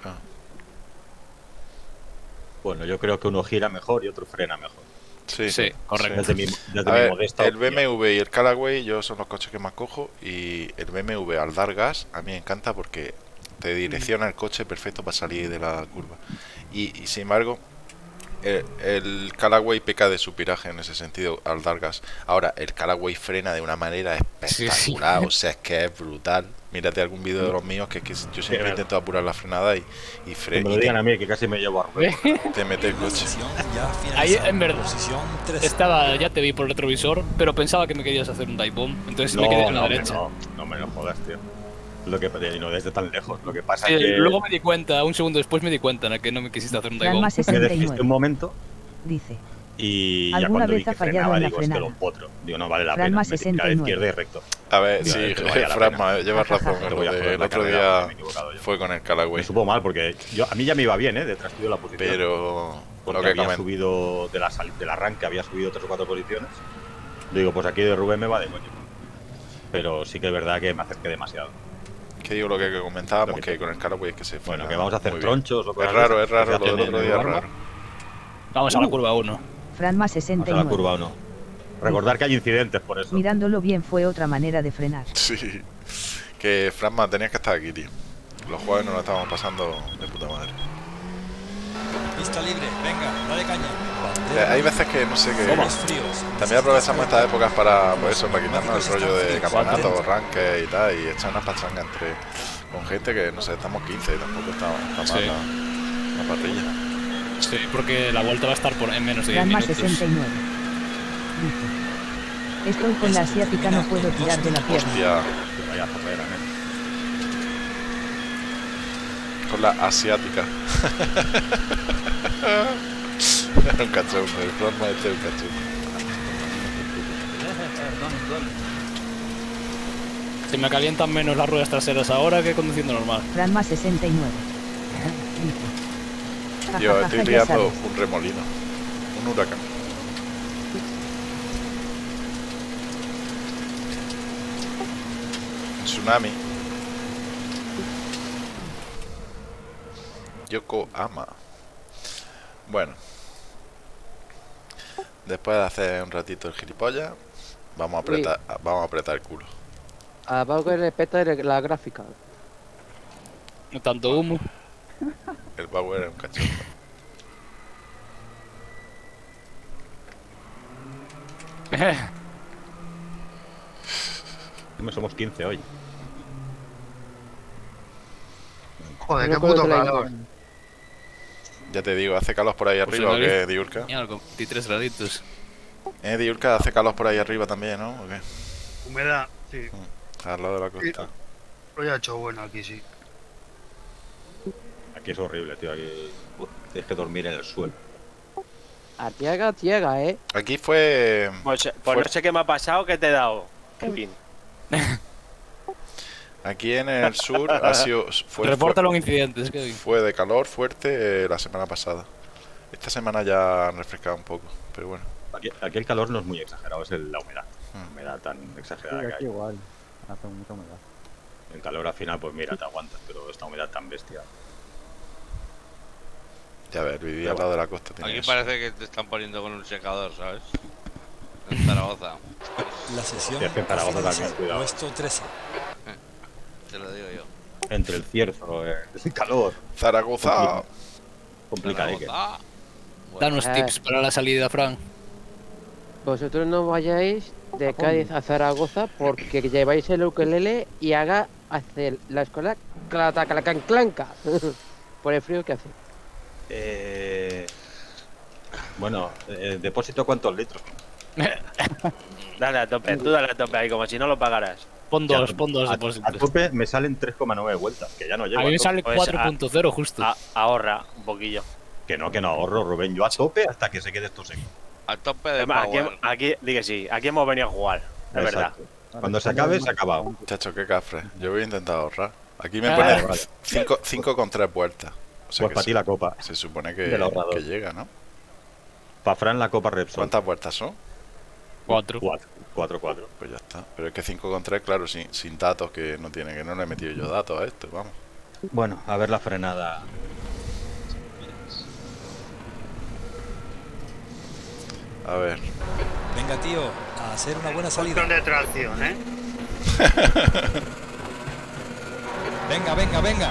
Bueno, yo creo que uno gira mejor y otro frena mejor. Sí, correcto. Desde mi modesta el opinión. BMW y el Callaway yo son los coches que más cojo. Y el BMW al dar gas a mí me encanta porque te direcciona el coche perfecto para salir de la curva. Y sin embargo, el Callaway peca de su piraje en ese sentido al dar gas. Ahora, el Callaway frena de una manera espectacular, Sí. o sea, es que es brutal. Mírate algún vídeo de los míos que yo siempre intento apurar la frenada y Que me lo digan a mí, que casi me llevo a Rubén. te mete el coche. Ahí, en verdad, ya te vi por el retrovisor, pero pensaba que me querías hacer un dive bomb, entonces me quedé en la derecha. No me lo jodas, tío. Lo que no desde tan lejos. Lo que pasa Sí, es que luego me di cuenta, un segundo después me di cuenta en el que no me quisiste hacer un Fran dive más me 69. dejiste un momento Dice. y ya ¿Alguna cuando vi vez ha que fallado frenaba, en la digo, es que frenada? lo potro. Digo, no vale la Fran pena. más Me tiré a la 69. izquierda y recto. A ver, Digo, sí, esto vale la Franma, pena. llevas razón. Pero voy a joder El la otro carrera, día me he equivocado yo. fue con el Me Callaway. supo mal porque a mí ya me iba bien, detrás tuyo la posición. Pero porque lo que había comen- subido del arranque, había subido 3 o 4 posiciones. Digo, pues aquí de Rubén me va de coño. Pero sí que es verdad que me acerqué demasiado. Que digo lo que comentábamos, que con el Callaway es que se fue. Bueno, que vamos a hacer muy bien. tronchos o cosas Es raro, de es raro, esas. lo del otro día es Barba. raro. Vamos a la curva 1. Fran más Vamos a 69. la curva 1. Recordar que hay incidentes por eso. Mirándolo bien fue otra manera de frenar. Sí. Que Franma, tenías que estar aquí, tío. Los jueves nos lo estábamos pasando de puta madre. Pista libre, venga, dale caña. Hay veces que no sé que Somos fríos. también aprovechamos estas épocas para pues eso, para quitarnos el rollo de campeonato, ranques y tal, y echar unas pachangas con gente que no sé, estamos 15 y tampoco está mal Sí. la parrilla. Sí, porque la vuelta va a estar en menos de 10 Fran más minutos. 69. Dice. Estoy con la asiática, no puedo tirar de la pierna. Hostia, Vaya zorrera, con la asiática. Era un cachondo, el Franma este es un cachondo. Se me calientan menos las ruedas traseras ahora que conduciendo normal. Fran más 69. Dice. Yo Jajaja, estoy ya liando sabes. un remolino, un huracán. Tsunami. Yokohama. Bueno. Después de hacer un ratito el gilipollas, vamos a apretar el culo. A Bauer le peta la gráfica. No tanto humo. El Bauer es un cachondo. Somos 15 hoy. Joder, No qué puedo puto tener- calor. Ya te digo, ¿hace calor por ahí Pues arriba o en qué, Galicia- Diurka? Mira, con 23 graditos. Diurka, hace calor por ahí arriba también, ¿no? ¿O qué? Humedad, sí. Al lado de la costa. Hoy ha hecho bueno aquí, sí. Aquí es horrible, tío. Aquí tienes que dormir en el suelo. Artiaga, Aquí fue... Pues no sé qué me ha pasado, que te he dado. Kevin. Aquí en el sur ha sido... Reporta los incidentes, Kevin. Fue de calor fuerte la semana pasada. Esta semana ya han refrescado un poco, pero bueno. Aquí el calor no es muy exagerado, es la humedad. La humedad tan exagerada Sí, que aquí hay. igual. Hace mucha humedad. El calor al final, pues mira, te aguantas, pero esta humedad tan bestia. Ya ver, vivía al lado de la costa. tiene Aquí eso. parece que te están poniendo con un secador, ¿sabes? En Zaragoza. La sesión Sí, es que en Zaragoza también, cuidado. puesto 13. Te lo digo yo. Entre el cierzo, el calor. Zaragoza. Complicadique. Zaragoza. Danos tips para la salida, Fran. Vosotros no vayáis de Cádiz a Zaragoza porque lleváis el ukelele y haga hacer la escuela clanca por el frío que hace. Bueno, depósito cuántos litros. Dale a tope, tú dale a tope ahí, como si no lo pagaras. Pon dos A depósitos. tope me salen 3,9 vueltas, que ya no llego. A mí me tope. sale Pues 4.0 justo. Ahorra un poquillo. Que no ahorro, Rubén. Yo a tope hasta que se quede esto seco. A tope de Además, power. aquí, di que sí, aquí hemos venido a jugar, es verdad. Exacto. Cuando se acabe, se ha acabado. Chacho, qué cafre. Yo voy a intentar ahorrar. Aquí me Ah, pone vale. 5 con 3 vueltas. O sea Pues que para ti la copa. se supone Del ahorrador. que llega, ¿no? Para Fran la copa Repsol. ¿Cuántas vueltas son? 4. 4. Pues ya está. Pero es que 5 con 3, claro, sin datos que no tiene, que no le he metido yo datos a esto, vamos. Bueno, a ver la frenada. A ver. Venga, tío, a hacer una buena salida. Control de tracción, ¿eh? Venga, venga, venga.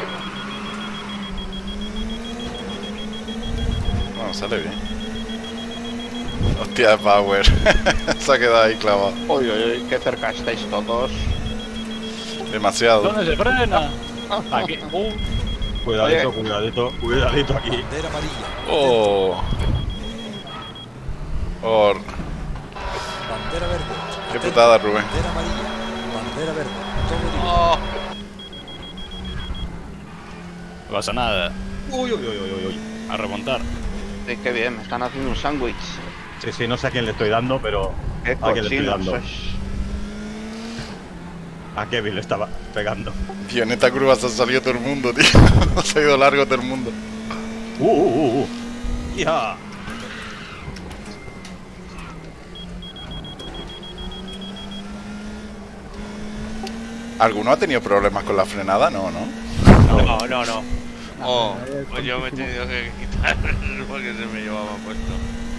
Bueno, sale bien. Hostia, Power. Se ha quedado ahí clavado. Uy, uy, uy, qué cerca estáis todos. Demasiado. ¿Dónde se frena? Aquí. Cuidadito, Oye. cuidadito aquí. Bandera amarilla. Oh. Oh. Bandera verde. Qué putada, Rubén. Bandera amarilla. Bandera verde. Todo libre. Oh, No pasa nada. Uy, uy, uy, uy, uy. A remontar. Sí, qué bien, me están haciendo un sándwich. Sí, sí, no sé a quién le estoy dando, pero... Qué a quién le estoy cochino dando. sois. A Kevin le estaba pegando. Tío, en esta curva se ha salido todo el mundo, tío. Se ha ido largo todo el mundo. ¡Ya! ¿Alguno ha tenido problemas con la frenada? No, ¿no? No. Oh, pues yo me he tenido que quitar porque se me llevaba puesto.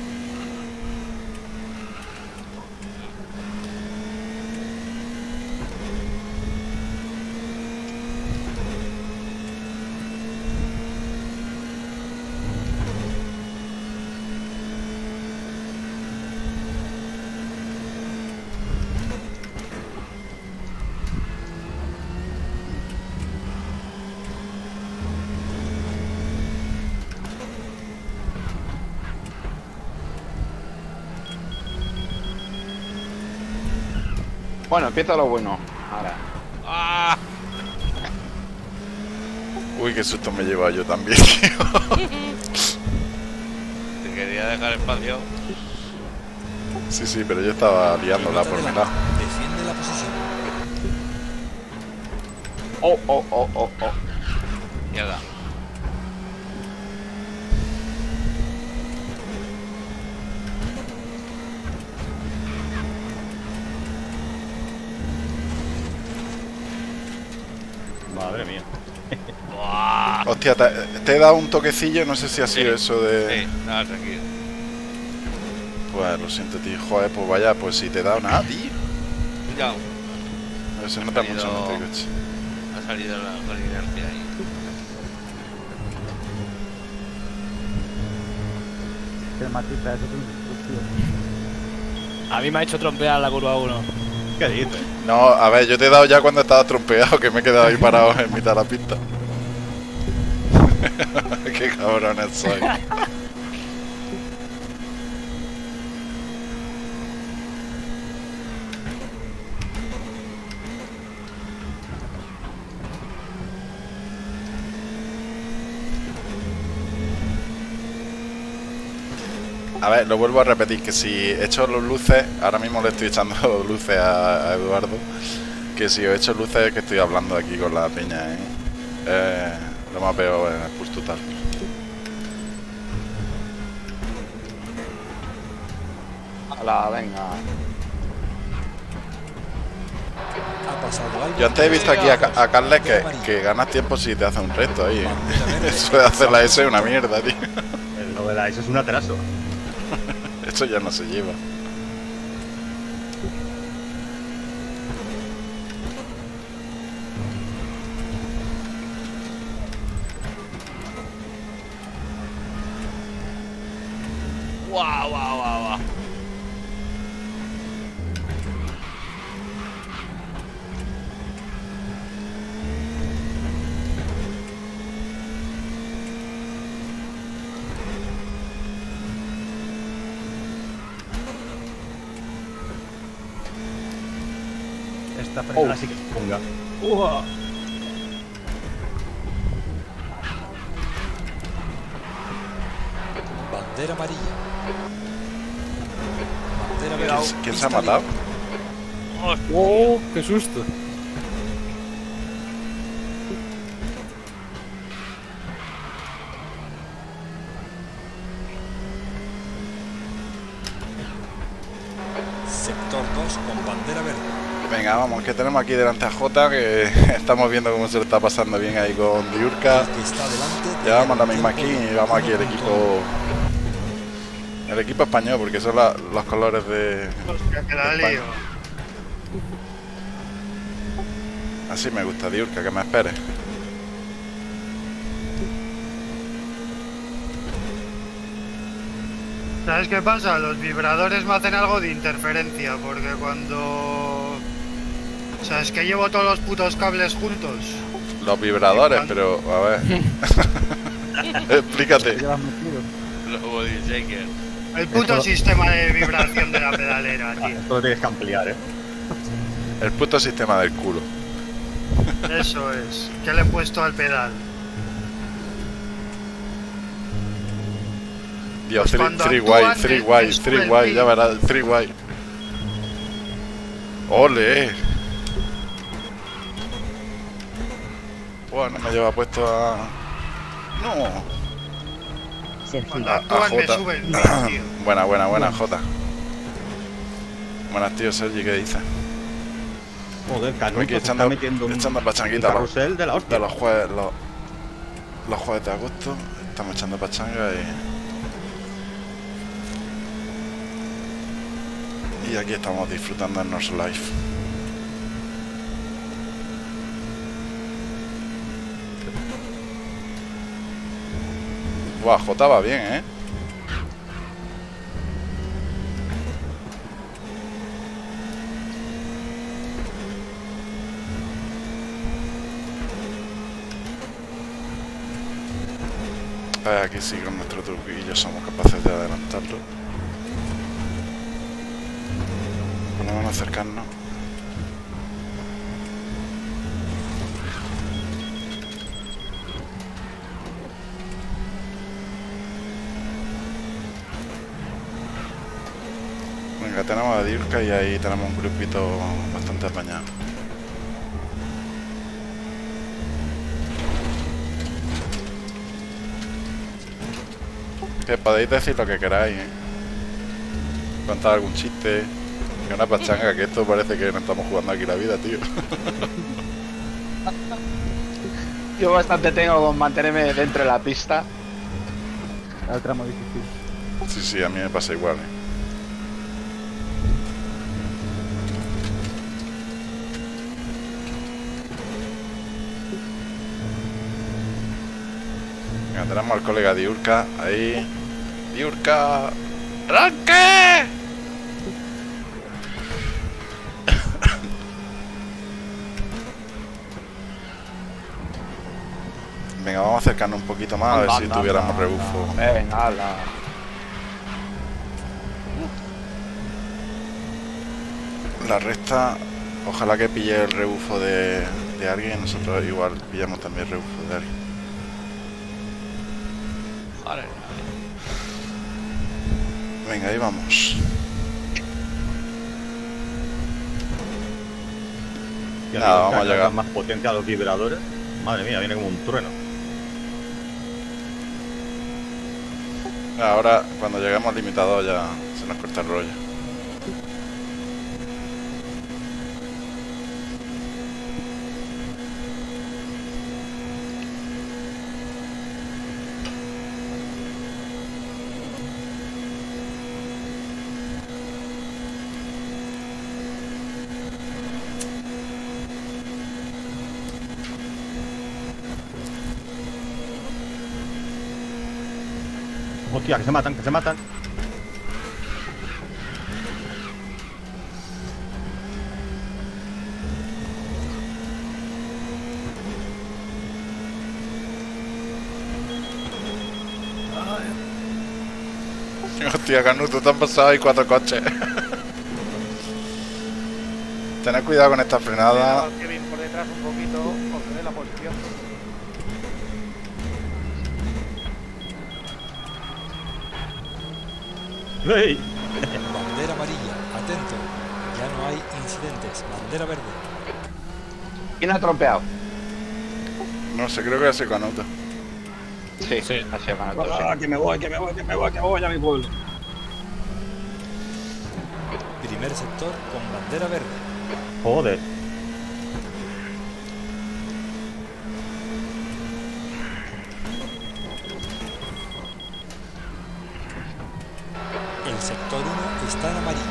Bueno, empieza lo bueno. Ahora. ¡Ah! Uy, qué susto me he llevado yo también, tío. Te quería dejar espacio. Sí, sí, pero yo estaba liándola por mi lado. Defiende la posición. Oh. Mierda. Madre mía. Hostia, te he dado un toquecillo, no sé si ha sido eso de... Sí, nada, tranquilo. Pues lo siento, tío. Joder, pues vaya, pues si te he dado nada, tío. Ya. A ver, se nota mucho en este coche. Ha salido la inercia ahí. Que matita, eso es un instructivo. A mí me ha hecho trompear la curva 1. ¿Qué dices? No, a ver, yo te he dado ya cuando estabas trompeado, que me he quedado ahí parado en mitad de la pista. Qué cabrones soy. A ver, lo vuelvo a repetir, que si echo los luces, ahora mismo le estoy echando luces a Eduardo, que si os echo luces es que estoy hablando aquí con la peña, lo más peor en el push total. Hala, venga. Ha pasado algo. Yo antes he visto aquí a Carles que ganas tiempo si te hace un reto ahí, Eso de hacer la S es una mierda, tío. Lo de la S es un atraso. Esto ya no se lleva. Guau. Esta frenada sí que se ponga. Bandera amarilla. Bandera verde. ¿Quién se ha matado? ¡Oh, qué susto! Sector 2 con bandera verde. Venga, vamos, que tenemos aquí delante a Jota, que estamos viendo cómo se lo está pasando bien ahí con Diurka. Llevamos la misma skin y vamos aquí el equipo español, porque son los colores de... Hostia, que la lío. Así me gusta, Diurka, que me esperes. ¿Sabes qué pasa? Los vibradores me hacen algo de interferencia, porque cuando... O sea, es que llevo todos los putos cables juntos. Los vibradores, pero a ver. Explícate. Los body shaker. El puto sistema de vibración de la pedalera, tío. Esto lo tienes que ampliar, El puto sistema del culo. Eso es. ¿Qué le he puesto al pedal? Dios, Pues cuando 3 actúan, white, 3 les white, sube 3 el white, ping. ya verás, 3 white. ¡Ole! Buah, no me lleva puesto a... No. Sergio. Cuando A actúan me Jota. sube el ping, tío. Buena, Jota. Buenas, tío, Sergi, ¿qué dices? Joder, Aquí Canuto se echando, está metiendo un echando pachanguita carrusel de la hostia. de los jueves de agosto. Estamos echando pachanga y aquí estamos disfrutando en North Life. Buah, Jota va bien, ¿eh? Aquí sí, con nuestro truquillo somos capaces de adelantarlo. Por lo menos acercarnos. Venga, tenemos a Diurka y ahí tenemos un grupito bastante apañado. Que podéis decir lo que queráis, ¿eh? Contar algún chiste. Que una pachanga, que esto parece que no estamos jugando aquí la vida, tío. Yo bastante tengo con mantenerme dentro de la pista. La otra muy difícil. Sí, a mí me pasa igual, ¿eh? Venga, tenemos al colega Diurka ahí. ¡Diurka! ¡Arranque! Venga, vamos a acercarnos un poquito más a ver si tuviéramos rebufo. Venga, ala. La recta, ojalá que pille el rebufo de alguien. Nosotros igual pillamos también el rebufo de alguien. Vale. Venga, ahí vamos. Nada, vamos a llegar. Más potente a los vibradores. Madre mía, viene como un trueno. Ahora, cuando lleguemos al limitador ya se nos corta el rollo. Hostia, que se matan, que se matan. Hostia, Canuto, te han pasado ahí 4 coches. Tened cuidado con esta frenada. Kevin por detrás un poquito, porque de la posición. ¡Hey! Bandera amarilla, atento. Ya no hay incidentes. Bandera verde. ¿Quién ha trompeado? No sé, creo que ha sido Canuto. Sí, ha sido Canuto, sí. Que me voy a mi pueblo. Primer sector con bandera verde. Joder. El sector 1 está en amarillo.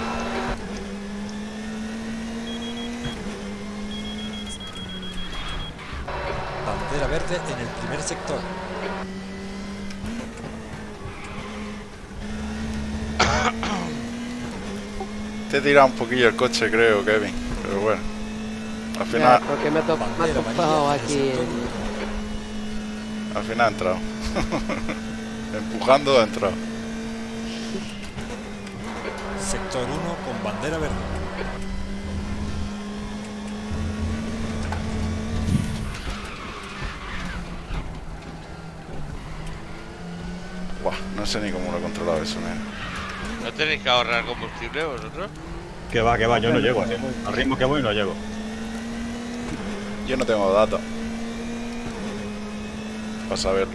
Bandera verde en el primer sector. Te he tirado un poquillo el coche, creo, Kevin. Pero bueno. Al final, Porque me ha topado aquí. al final ha entrado. Empujando ha entrado. Sector 1 con bandera verde. Buah, no sé ni cómo lo he controlado eso, mira. ¿No tenéis que ahorrar combustible vosotros? Que va, yo no llego. Al ritmo que voy no llego. Yo no tengo datos para saberlo.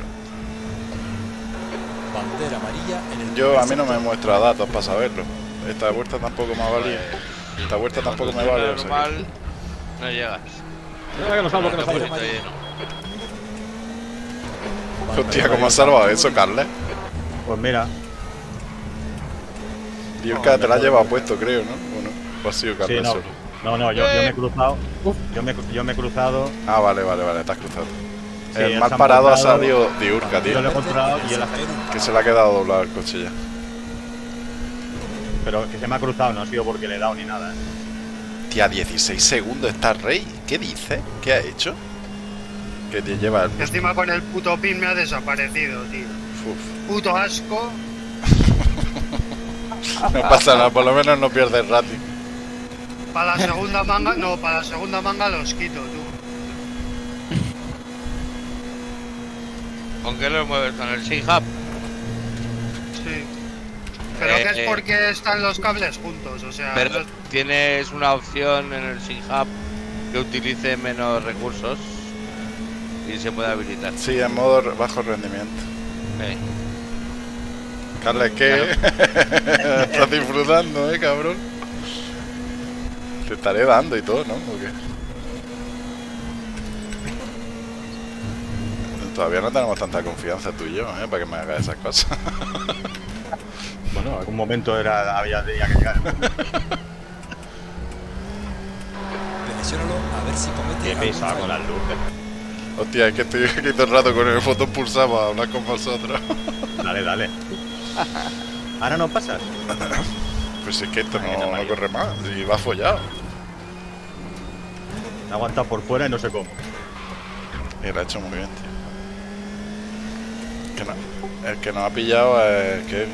Bandera amarilla en el Yo, a mí no me muestra datos para saberlo. Esta vuelta tampoco me valía. Esta vuelta tampoco me vale. Normal, o sea que... no llegas. Que no salgo, que no salgo. Hostia, ¿cómo has salvado eso, Carles? Pues mira. Diurka te la has llevado puesto, creo, ¿no? ¿O no? ¿O ha sido Carles sí, solo? No, yo me he cruzado. Yo me he cruzado. Ah, vale, te has cruzado. Sí, el mal parado ha salido Diurka, tío. Yo lo he controlado y él que se le ha quedado doblado el coche ya. Pero que se me ha cruzado, no ha sido porque le he dado ni nada. Tía, 16 segundos está Rey. ¿Qué dice? ¿Qué ha hecho? Que te lleva el... Encima con el puto pin me ha desaparecido, tío. Uf. Puto asco. No pasa nada, por lo menos no pierdes rating. Para la segunda manga, no, para la segunda manga los quito, tú. ¿Con qué los mueves? ¿Con el SynHub? Sí. Pero que es porque están los cables juntos, o sea... Pero tienes una opción en el SynHub que utilice menos recursos y se puede habilitar. Sí, en modo bajo rendimiento. Carles, ¿qué? Estás disfrutando, cabrón. Te estaré dando y todo, ¿no? ¿O qué? Todavía no tenemos tanta confianza tú y yo, para que me hagas esas cosas. Bueno, en algún momento había que llegar. Presionalo a ver si comete. Qué pesado con las luces. Hostia, es que estoy aquí todo el rato con el botón pulsado para hablar con vosotros. Dale. ¿Ahora no pasas? Pues es que esto no corre más, y va follado. Me ha aguantado por fuera y no sé cómo. Y lo ha hecho muy bien, tío. El que nos ha pillado es Kevin.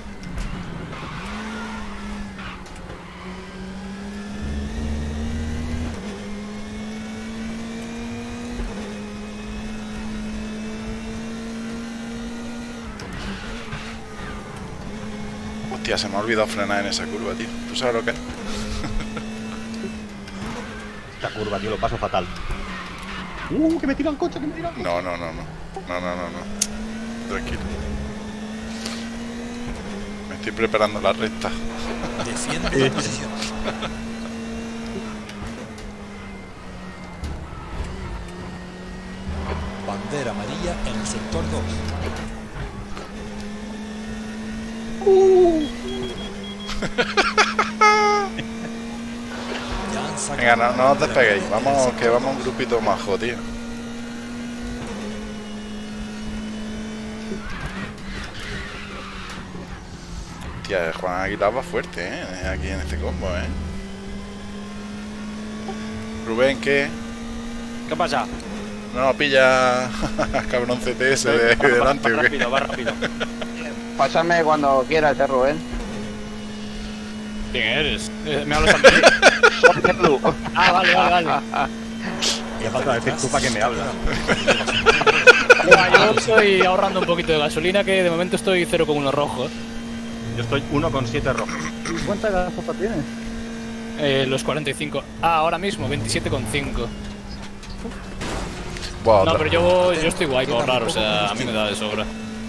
Hostia, se me ha olvidado frenar en esa curva, tío. ¿Tú sabes lo que es? Esta curva, tío, lo paso fatal. Que me tira el coche, No. Tranquilo. Me estoy preparando la recta. Defiende la posición. Bandera amarilla en el sector 2. Venga, no os despeguéis. Vamos, que vamos un grupito majo, tío. Tía, Juan Aguilar va fuerte, aquí en este combo, Rubén, ¿qué? ¿Qué pasa? No, pilla cabrón CTS de delante, ¿o qué? Va rápido. Pásame cuando quieras, Rubén. ¿Quién eres? ¿Me hablas a mí? Ah, vale. Ya falta decir tú para que me hablas. Yo estoy ahorrando un poquito de gasolina, que de momento estoy 0,1 rojo. Yo estoy 1,7 rojo. ¿Cuánta gasofa tienes? Los 45. Ah, ahora mismo, 27,5. Wow, no, pero yo estoy guay para ahorrar, o sea, a mí me da de sobra.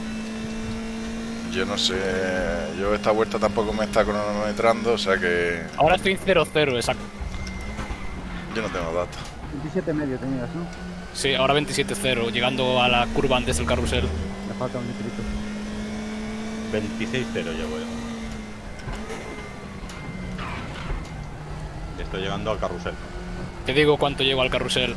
Yo no sé, yo esta vuelta tampoco me está cronometrando, o sea que... Ahora estoy en 0,0, exacto. Yo no tengo datos. 27,5 tenías, ¿no? Sí, ahora 27,0, llegando a la curva antes del carrusel. Me falta un litrito. 26,0 llevo yo. Estoy llegando al carrusel. Te digo cuánto llego al carrusel.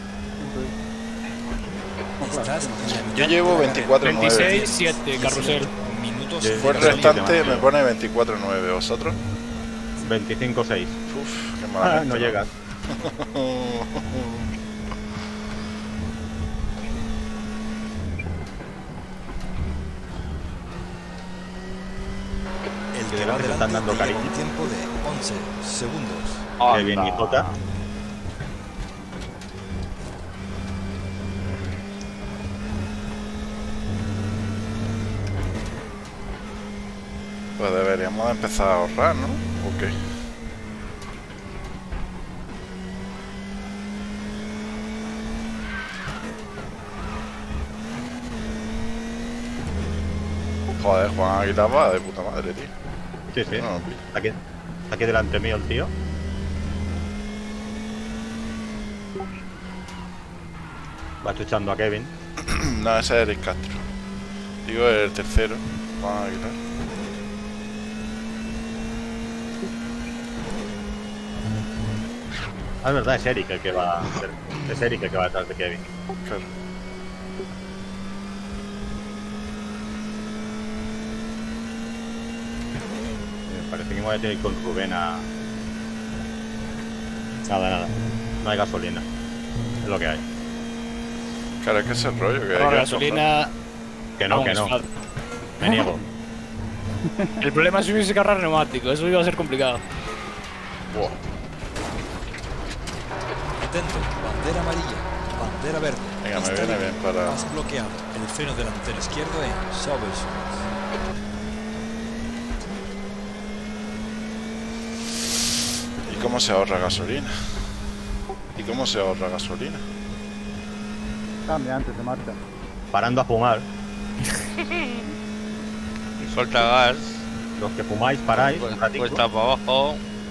Yo llevo 24,9. 26,7 carrusel. Fue el restante, me pone 24,9. ¿Vosotros? 25,6. Uf, qué mala. No llegas. El que va delante están dando cariño. un tiempo de 11 segundos. Qué bien, hijota. Pues deberíamos de empezar a ahorrar, ¿no? ¿O qué? Joder, Juan Aguilar va de puta madre, tío. Sí, sí. No, está aquí delante mío el tío. Va chuchando a Kevin. No, ese es Eric Castro. Digo el tercero, Juan Aguilar. Ah, es verdad, es Eric el que va. Es Eric el que va detrás de Kevin. Claro. Parece que me voy a tener con Rubén a... Nada. No hay gasolina. Es lo que hay. Claro, es que es el rollo que no, hay que gasolina... Que no. Me niego. El problema es si hubiese que ahorrar neumático. Eso iba a ser complicado. Wow. Atento, bandera amarilla, bandera verde. Venga, me viene bien para... Has bloqueado el freno delantero izquierdo en Sauber. ¿Y cómo se ahorra gasolina? Cambia antes de marcha. Parando a fumar. Suelta gas. Los que fumáis, paráis. Cuesta para abajo.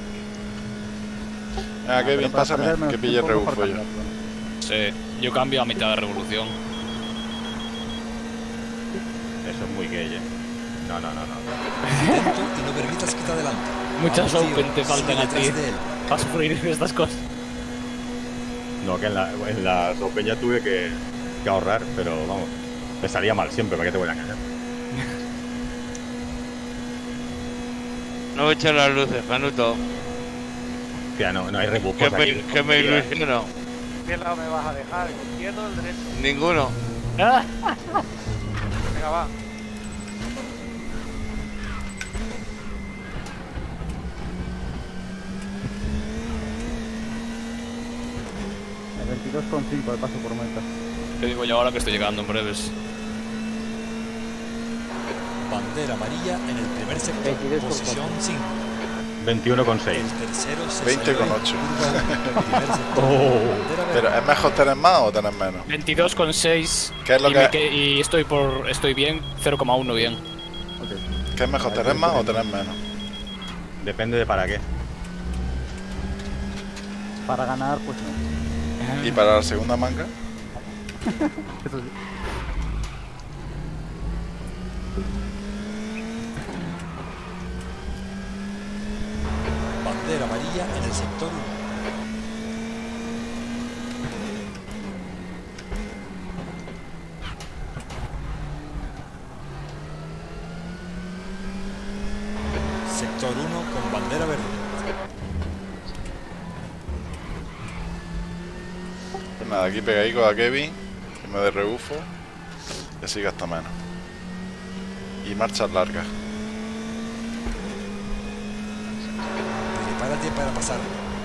Venga, Kevin, pásame, que pille el rebufo yo. Sí, yo cambio a mitad de revolución. Eso es muy gay, No. Atento y no permitas que te adelante. Muchas open te faltan a ti para sufrir estas cosas. No, que en la open ya tuve que ahorrar, pero vamos, me salía mal siempre, ¿para qué te voy a engañar? No echan las luces, Canuto. Tía, no hay rebufos aquí. Que me ilusiono. ¿Qué lado me vas a dejar? ¿El izquierdo o el derecho? Ninguno. Venga, va. El 22,5 de paso por meta. Te digo yo ahora que estoy llegando en breves. Bandera amarilla en el primer sector. Posición 5. 21,6. El tercero 20,8. Pero ¿es mejor tener más o tener menos? 22,6. ¿Qué es lo y estoy bien, 0,1 bien. Okay. ¿Qué es mejor, tener más o tener menos? Depende de para qué. Para ganar, pues no. ¿Y para la segunda manga? Eso sí. Bandera amarilla en el sector 1. Sector 1 con bandera verde. Pues nada, aquí pegadico a Kevin, que me dé rebufo, y así gasta menos. Y marchas largas. Prepárate para pasar.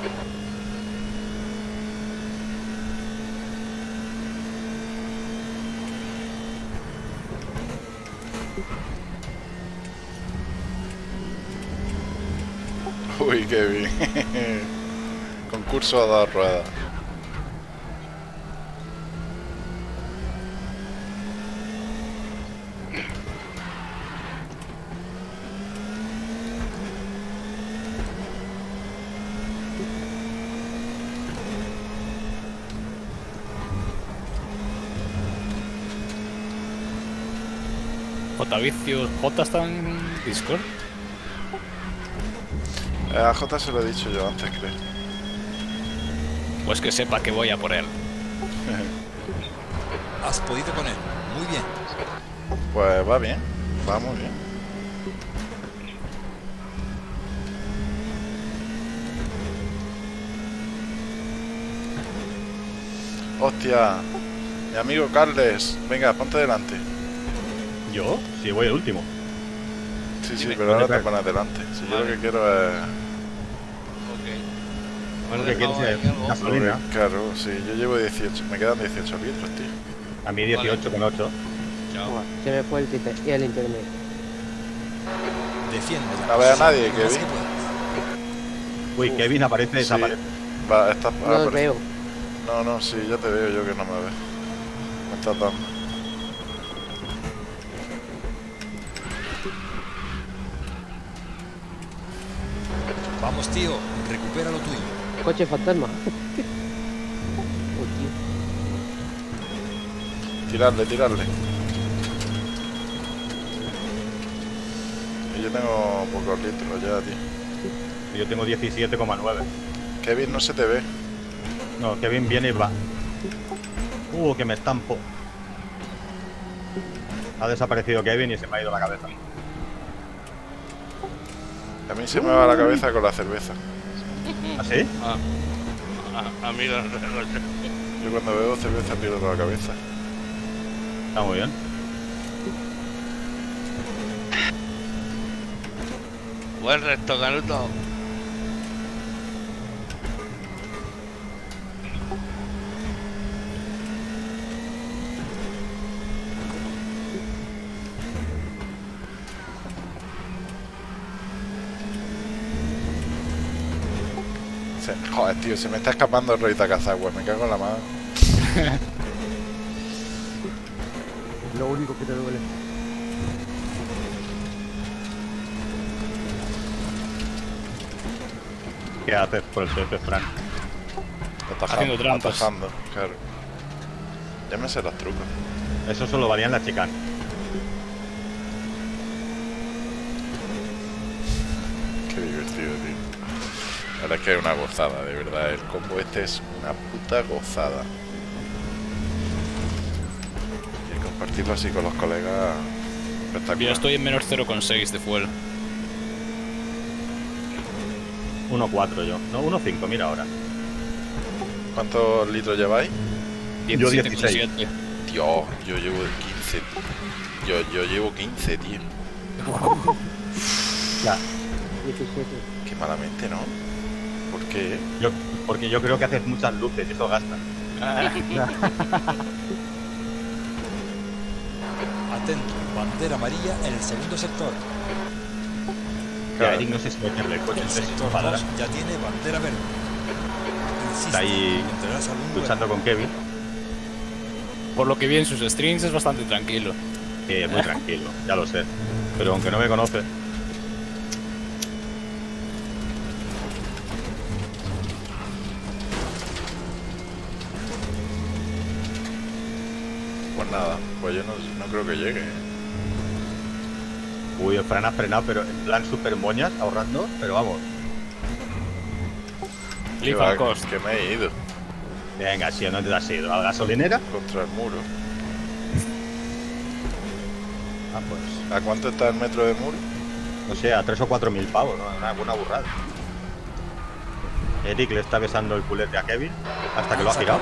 Uy, Kevin. Concurso a 2 ruedas. J-Vicios, J está en Discord. A J se lo he dicho yo antes, creo. Pues que sepa que voy a por él. Has podido con él. Muy bien. Pues va bien. Va muy bien. Hostia. Mi amigo Carles. Venga, ponte delante. ¿Yo? Sí, voy el último. Sí, pero ahora te pones delante. Si yo lo que quiero es... Bueno, que quieres es gasolina. Claro, sí, yo llevo 18. Me quedan 18 litros, tío. A mí 18,8. Se me fue el internet. Defiende la No veo a posición nadie, lo más Kevin. que pueda. Uy, Kevin aparece y desaparece. Va, estás... No os veo. No, sí, ya te veo yo que no me ves. Me estás dando. Vamos, tío, recupera lo tuyo. Coche fantasma. Oh, tío. Tirarle. Y yo tengo pocos litros ya, tío. Yo tengo 17,9. Kevin, no se te ve. No, Kevin viene y va. Que me estampo. Ha desaparecido Kevin y se me ha ido la cabeza. A mí se me va la cabeza con la cerveza. ¿Ah, sí? A mí no sé. Yo cuando bebo cerveza pierdo la cabeza. Está muy bien. Buen resto, Canuto. Joder, tío, se me está escapando el Roita Cazagua, me cago en la mano. Lo único que te duele. ¿Qué haces por el jefe, Frank? Haciendo trampas. Atajando, claro. Ya me sé los trucos. Eso solo valía en la chicane. Qué divertido, tío. La verdad es que es una gozada, de verdad. El combo este es una puta gozada. Y el compartirlo así con los colegas, espectacular. Mira, estoy en menos 0,6 de fuel. 1,4 yo. No, 1,5, mira ahora. ¿Cuántos litros lleváis? Yo 16. Dios, yo llevo 15. Yo llevo 15, tío. Ya. 17. Qué malamente, ¿no? ¿Por qué? Porque yo creo que haces muchas luces y eso gasta. Atento, bandera amarilla en el segundo sector. Ya, Eric no sé si meterle el coche El sector 2 ya tiene bandera verde. Está ahí luchando con Kevin. Por lo que vi en sus streams es bastante tranquilo. Sí, muy tranquilo, ya lo sé. Pero aunque no me conoce. Pues nada, pues yo no creo que llegue. Uy, el Fran ha frenado, pero en plan super moñas, ahorrando, pero vamos. Que va, que me he ido. Venga, si no te has ido, a la gasolinera. Contra el muro. Ah, pues. ¿A cuánto está el metro de muro? No sé, a 3 o 4 mil pavos, ¿no? Una buena burrada. Eric le está besando el culete a Kevin hasta que lo ha girado.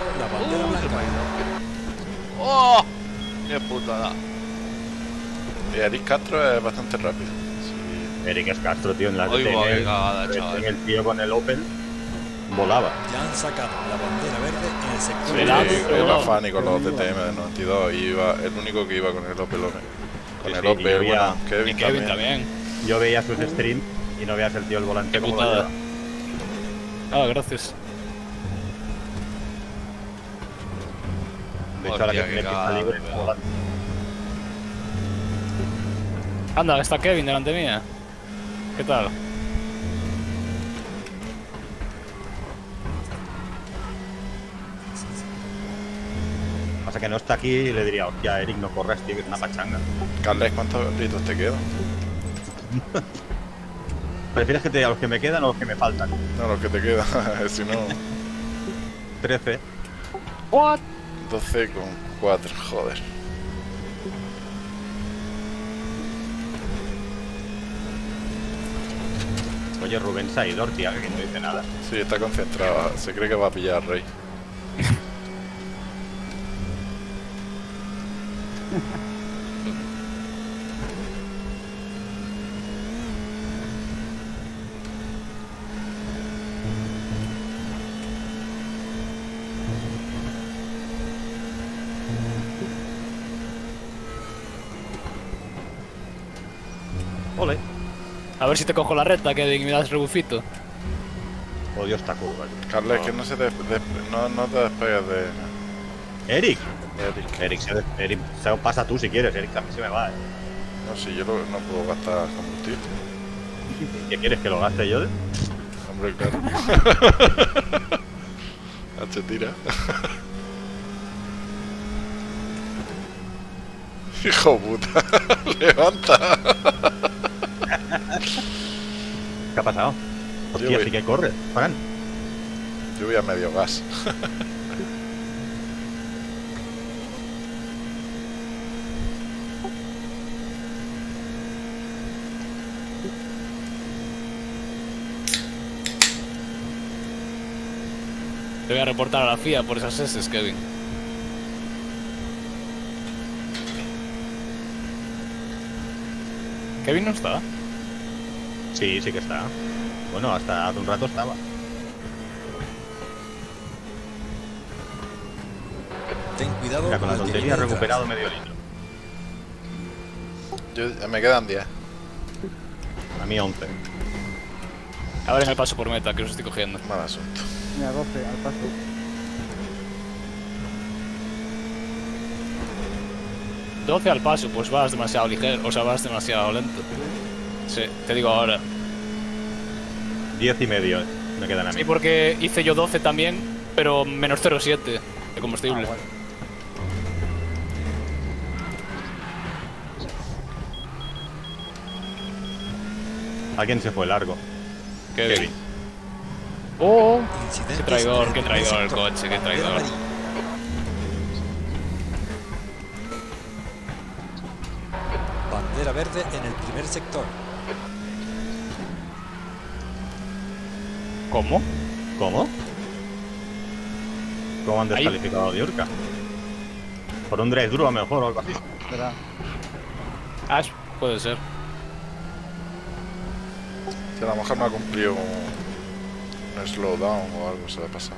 ¡Oh! ¡Qué putada! Y Eric Castro es bastante rápido. Sí. Eric es Castro, tío, en la Oigo, en cagada, chaval. el tío con el Opel volaba. Ya han sacado la bandera verde en el sector. Sí, era fan y con los DTM del 92 iba el único que iba con el Opel. Con el Opel, bueno, Kevin también. Yo veía sus streams y no veas el tío el volante como lo lleva. Ah, gracias. De hecho, ahora que tiene pista libre, volante. Anda, está Kevin delante mía. ¿Qué tal? Pasa que no está aquí y le diría, hostia, Eric, no corras, tío, que es una pachanga. Carles, ¿cuántos litros te quedan? ¿Prefieres que te diga los que me quedan o los que me faltan? No, los que te quedan, si no... 13. What? 12 con 4, joder. Oye, Rubén se ha ido, tía, que no dice nada. Sí, está concentrado, se cree que va a pillar al rey. Ole. A ver si te cojo la recta, Kevin, y me das rebufito. Odio esta curva. Carles, que no se te, no te despegues de... Eric, se pasa tú si quieres, Eric, a mí se me va, No, si yo no puedo gastar combustible. ¿Qué quieres, que lo gaste yo? Hombre, claro. H tira. Hijo puta, levanta. ¿Qué ha pasado? Hostia, sí que corre, Fran. Yo voy a medio gas. Te voy a reportar a la FIA por esas S, Kevin. ¿Kevin no está? Sí, sí que está. Bueno, hasta hace un rato estaba. Ten cuidado. Mira, con la tontería he recuperado medio litro. Me quedan 10. A mí 11. A ver en el paso por meta, que os estoy cogiendo. Mal asunto. Mira, 12 al paso. ¿12 al paso? Pues vas demasiado ligero, o sea, vas demasiado lento. Sí, te digo ahora. 10 y medio me quedan a mí. Sí, porque hice yo 12 también, pero menos 0,7 de combustible. Bueno. Alguien se fue largo. Kevin. ¡Oh! Qué traidor el coche, qué traidor. Bandera verde en el primer sector. ¿Cómo? ¿Cómo? ¿Cómo han descalificado a Diorca? Por un drive duro a lo mejor o algo así. ¿Verdad? Ah, puede ser. Si a lo mejor no ha cumplido un slowdown o algo, se le ha pasado.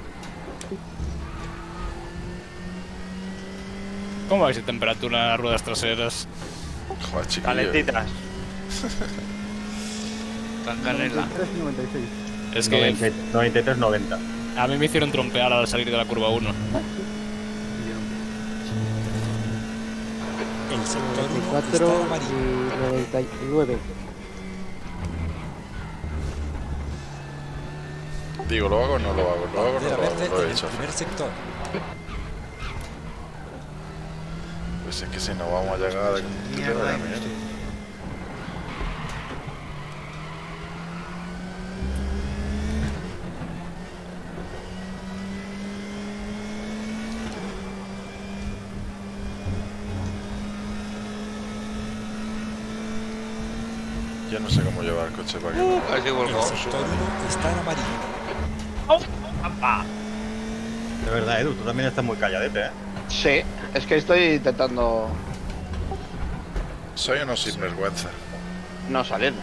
¿Cómo vais de temperatura en las ruedas traseras? Joder, chiquillo. Calentitas. Tan canela. 93 y 96. Es que 93-90. a mí me hicieron trompear al salir de la curva 1. El sector 1 está 94 amarillo. y 99. Digo, ¿lo hago o no lo hago? ¿Lo hago o no Bandera lo hago? verde Lo en he el hecho. primer sector. Pues es que si no vamos a llegar a Mierda, Yo no sé cómo llevar el coche para que no. Así volcado. El sector 1 está en amarillo. De verdad, Edu, tú también estás muy calladete, ¿eh? Sí, es que estoy intentando Soy unos sinvergüenza. no salir.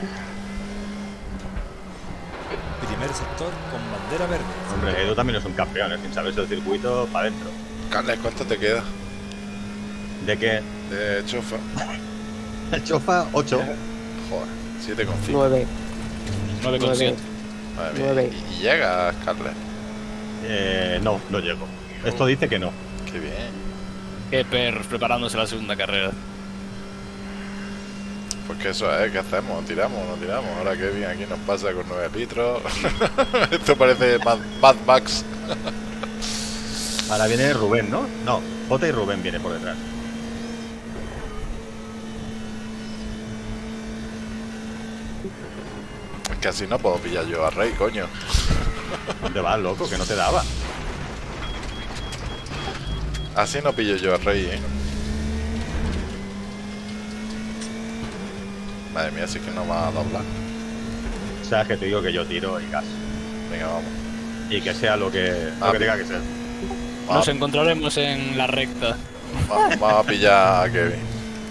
Primer sector con bandera verde. Hombre, Edu también es un campeón, ¿eh? Sin saberse el circuito, para adentro. Carles, ¿cuánto te queda? ¿De qué? De chofa. El chofa, 8. Joder, 7,5. 9. 9,7. Madre mía. 9. ¿Y llegas, Carles? No, no llego. Esto dice que no. Qué bien. Qué perros, preparándose la segunda carrera. Pues que eso es, ¿qué hacemos? ¿Tiramos o no tiramos? Ahora que bien aquí nos pasa con 9 litros. Esto parece Mad Max. Ahora viene Rubén, ¿no? No, Jota y Rubén viene por detrás. Es que así no puedo pillar yo a Rey, coño. ¿Dónde vas, loco? Que no te daba. Así no pillo yo a Rey, ¿eh? Madre mía, sí que no va a doblar. Sabes que te digo que yo tiro y gas. Venga, vamos. Y que sea lo que tenga que ser. Nos encontraremos en la recta. Vamos a pillar a Kevin.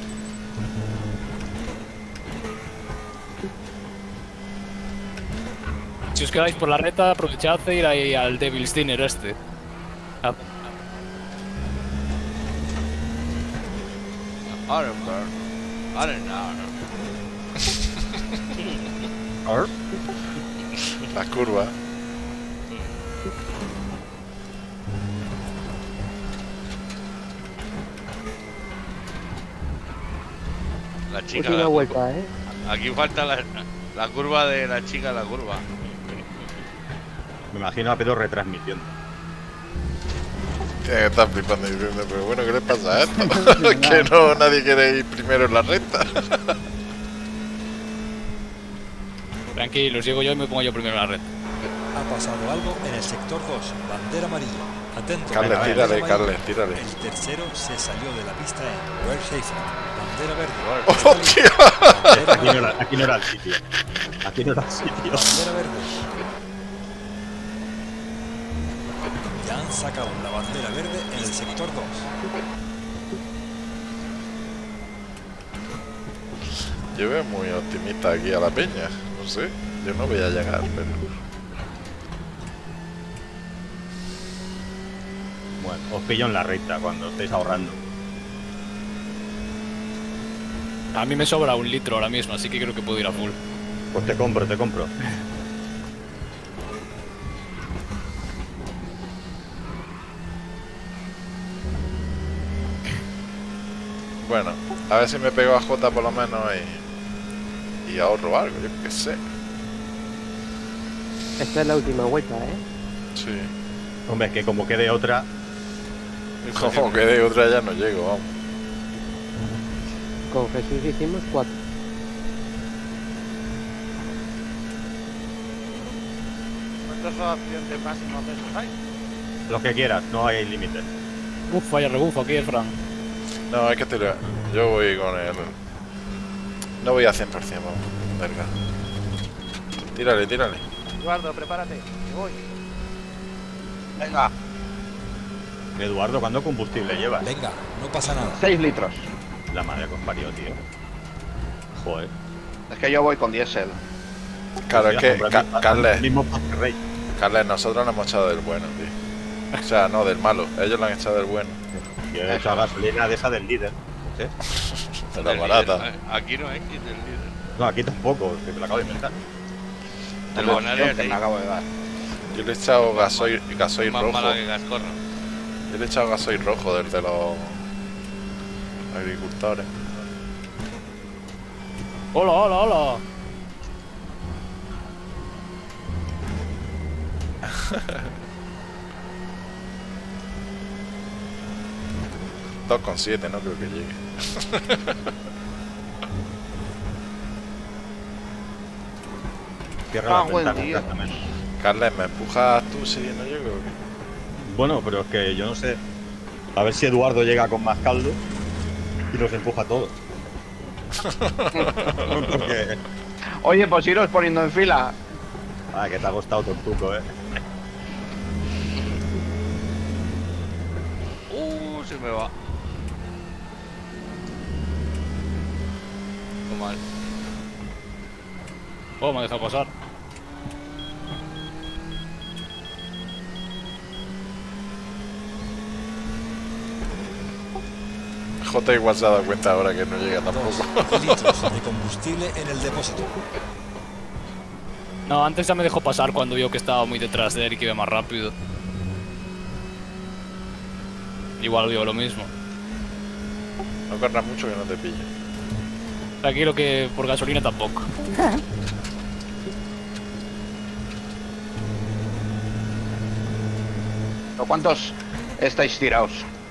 Si os quedáis por la recta, aprovechad de ir ahí al Devil's Dinner este. Ah, I don't know. La curva. La chica. Última vuelta, Aquí falta la curva de la chica en la curva. Me imagino a Pedro retransmitiendo. Tiene que estar flipando diciendo, pero bueno, ¿qué le pasa a esto? Que no, nadie quiere ir primero en la recta. Tranquilos, llego yo y me pongo yo primero en la red. Ha pasado algo en el sector 2, bandera amarilla. Atento. Carles, tírale, Carles, tírale. El tercero se salió de la pista en World Safety. Bandera verde. ¡Hostia! Aquí no era el sitio. Aquí no era el sitio. Bandera verde. Ya han sacado la bandera verde en el sector 2. Yo veo muy optimista aquí a la peña. No sé, yo no voy a llegar, pero... Bueno, os pillo en la recta cuando estéis ahorrando. A mí me sobra 1 litro ahora mismo, así que creo que puedo ir a full. Pues te compro. Bueno, a ver si me pego a J por lo menos y ahorro algo, yo qué sé. Esta es la última vuelta, Sí. Hombre, es que como quede otra... Como quede otra ya no llego, vamos. Con Jesús hicimos 4. ¿Cuántos accidentes máximos de esos hay? Los que quieras, no hay límites. Uf, vaya rebufo aquí, Fran. No, hay que tirar. Yo voy con el... No voy a 100%, vamos. Verga. Tírale. Eduardo, prepárate, que voy. Venga. Eduardo, ¿cuánto combustible llevas? Venga, no pasa nada. 6 litros. La madre que os parió, tío. Joder. Es que yo voy con diésel. Claro, es que, Carles, mismo rey. Carles, nosotros lo hemos echado del bueno, tío. O sea, no, del malo. Ellos lo han echado del bueno. Yo he hecho gasolina de esa del líder. ¿Sí? De la barata. Aquí no hay del líder. No, aquí tampoco, que me lo acabo de inventar. Del Bonaria sí. Me acabo de dar. Yo le he echado gasoil Más rojo. mala que Gascorro. Yo le he echado gasoil rojo del de los agricultores. Hola. $2,7, no creo que llegue. Cierra la buen ventana día. completamente. Carles, ¿me empujas tú si no llego o qué? Bueno, pero es que yo no sé. A ver si Eduardo llega con más caldo y nos empuja a todos. Porque... Oye, pues iros poniendo en fila. Ah, que te ha costado tontuco, Se me va. Muy mal. Oh, me ha dejado pasar. J igual se ha dado cuenta ahora que no llega tampoco. 2 litros de combustible en el depósito. No, antes ya me dejó pasar cuando vio que estaba muy detrás de él y que iba más rápido. Igual vio lo mismo. No corras mucho que no te pille. Tranquilo que por gasolina tampoco. ¿Cuántos estáis tirados?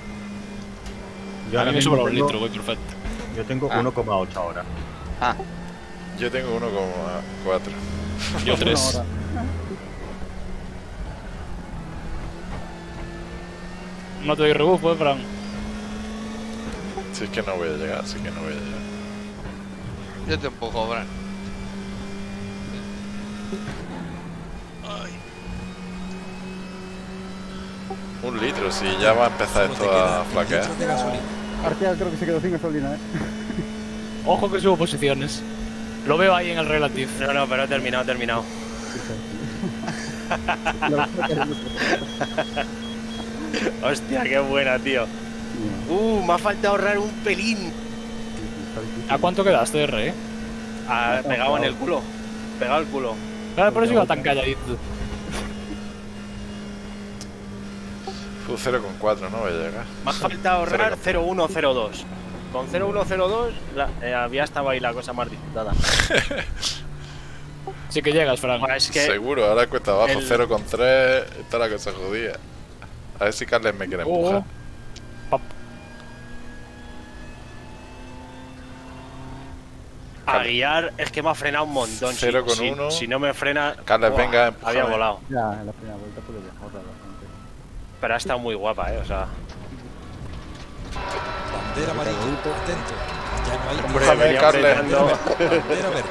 Yo A ahora mí me mismo sobra 1 tengo- litro, voy perfecto. Yo tengo 1,8 ahora. Yo tengo 1,4. Yo 3. Una hora. No te doy rebufo, Fran. Si es que no voy a llegar, Yo te empujo, Bran. Un litro, si ya va a empezar esto a flaquear. Arquea creo que se quedó sin gasolina, Ojo que subo posiciones. Lo veo ahí en el relative. No, pero he terminado. Hostia, qué buena, tío. Me ha faltado ahorrar un pelín. ¿A cuánto quedaste, R? Ha pegado en el culo. Pegado el culo. Claro, por eso iba tan calladito. Fue 0,4, ¿no? Voy a llegar. Me ha faltado ahorrar 0,102. Con 0,102 había estado ahí la cosa más disputada. Sí que llegas, Fran. Es que seguro, ahora cuesta abajo, 0,3. Está la cosa jodida. A ver si Carles me quiere empujar. A guiar es que me ha frenado un montón. 0,1. Si no me frena. Carles, venga, había volado. Ya, en la primera vuelta puede ahorrar bastante. Pero ha estado muy guapa, o sea. Bandera amarilla, atento. Ya no hay. Hombre, Carles. Bandera verde.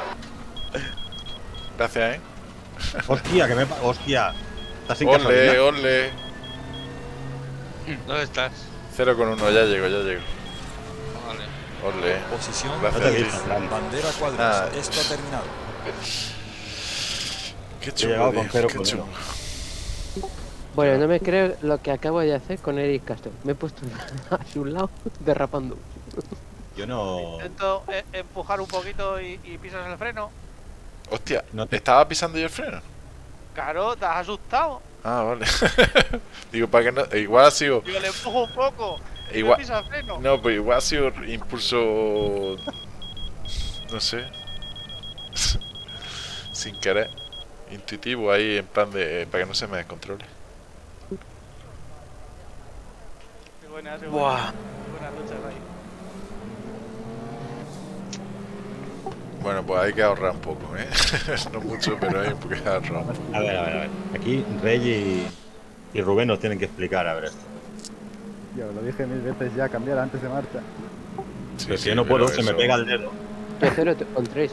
Gracias, Hostia, que me. Hostia. Estás sin gasolina. Ole. ¿Dónde estás? 0,1, ya llego. Vale. Ole. Posición. Gracias. Bandera cuadros. Esto ha terminado. Qué chulo, qué chulo. Bueno, no me creo lo que acabo de hacer con Eric Castro. Me he puesto a su lado derrapando. Yo no. Intento empujar un poquito y pisas el freno. Hostia, ¿estaba pisando yo el freno? Claro, te has asustado. Ah, vale. Digo, para que no. Igual ha sido. Yo le empujo un poco. Igual. Y pisa el freno. No, pues igual ha sido impulso. No sé. Sin querer. Intuitivo ahí, en plan de. Para que no se me descontrole. Qué buena, qué Buah. buena. Buena lucha, Ray. Bueno, pues hay que ahorrar un poco, No mucho, pero hay que ahorrar un poco. A ver. Aquí Rey y Rubén nos tienen que explicar, a ver esto. Yo lo dije 1000 veces ya, cambiar antes de marcha. Sí, pero si yo no puedo, se me pega el dedo. De 0,3,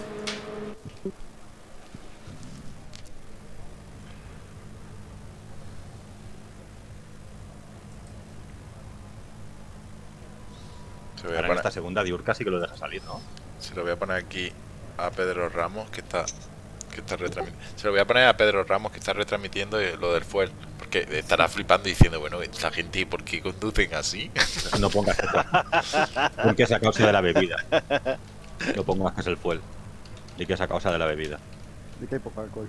Ahora en esta segunda Diurca sí que lo deja salir, ¿no? Se lo voy a poner aquí a Pedro Ramos, que está retransmitiendo. Se lo voy a poner a Pedro Ramos, que está retransmitiendo lo del fuel. Porque estará flipando diciendo, bueno, esta gente, ¿por qué conducen así? No pongas eso. Porque es a causa de la bebida. No pongas que es el fuel. Y que es a causa de la bebida. Y que hay poco alcohol.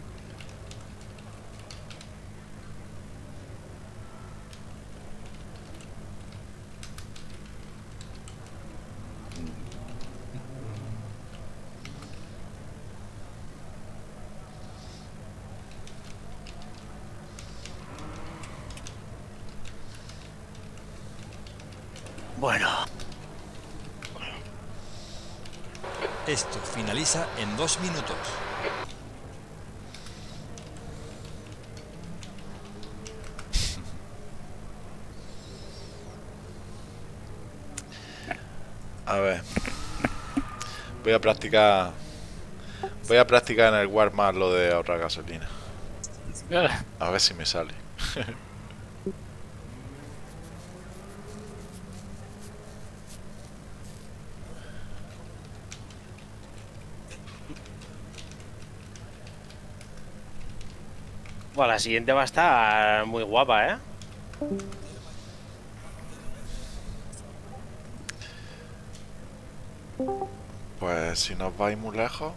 Bueno. Esto finaliza en 2 minutos. A ver. Voy a practicar en el Warm-up lo de ahorrar gasolina. A ver si me sale. Bueno, la siguiente va a estar muy guapa, Pues si nos vais muy lejos.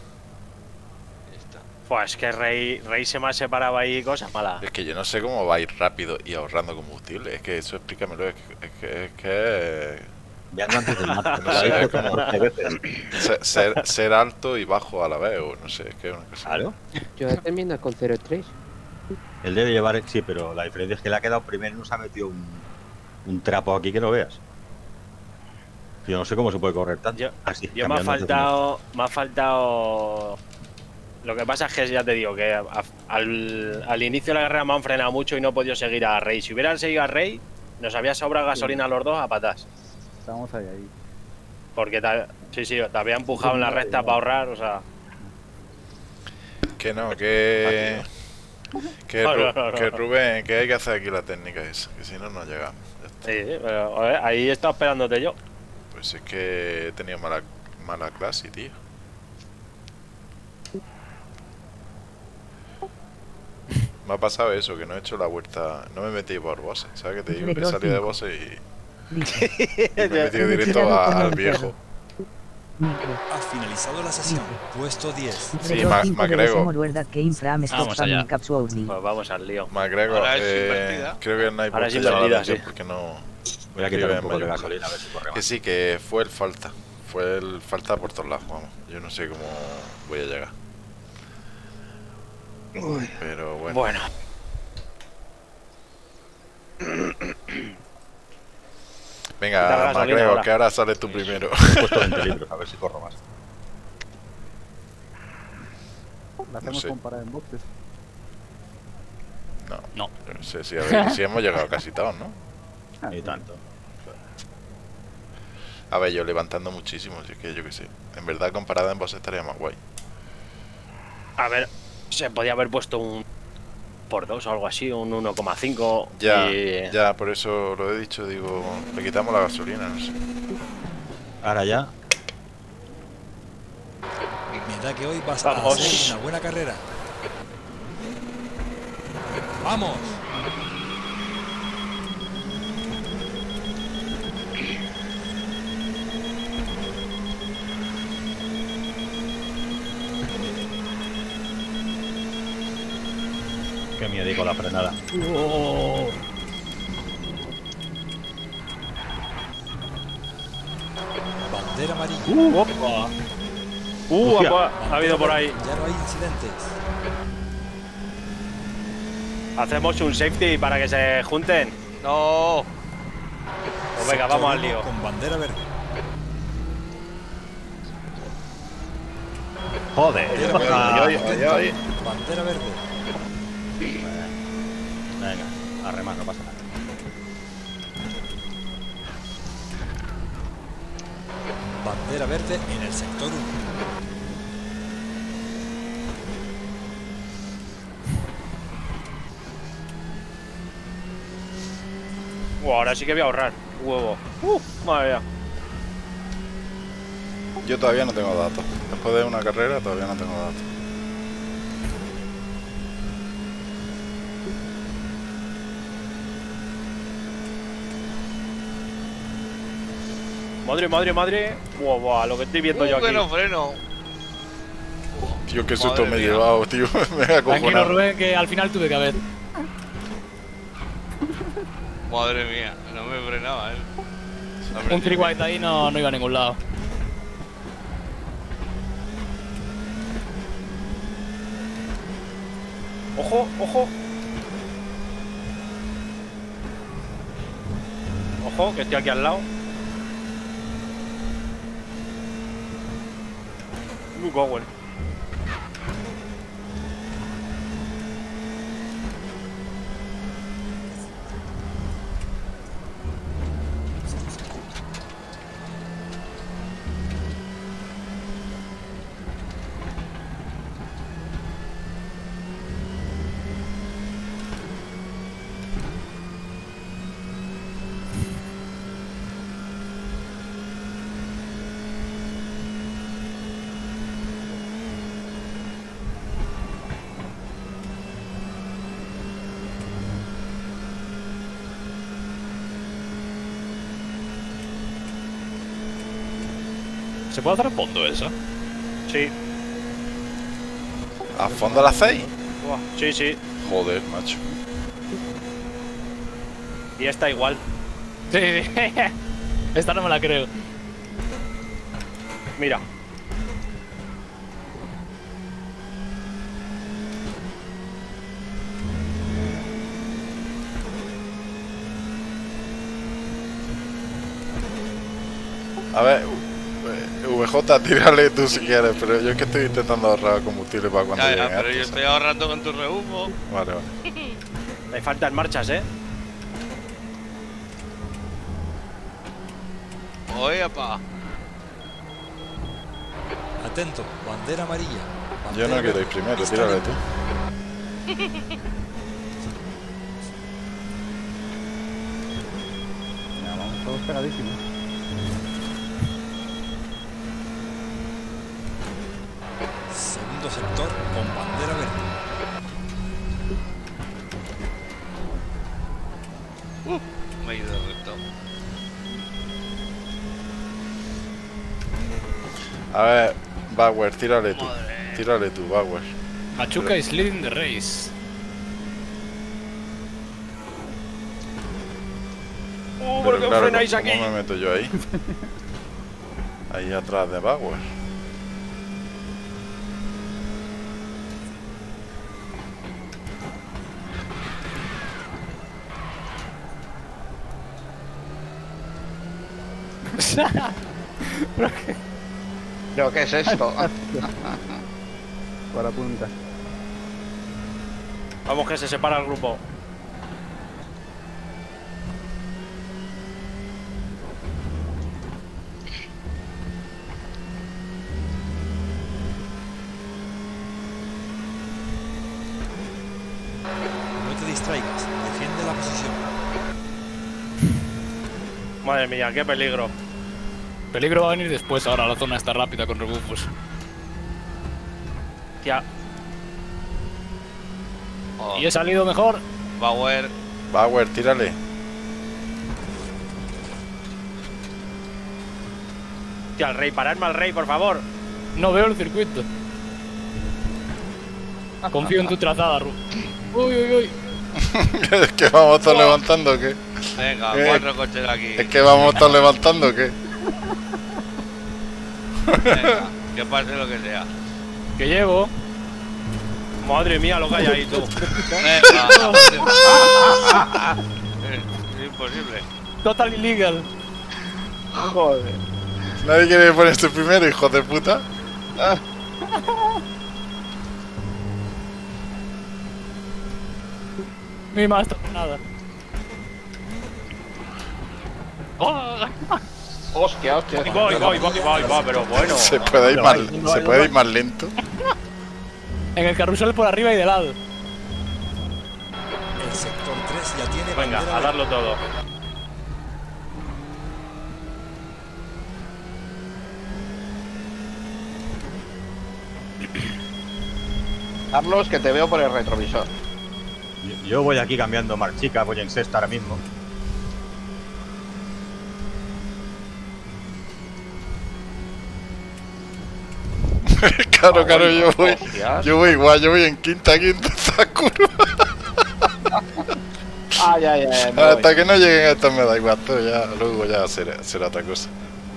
Pues es que Rey se me ha separado ahí cosas malas. Es que yo no sé cómo va a ir rápido y ahorrando combustible. Es que eso explícamelo. Es que Vean antes del mapa. no sé, es como ser alto y bajo a la vez, o no sé, es que es una cosa. Claro. Yo termino con 0,3. Él debe llevar, sí, pero la diferencia es que le ha quedado primero y nos ha metido un trapo aquí que no veas. Yo no sé cómo se puede correr tanto. Yo me ha faltado. Lo que pasa es que ya te digo que al inicio de la carrera me han frenado mucho y no he podido seguir a Rey. Si hubieran seguido a Rey, nos había sobrado gasolina a los dos a patas. Estamos ahí. Porque te había empujado en la recta para ahorrar, o sea. Que no, que Rubén, que hay que hacer aquí la técnica esa, que si no, no llegamos. Sí, pero ahí he estado esperándote yo. Pues es que he tenido mala clase, tío. Me ha pasado eso, que no he hecho la vuelta, no me he metido por bosses, ¿sabes qué te digo? Que he salido de bosses y me he metido directo al viejo. Ha finalizado la sesión. Puesto 10. Sí, McGregor. Pues vamos al lío. McGregor, Ahora es invertida. creo que no hay Ahora es por qué llamar la invertida, atención sí. porque no. Voy a quitar un poco de mayúsculas. gasolina a ver si corre Que más. sí, que fue el falta. Fue el falta por todos lados, vamos. Yo no sé cómo voy a llegar. Pero bueno. Bueno. Venga, Quita la gasolina McGregor, ahora. que ahora sales tú primero. He puesto 20 litros, a ver si corro más. La hacemos sé. con parada en boxes. No, no sé si, a ver, si hemos llegado casi todos, ¿no? Ni tanto. A ver, yo levantando muchísimo, así que yo qué sé. En verdad, comparada en vos estaría más guay. A ver, se podía haber puesto un por 2 o algo así, un 1,5. Ya, y... ya, por eso lo he dicho, digo, le quitamos la gasolina, no sé. Ahora ya. Me da que hoy vas a Vamos. hacer una buena carrera. ¡Vamos! Qué miedo con la frenada. Bandera amarilla. ¡Opa! Hostia. Ha habido por ahí. Ya no hay incidentes. Hacemos un safety para que se junten. No. Pues venga, vamos al lío. Con bandera verde. Joder. Bandera verde. Venga, a remar, no pasa nada. Bandera verde en el sector 1. Ahora sí que voy a ahorrar. Huevo. Madre mía. Yo todavía no tengo datos. Después de una carrera todavía no tengo datos. Madre. Buah, lo que estoy viendo yo aquí. Que no freno. Tío, qué susto Madre me he mía. llevado, tío. Me he Tranquilo, acojonado. Rubén, que al final tuve que haber. Madre mía, no me frenaba, Un three white ahí no iba a ningún lado. Ojo. Ojo, que estoy aquí al lado. Muy Gowell. ¿Se puede hacer a fondo eso? Sí. ¿A fondo la hacéis? Buah, sí. Joder, macho. Y esta igual. Sí. Esta no me la creo. Mira. A ver, VJ, tírale tú si quieres, pero yo es que estoy intentando ahorrar combustible para cuando Ya, lleguen pero yo estos, estoy ahorrando con tu rebufo. Vale. Me faltan marchas, Oye, apa. Atento, bandera amarilla. Yo no quiero ir primero, tírale tú. Ya, vamos todos pegadísimos. Segundo sector con bandera verde. Me he ido de recto. A ver, Bauer, tírale tú. Tírale tú, Bauer. Machuca is leading the race. ¿Por qué Pero claro, frenáis aquí? ¿cómo me meto yo ahí? Ahí atrás de Bauer. ¿Pero qué es esto? Para punta. Vamos, que se separa el grupo. No te distraigas, defiende la posición. Madre mía, qué peligro. Peligro va a venir después, ahora la zona está rápida con rebufos. Tía. Y he salido mejor. Bauer. Bauer, tírale. Tía, al rey, paradme al rey, por favor. No veo el circuito. Confío en tu trazada, Ru. Uy, uy, uy. ¿Es que vamos todos levantando o qué? Venga, 4 coches aquí. ¿Es que vamos todos levantando o qué? Venga, que pase lo que sea. Que llevo. Madre mía, lo que hay ahí, tú. Venga. Es imposible. Total illegal. Joder. ¿Nadie quiere ponerse primero, hijo de puta? Mi más nada. Hostia, hostia. Voy, pero bueno. ¿Se puede ir más lento? En el carrusel por arriba y de lado. El sector 3 ya tiene Venga, bandera a darlo todo. Carlos, que te veo por el retrovisor. Yo voy aquí cambiando marchica, voy en sexta ahora mismo. Claro, yo voy igual, yo voy en quinta esta curva. Ay. Hasta que no lleguen a estas me da igual, todo ya, luego ya será otra cosa.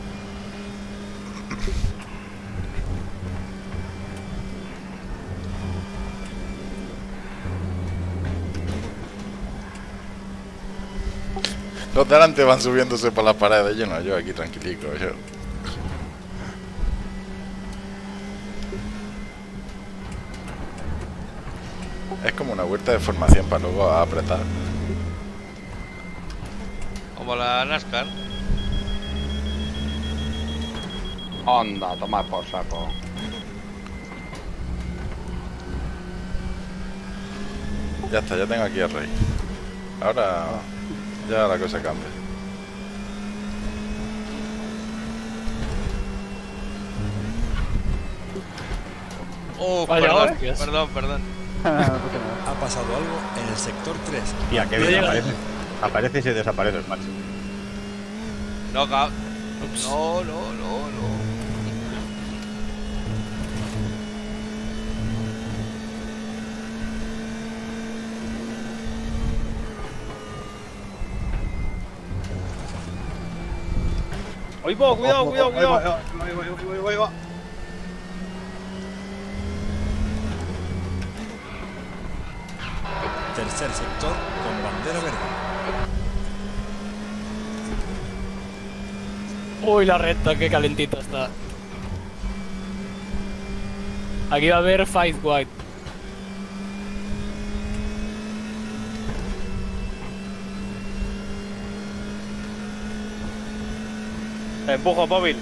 Los de delante van subiéndose por las paredes, yo aquí tranquilico, yo. Es como una vuelta de formación para luego apretar. Como la NASCAR. Onda, toma por saco. Ya está, ya tengo aquí al rey. Ahora ya la cosa cambia. Perdón. Ha pasado algo en el sector 3. Tía, que bien aparece y se desaparece el macho. No. Oye, cuidado. Ahí va. Tercer sector con bandera verde. Uy, la recta, qué calentita está. Aquí va a haber fight white. Empujo, móvil.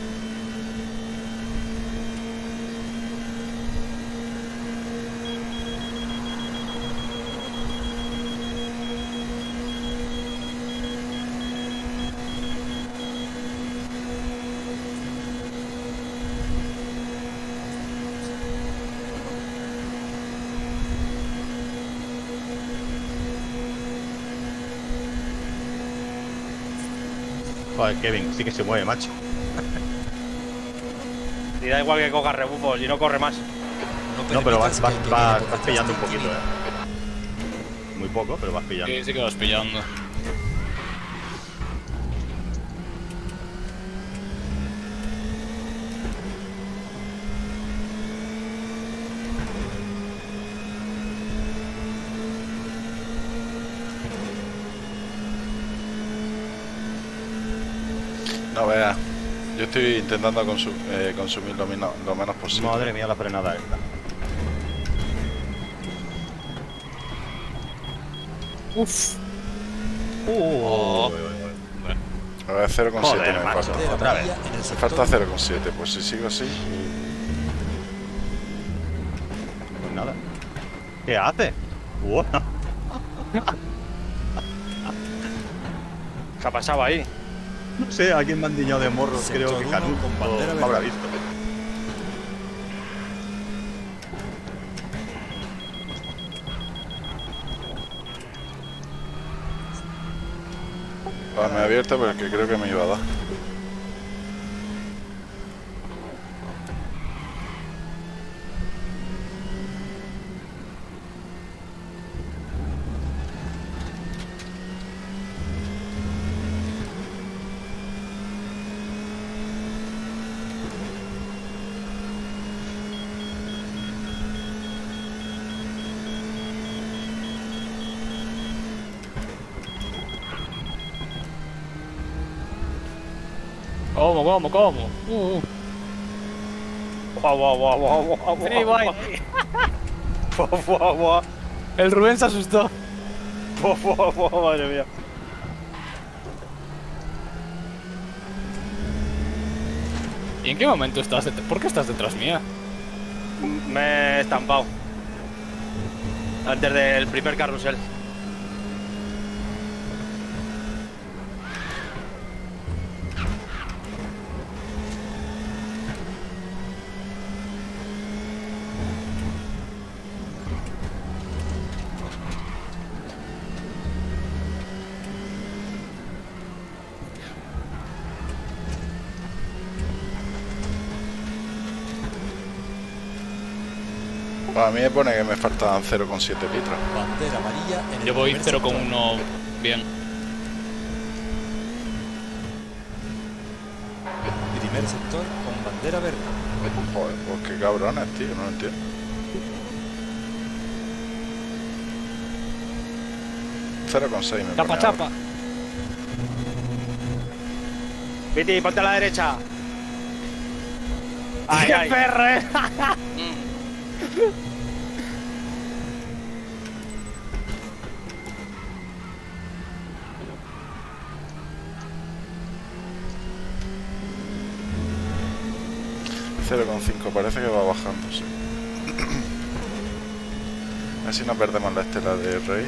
Joder, Kevin, sí que se mueve, macho. Y da igual que coja rebufos y no corre más. No, pero vas pillando un poquito, Muy poco, pero vas pillando. Sí, sí que vas pillando. No veas, yo estoy intentando consumir lo menos posible. Madre mía, la frenada esta. Uf. A ver, 0,7 Joder, me macho, falta. otra vez. Me falta 0,7, pues si sigo así. Pues nada. ¿Qué hace? Bueno. ¿Qué ha pasado ahí? No sé, a quién me han diñado de morros, creo que Canut lo habrá visto. Me he abierto porque creo que me iba a dar. ¿Cómo? Guau. El Rubén se asustó. Madre mía. ¿Y en qué momento estás? ¿Por qué estás detrás mía? Me he estampado. Antes del primer carrusel. A mí me pone que me faltan 0,7 litros. Bandera amarilla en el Yo voy primer 0,1 bien. Primer sector con bandera verde. Joder, pues qué cabrones, tío, no lo entiendo. $0,6 me pone Chapa. ahora. Viti, ponte a la derecha. ¡Qué perro, $0,5, parece que va bajando, sí. Así no perdemos la estela de Rey.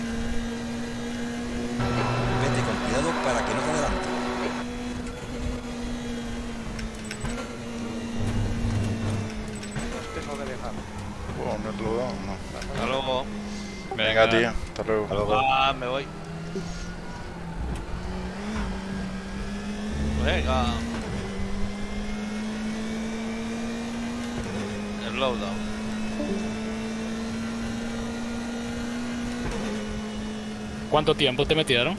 Vete con cuidado para que no te adelante. Tengo que dejar. Oh, no te lo he dado, no. Hasta luego. Venga, tío, hasta luego. Ah, me voy. Venga. Slowdown. ¿Cuánto tiempo te metieron?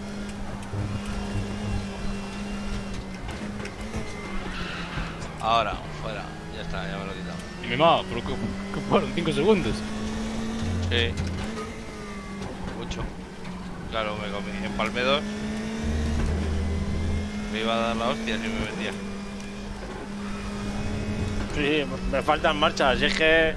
Ahora, fuera. Ya está, ya me lo he quitado. Y mi mamá, pero que fueron 5 segundos. Sí. Mucho. Claro, me comí. Empalmé 2. Me iba a dar la hostia si me vendía. Sí, me faltan marchas. Y es que...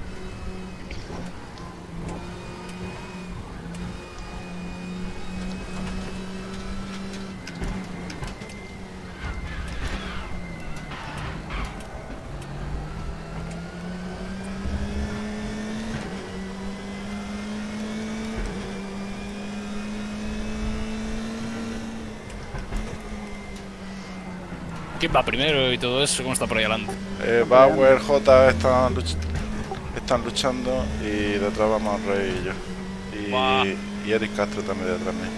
¿Quién va primero y todo eso? ¿Cómo está por ahí adelante? Bauer, J están luchando y detrás vamos Rey y yo. Y Eric Castro también detrás mío.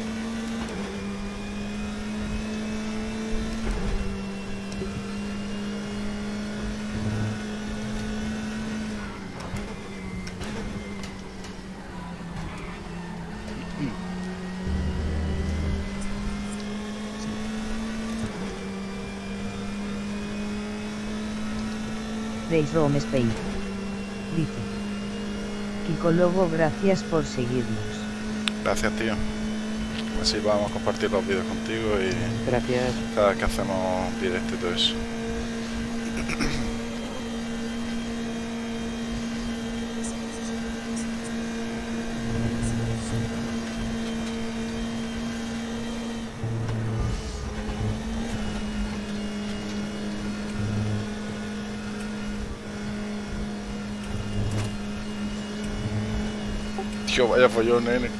Race Rome Space. Dice. Kiko Lobo, gracias por seguirnos. Gracias, tío. Así vamos a compartir los vídeos contigo y gracias. Cada vez que hacemos directo y todo eso. Tío, vaya follón, nene.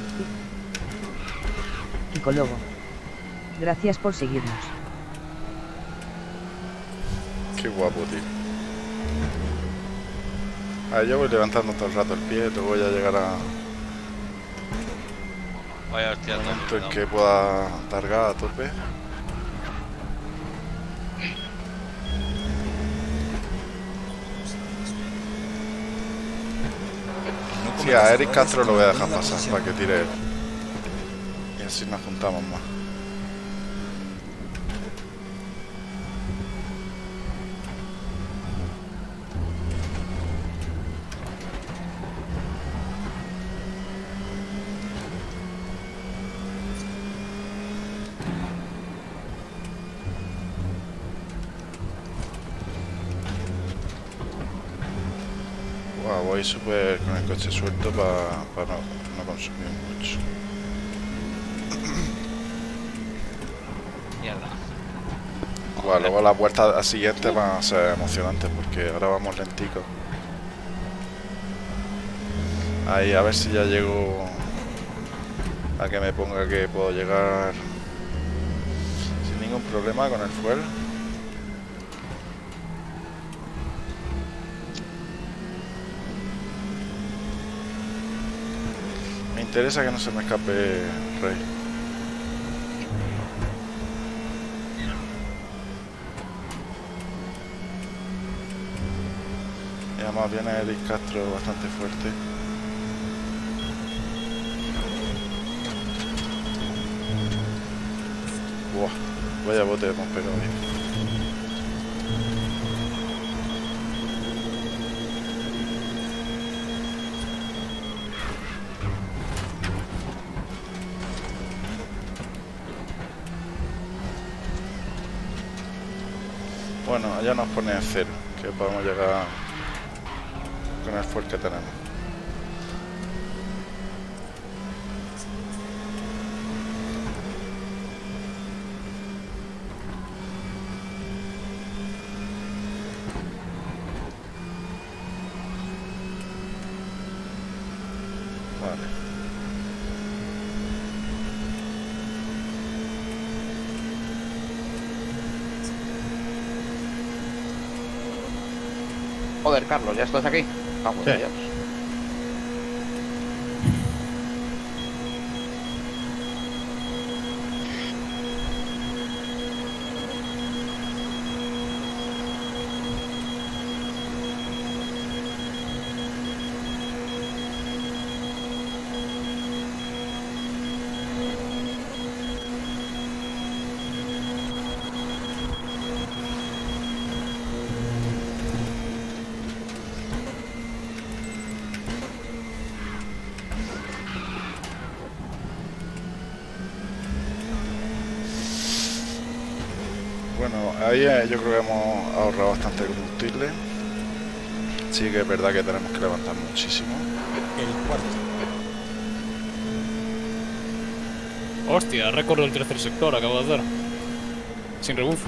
Kiko Lobo. Gracias por seguirnos. Qué guapo, tío. Yo voy levantando todo el rato el pie, luego voy a llegar a... Vaya hostia, un momento en que pueda targar a tope. Sí, a Eric Castro lo voy a dejar pasar para que tire él. Y así nos juntamos más. Voy súper con el coche suelto para no consumir mucho. Mierda. Bueno, luego las vueltas siguientes van a ser emocionantes porque ahora vamos lenticos. Ahí a ver si ya llego a que me ponga que puedo llegar sin ningún problema con el fuel. Me interesa que no se me escape Rey. Y además viene Eric Castro bastante fuerte. Buah, vaya bote hemos pegado ahí. Bueno, allá nos pone en 0, que podemos llegar con el fuel que tenemos. Vale. Joder, Carlos, ¿ya estás aquí? Vamos, sí. Dios. Bueno, ahí yo creo que hemos ahorrado bastante combustible. Sí que es verdad que tenemos que levantar muchísimo. El cuarto. Hostia, récord del tercer sector acabo de hacer. Sin rebufo.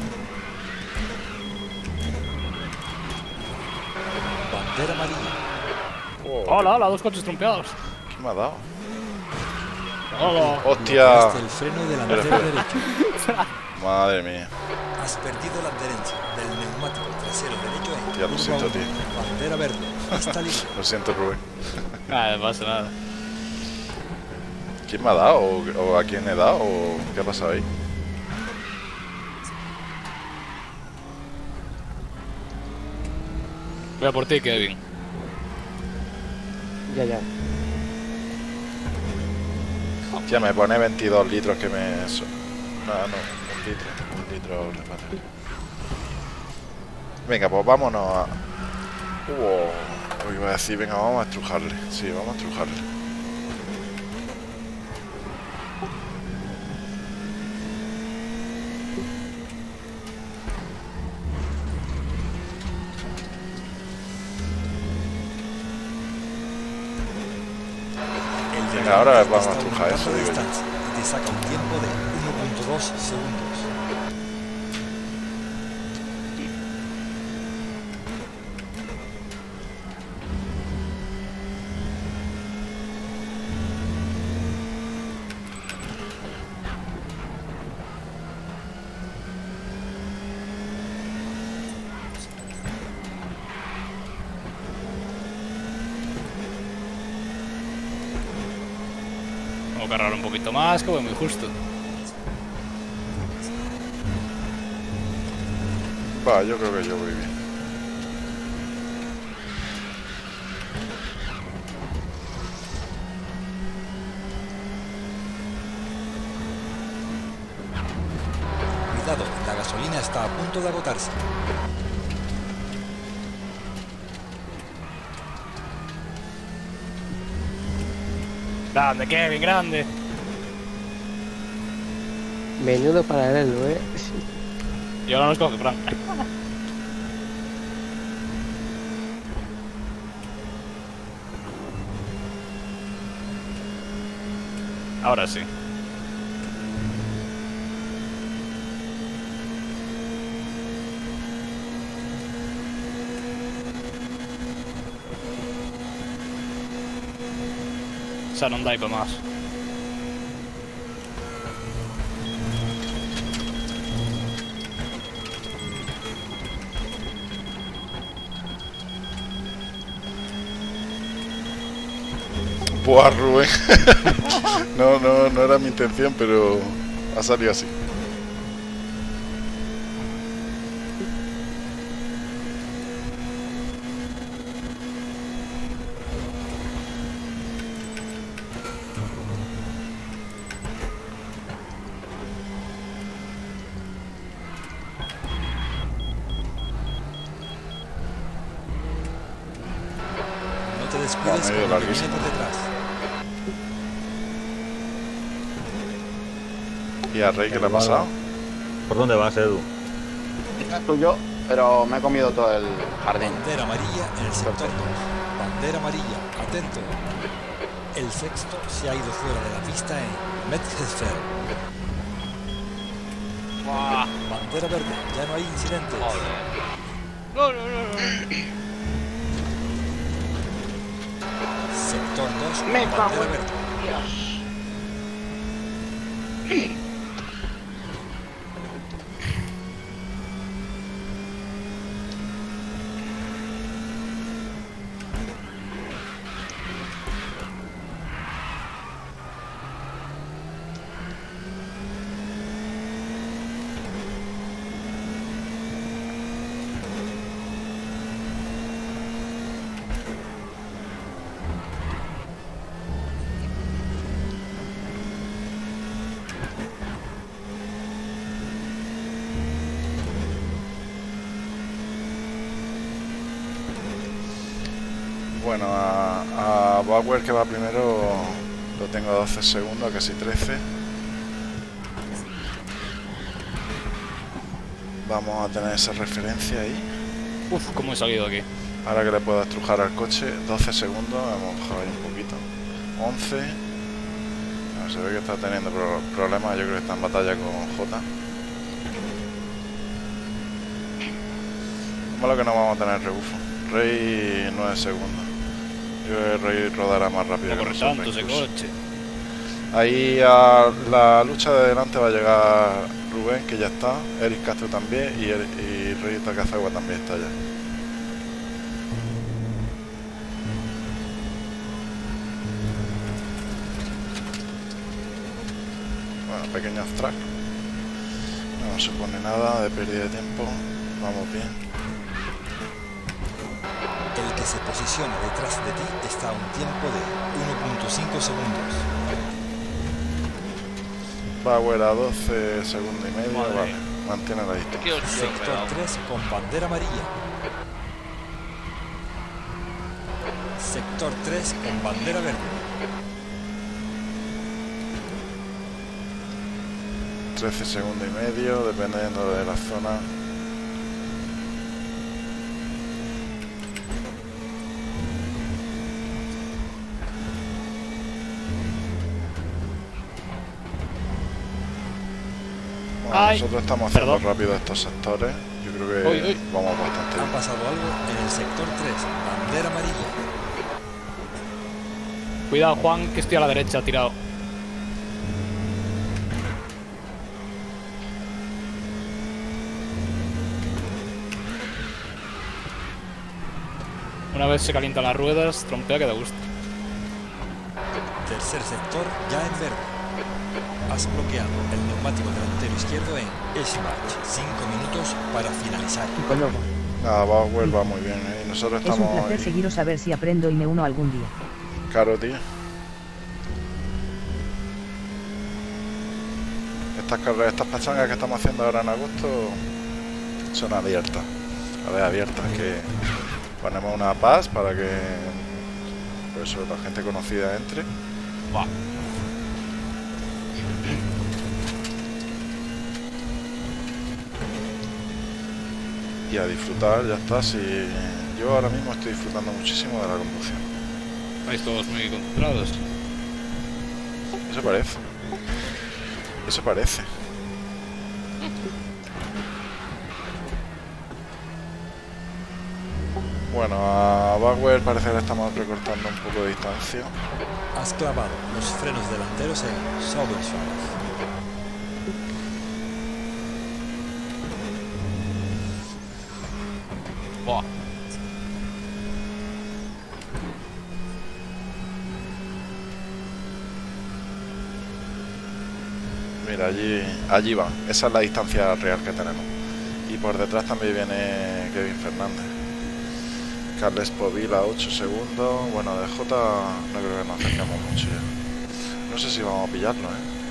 Bandera amarilla. Oh, Hola, hola, dos coches trompeados. ¿Qué me ha dado? Hola. Hostia. El freno delantero derecho. Madre mía. Has perdido la adherencia del neumático trasero derecho en Ya lo siento, tío. Bandera verde. Está libre. Lo siento, Rubén. Nada, no pasa nada. ¿Quién me ha dado? ¿O a quién he dado? ¿O qué ha pasado ahí? Voy a por ti, Kevin. Ya. Hostia, me pone 22 litros que me... No, un litro de batería. Venga, pues vámonos Lo que iba a decir, venga, vamos a estrujarle. Sí, vamos a estrujarle. Venga, ahora vamos a estrujar eso, digo yo. Y te saca un tiempo de 1.2 segundos. Tengo que agarrar un poquito más, que voy muy justo. Va, yo creo que yo voy bien. Cuidado, la gasolina está a punto de agotarse. Grande, Kevin, grande. Menudo paralelo, Y ahora nos coge, Fran. Ahora sí. O sea, non dai para más. Buah, Rubén. No era mi intención, pero ha salido así. No te descuides con lo que viene por detrás. ¿Y a Rey qué le ha pasado? ¿Por dónde vas, Edu? Es tuyo, pero me he comido todo el jardín. Bandera amarilla en el sector 2. Bandera amarilla, atento. El sexto se ha ido fuera de la pista en Metzgesfeld. Bandera verde, ya no hay incidentes. No. Sector 2, Me bandera cago en verde. Dios. Bueno, a Bauer, que va primero, lo tengo a 12 segundos, casi 13. Vamos a tener esa referencia ahí. Uf, cómo he salido aquí. Ahora que le puedo estrujar al coche, 12 segundos, hemos bajado ahí un poquito. 11. Bueno, se ve que está teniendo problemas, yo creo que está en batalla con J. Malo que no vamos a tener rebufo. Rey 9 segundos. Yo creo que Rey rodará más rápido que nosotros, ese incluso. coche. Ahí a la lucha de delante va a llegar Rubén, que ya está, Eric Castro también, y Rey Takazagua también está ya. Bueno, pequeño off-track. No supone nada de pérdida de tiempo. Vamos bien. El que se posicione detrás de ti está a un tiempo de 1.5 segundos. Power a 12 segundos y medio. Vale, mantiene la distancia. Sector 3 con bandera amarilla. sector 3 con bandera verde. 13 segundos y medio, dependiendo de la zona. Bueno, nosotros estamos haciendo rápido estos sectores. Yo creo que vamos bastante bien. Ha pasado algo en el sector 3, bandera amarilla. Cuidado, Juan, que estoy a la derecha, tirado. Una vez se calientan las ruedas, trompea que da gusto. Tercer sector ya en verde. Has bloqueado el neumático delantero izquierdo en Esmarch. 5 minutos para finalizar. Nada, va muy bien, ¿eh? Y nosotros Es estamos... un placer seguiros a ver si aprendo y me uno algún día. Claro, tío. Estas carreras, estas pachangas que estamos haciendo ahora en agosto son abiertas. A ver, abiertas, que ponemos una pass para que por eso la gente conocida entre. Va. Y a disfrutar, ya está. Si yo ahora mismo estoy disfrutando muchísimo de la conducción. Estáis todos muy concentrados. Eso parece. Eso parece. Bueno, a Bauer parece que le estamos recortando un poco de distancia. Has clavado los frenos delanteros en Sauberschwanz. Buah. Mira, allí van. Esa es la distancia real que tenemos. Y por detrás también viene Kevin Fernández. Carles Povil a 8 segundos. Bueno, de J no creo que nos acercamos mucho ya. No sé si vamos a pillarlo,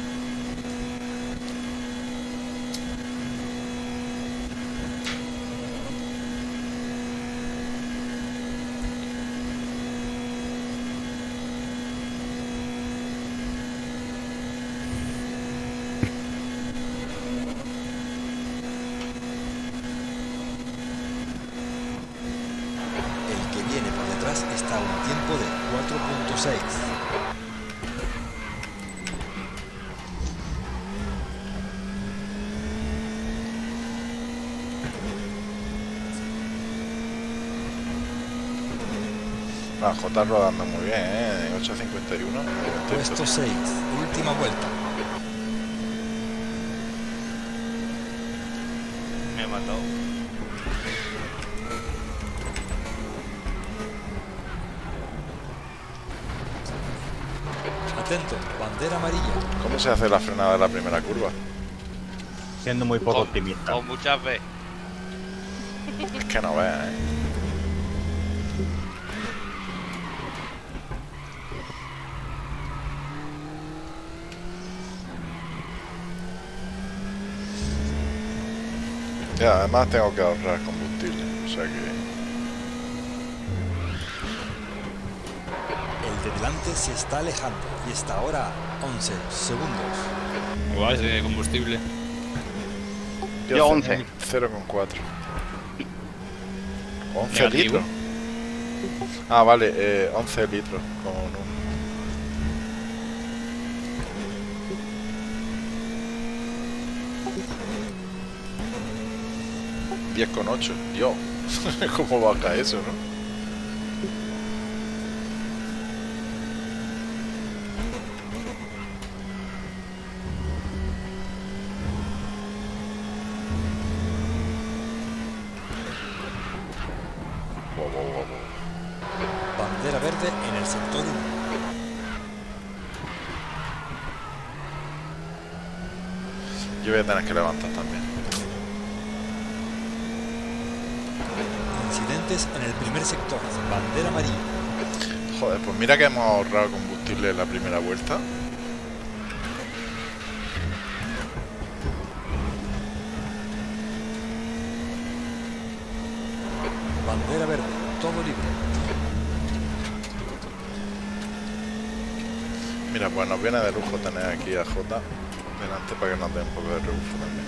Está a un tiempo de 4.6. J rodando muy bien, 8.51. Puesto 6, última vuelta. Me ha matado. Atento, bandera amarilla. ¿Cómo se hace la frenada de la primera curva? Siendo muy poco optimista. Con mucha fe. Es que no veas, Y además tengo que ahorrar combustible, o sea que... El de delante se está alejando y está ahora a 11 segundos. ¿Cómo vas de combustible? Yo 11. 0,4. 11 Negativo. litros. Ah, vale, 11 litros con un... $10,8. Dios, ¿cómo baja eso, no? Bandera verde en el sector 1. Yo voy a tener que levantar también. Incidentes en el primer sector, bandera amarilla. Joder, pues mira que hemos ahorrado combustible en la primera vuelta. Bandera verde, todo libre. Mira, pues nos viene de lujo tener aquí a Jota delante para que nos dé un poco de rebufo también.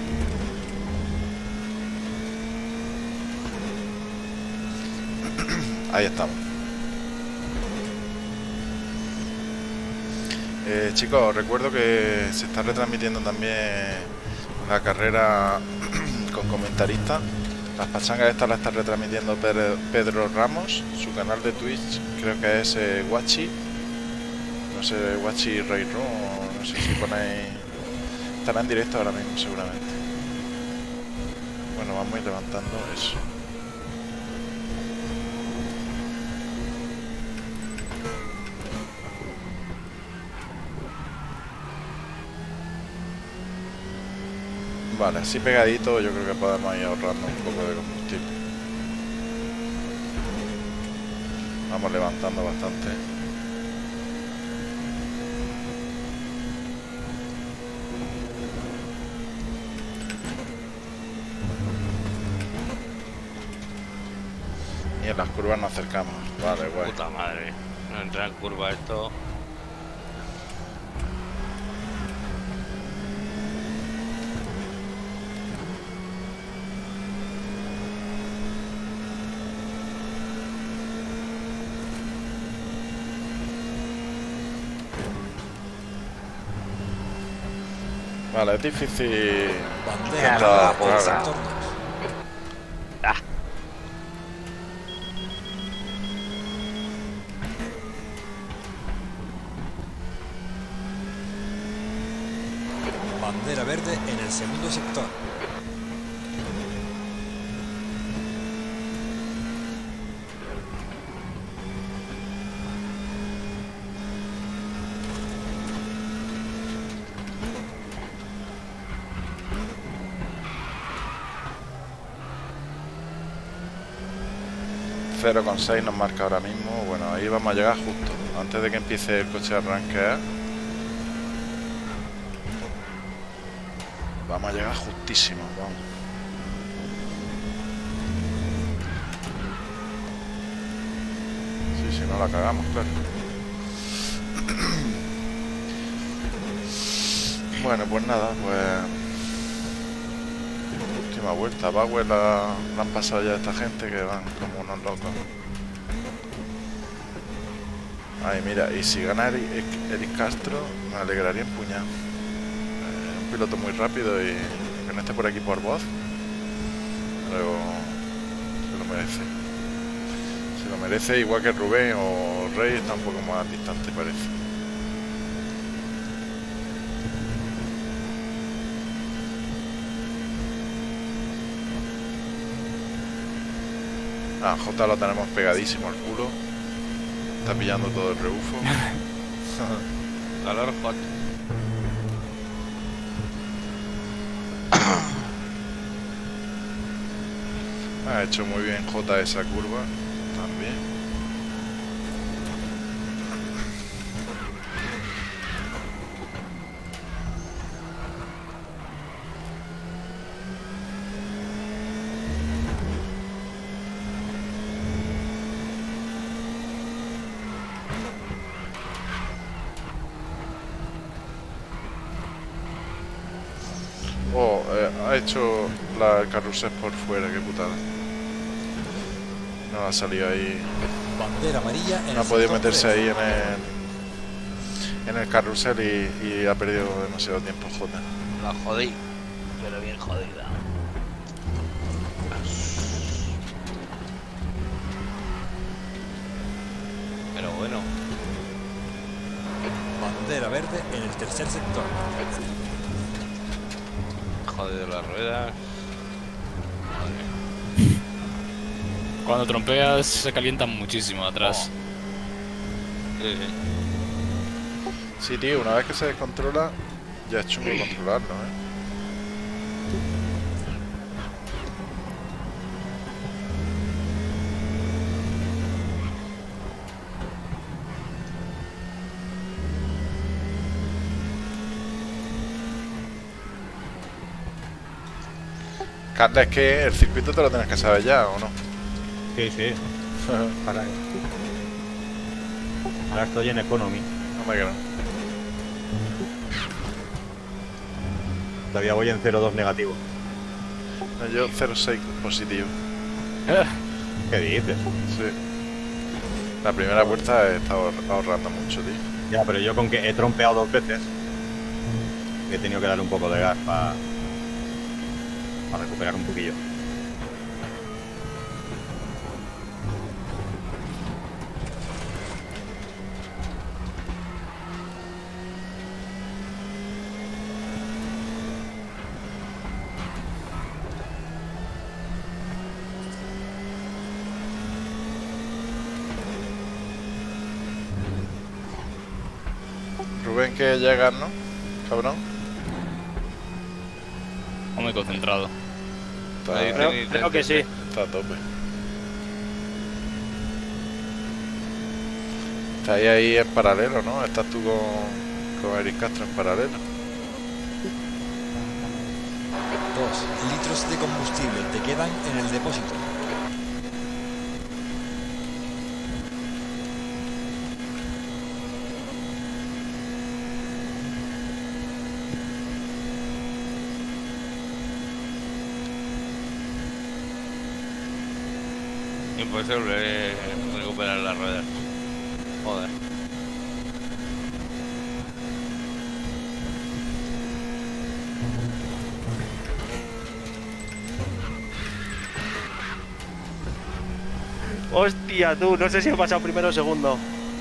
Ahí estamos. Chicos, os recuerdo que se está retransmitiendo también la carrera con comentaristas. Las pachangas estas las está retransmitiendo Pedro Ramos, su canal de Twitch, creo que es Guachi. No sé, Guachi Rey Room, no sé si ponéis... Estará en directo ahora mismo seguramente. Bueno, vamos a ir levantando eso. Vale, así pegadito yo creo que podemos ir ahorrando un poco de combustible. Vamos levantando bastante. Y en las curvas nos acercamos. Vale, guay. Puta madre. No entra en curva esto. Vale, es difícil. Bandera, Bandera verde en el segundo sector. Con 6 nos marca ahora mismo. Bueno, ahí vamos a llegar justo antes de que empiece el coche a arranquear. Vamos a llegar justísimo, vamos. Sí, si no la cagamos, claro. Bueno, pues nada, pues última vuelta. Bauer la han pasado ya esta gente que van como unos locos. Ay, mira, y si gana Eric Castro, me alegraría en puñado. Un piloto muy rápido y que no esté por aquí por voz, pero se lo merece. Se lo merece, igual que Rubén o Rey está un poco más distante, parece. Ah, J lo tenemos pegadísimo al culo. Está pillando todo el rebufo. Calor hot. Ha hecho muy bien J esa curva también. Oh, ha hecho el carrusel por fuera, qué putada. No ha salido ahí. Bandera amarilla en no ha podido meterse ahí en el carrusel y ha perdido demasiado tiempo J. La jodí, pero bien jodida. Pero bueno. Bandera verde en el tercer sector. Jodido las ruedas. Cuando trompeas se calientan muchísimo atrás. Sí, tío, una vez que se descontrola, ya es chungo controlarlo, Carla, es que el circuito te lo tienes que saber ya, ¿o no? Sí, sí. Ahora estoy en Economy. No Anda que no. Todavía voy en 0,2 negativo. No, yo 0,6 positivo. ¿Qué dices? Sí. La primera vuelta he estado ahorrando mucho, tío. Ya, pero yo con que he trompeado 2 veces, he tenido que darle un poco de gas para recuperar un poquillo. Rubén, que llegas, ¿no? Cabrón. Muy concentrado. Creo que sí. Está a tope. Estás ahí en paralelo, ¿no? Estás tú con Eric Castro en paralelo. 2 litros de combustible te quedan en el depósito. Imposible recuperar las ruedas. Joder. Hostia, tú, no sé si he pasado primero o segundo.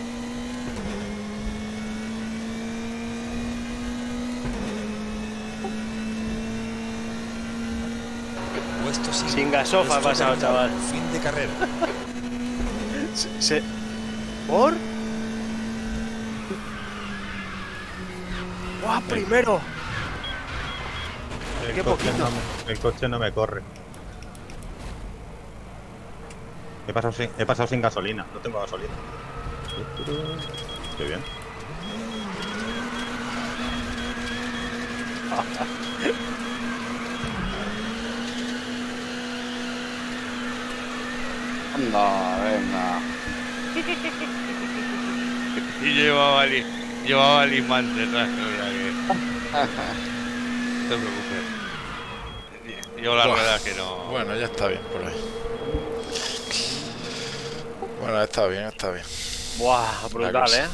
Puesto Sin gasofa ha pasado, chaval. Fin de carrera. ¿Por? ¡Guau, primero! ¡Qué poquito! El coche no me corre. He pasado sin gasolina, no tengo gasolina. Qué bien. Anda, venga. Y llevaba el imán detrás, o sea que... No te preocupes. Yo la verdad que no... Bueno, ya está bien por ahí. Bueno, está bien, está bien. Buah, brutal, ¿eh?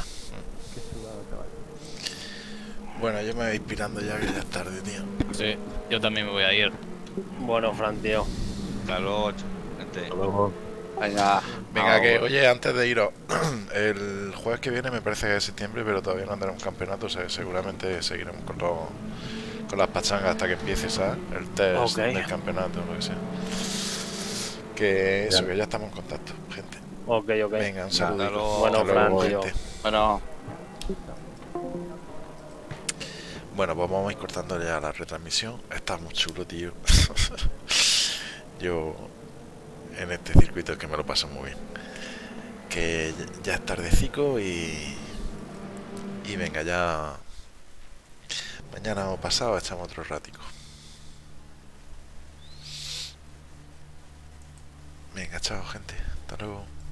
Bueno, yo me voy inspirando ya que ya es tarde, tío. Sí, yo también me voy a ir. Bueno, Fran, tío. Hasta luego, gente. Hasta luego. Venga. Venga, que, oye, antes de iros, el jueves que viene me parece que es septiembre, pero todavía no tenemos campeonato, o sea, seguramente seguiremos con las pachangas hasta que empiece, ¿sabes? El test del campeonato, lo que sea. Que eso, que ya estamos en contacto, gente. Ok. Venga, un saludo. Bueno, Fran, tío. Bueno. Bueno, pues vamos a ir cortando ya la retransmisión. Está muy chulo, tío. Yo en este circuito es que me lo paso muy bien. Que ya es tardecico y venga, ya mañana o pasado echamos otro ratico. Venga, chao, gente. Hasta luego.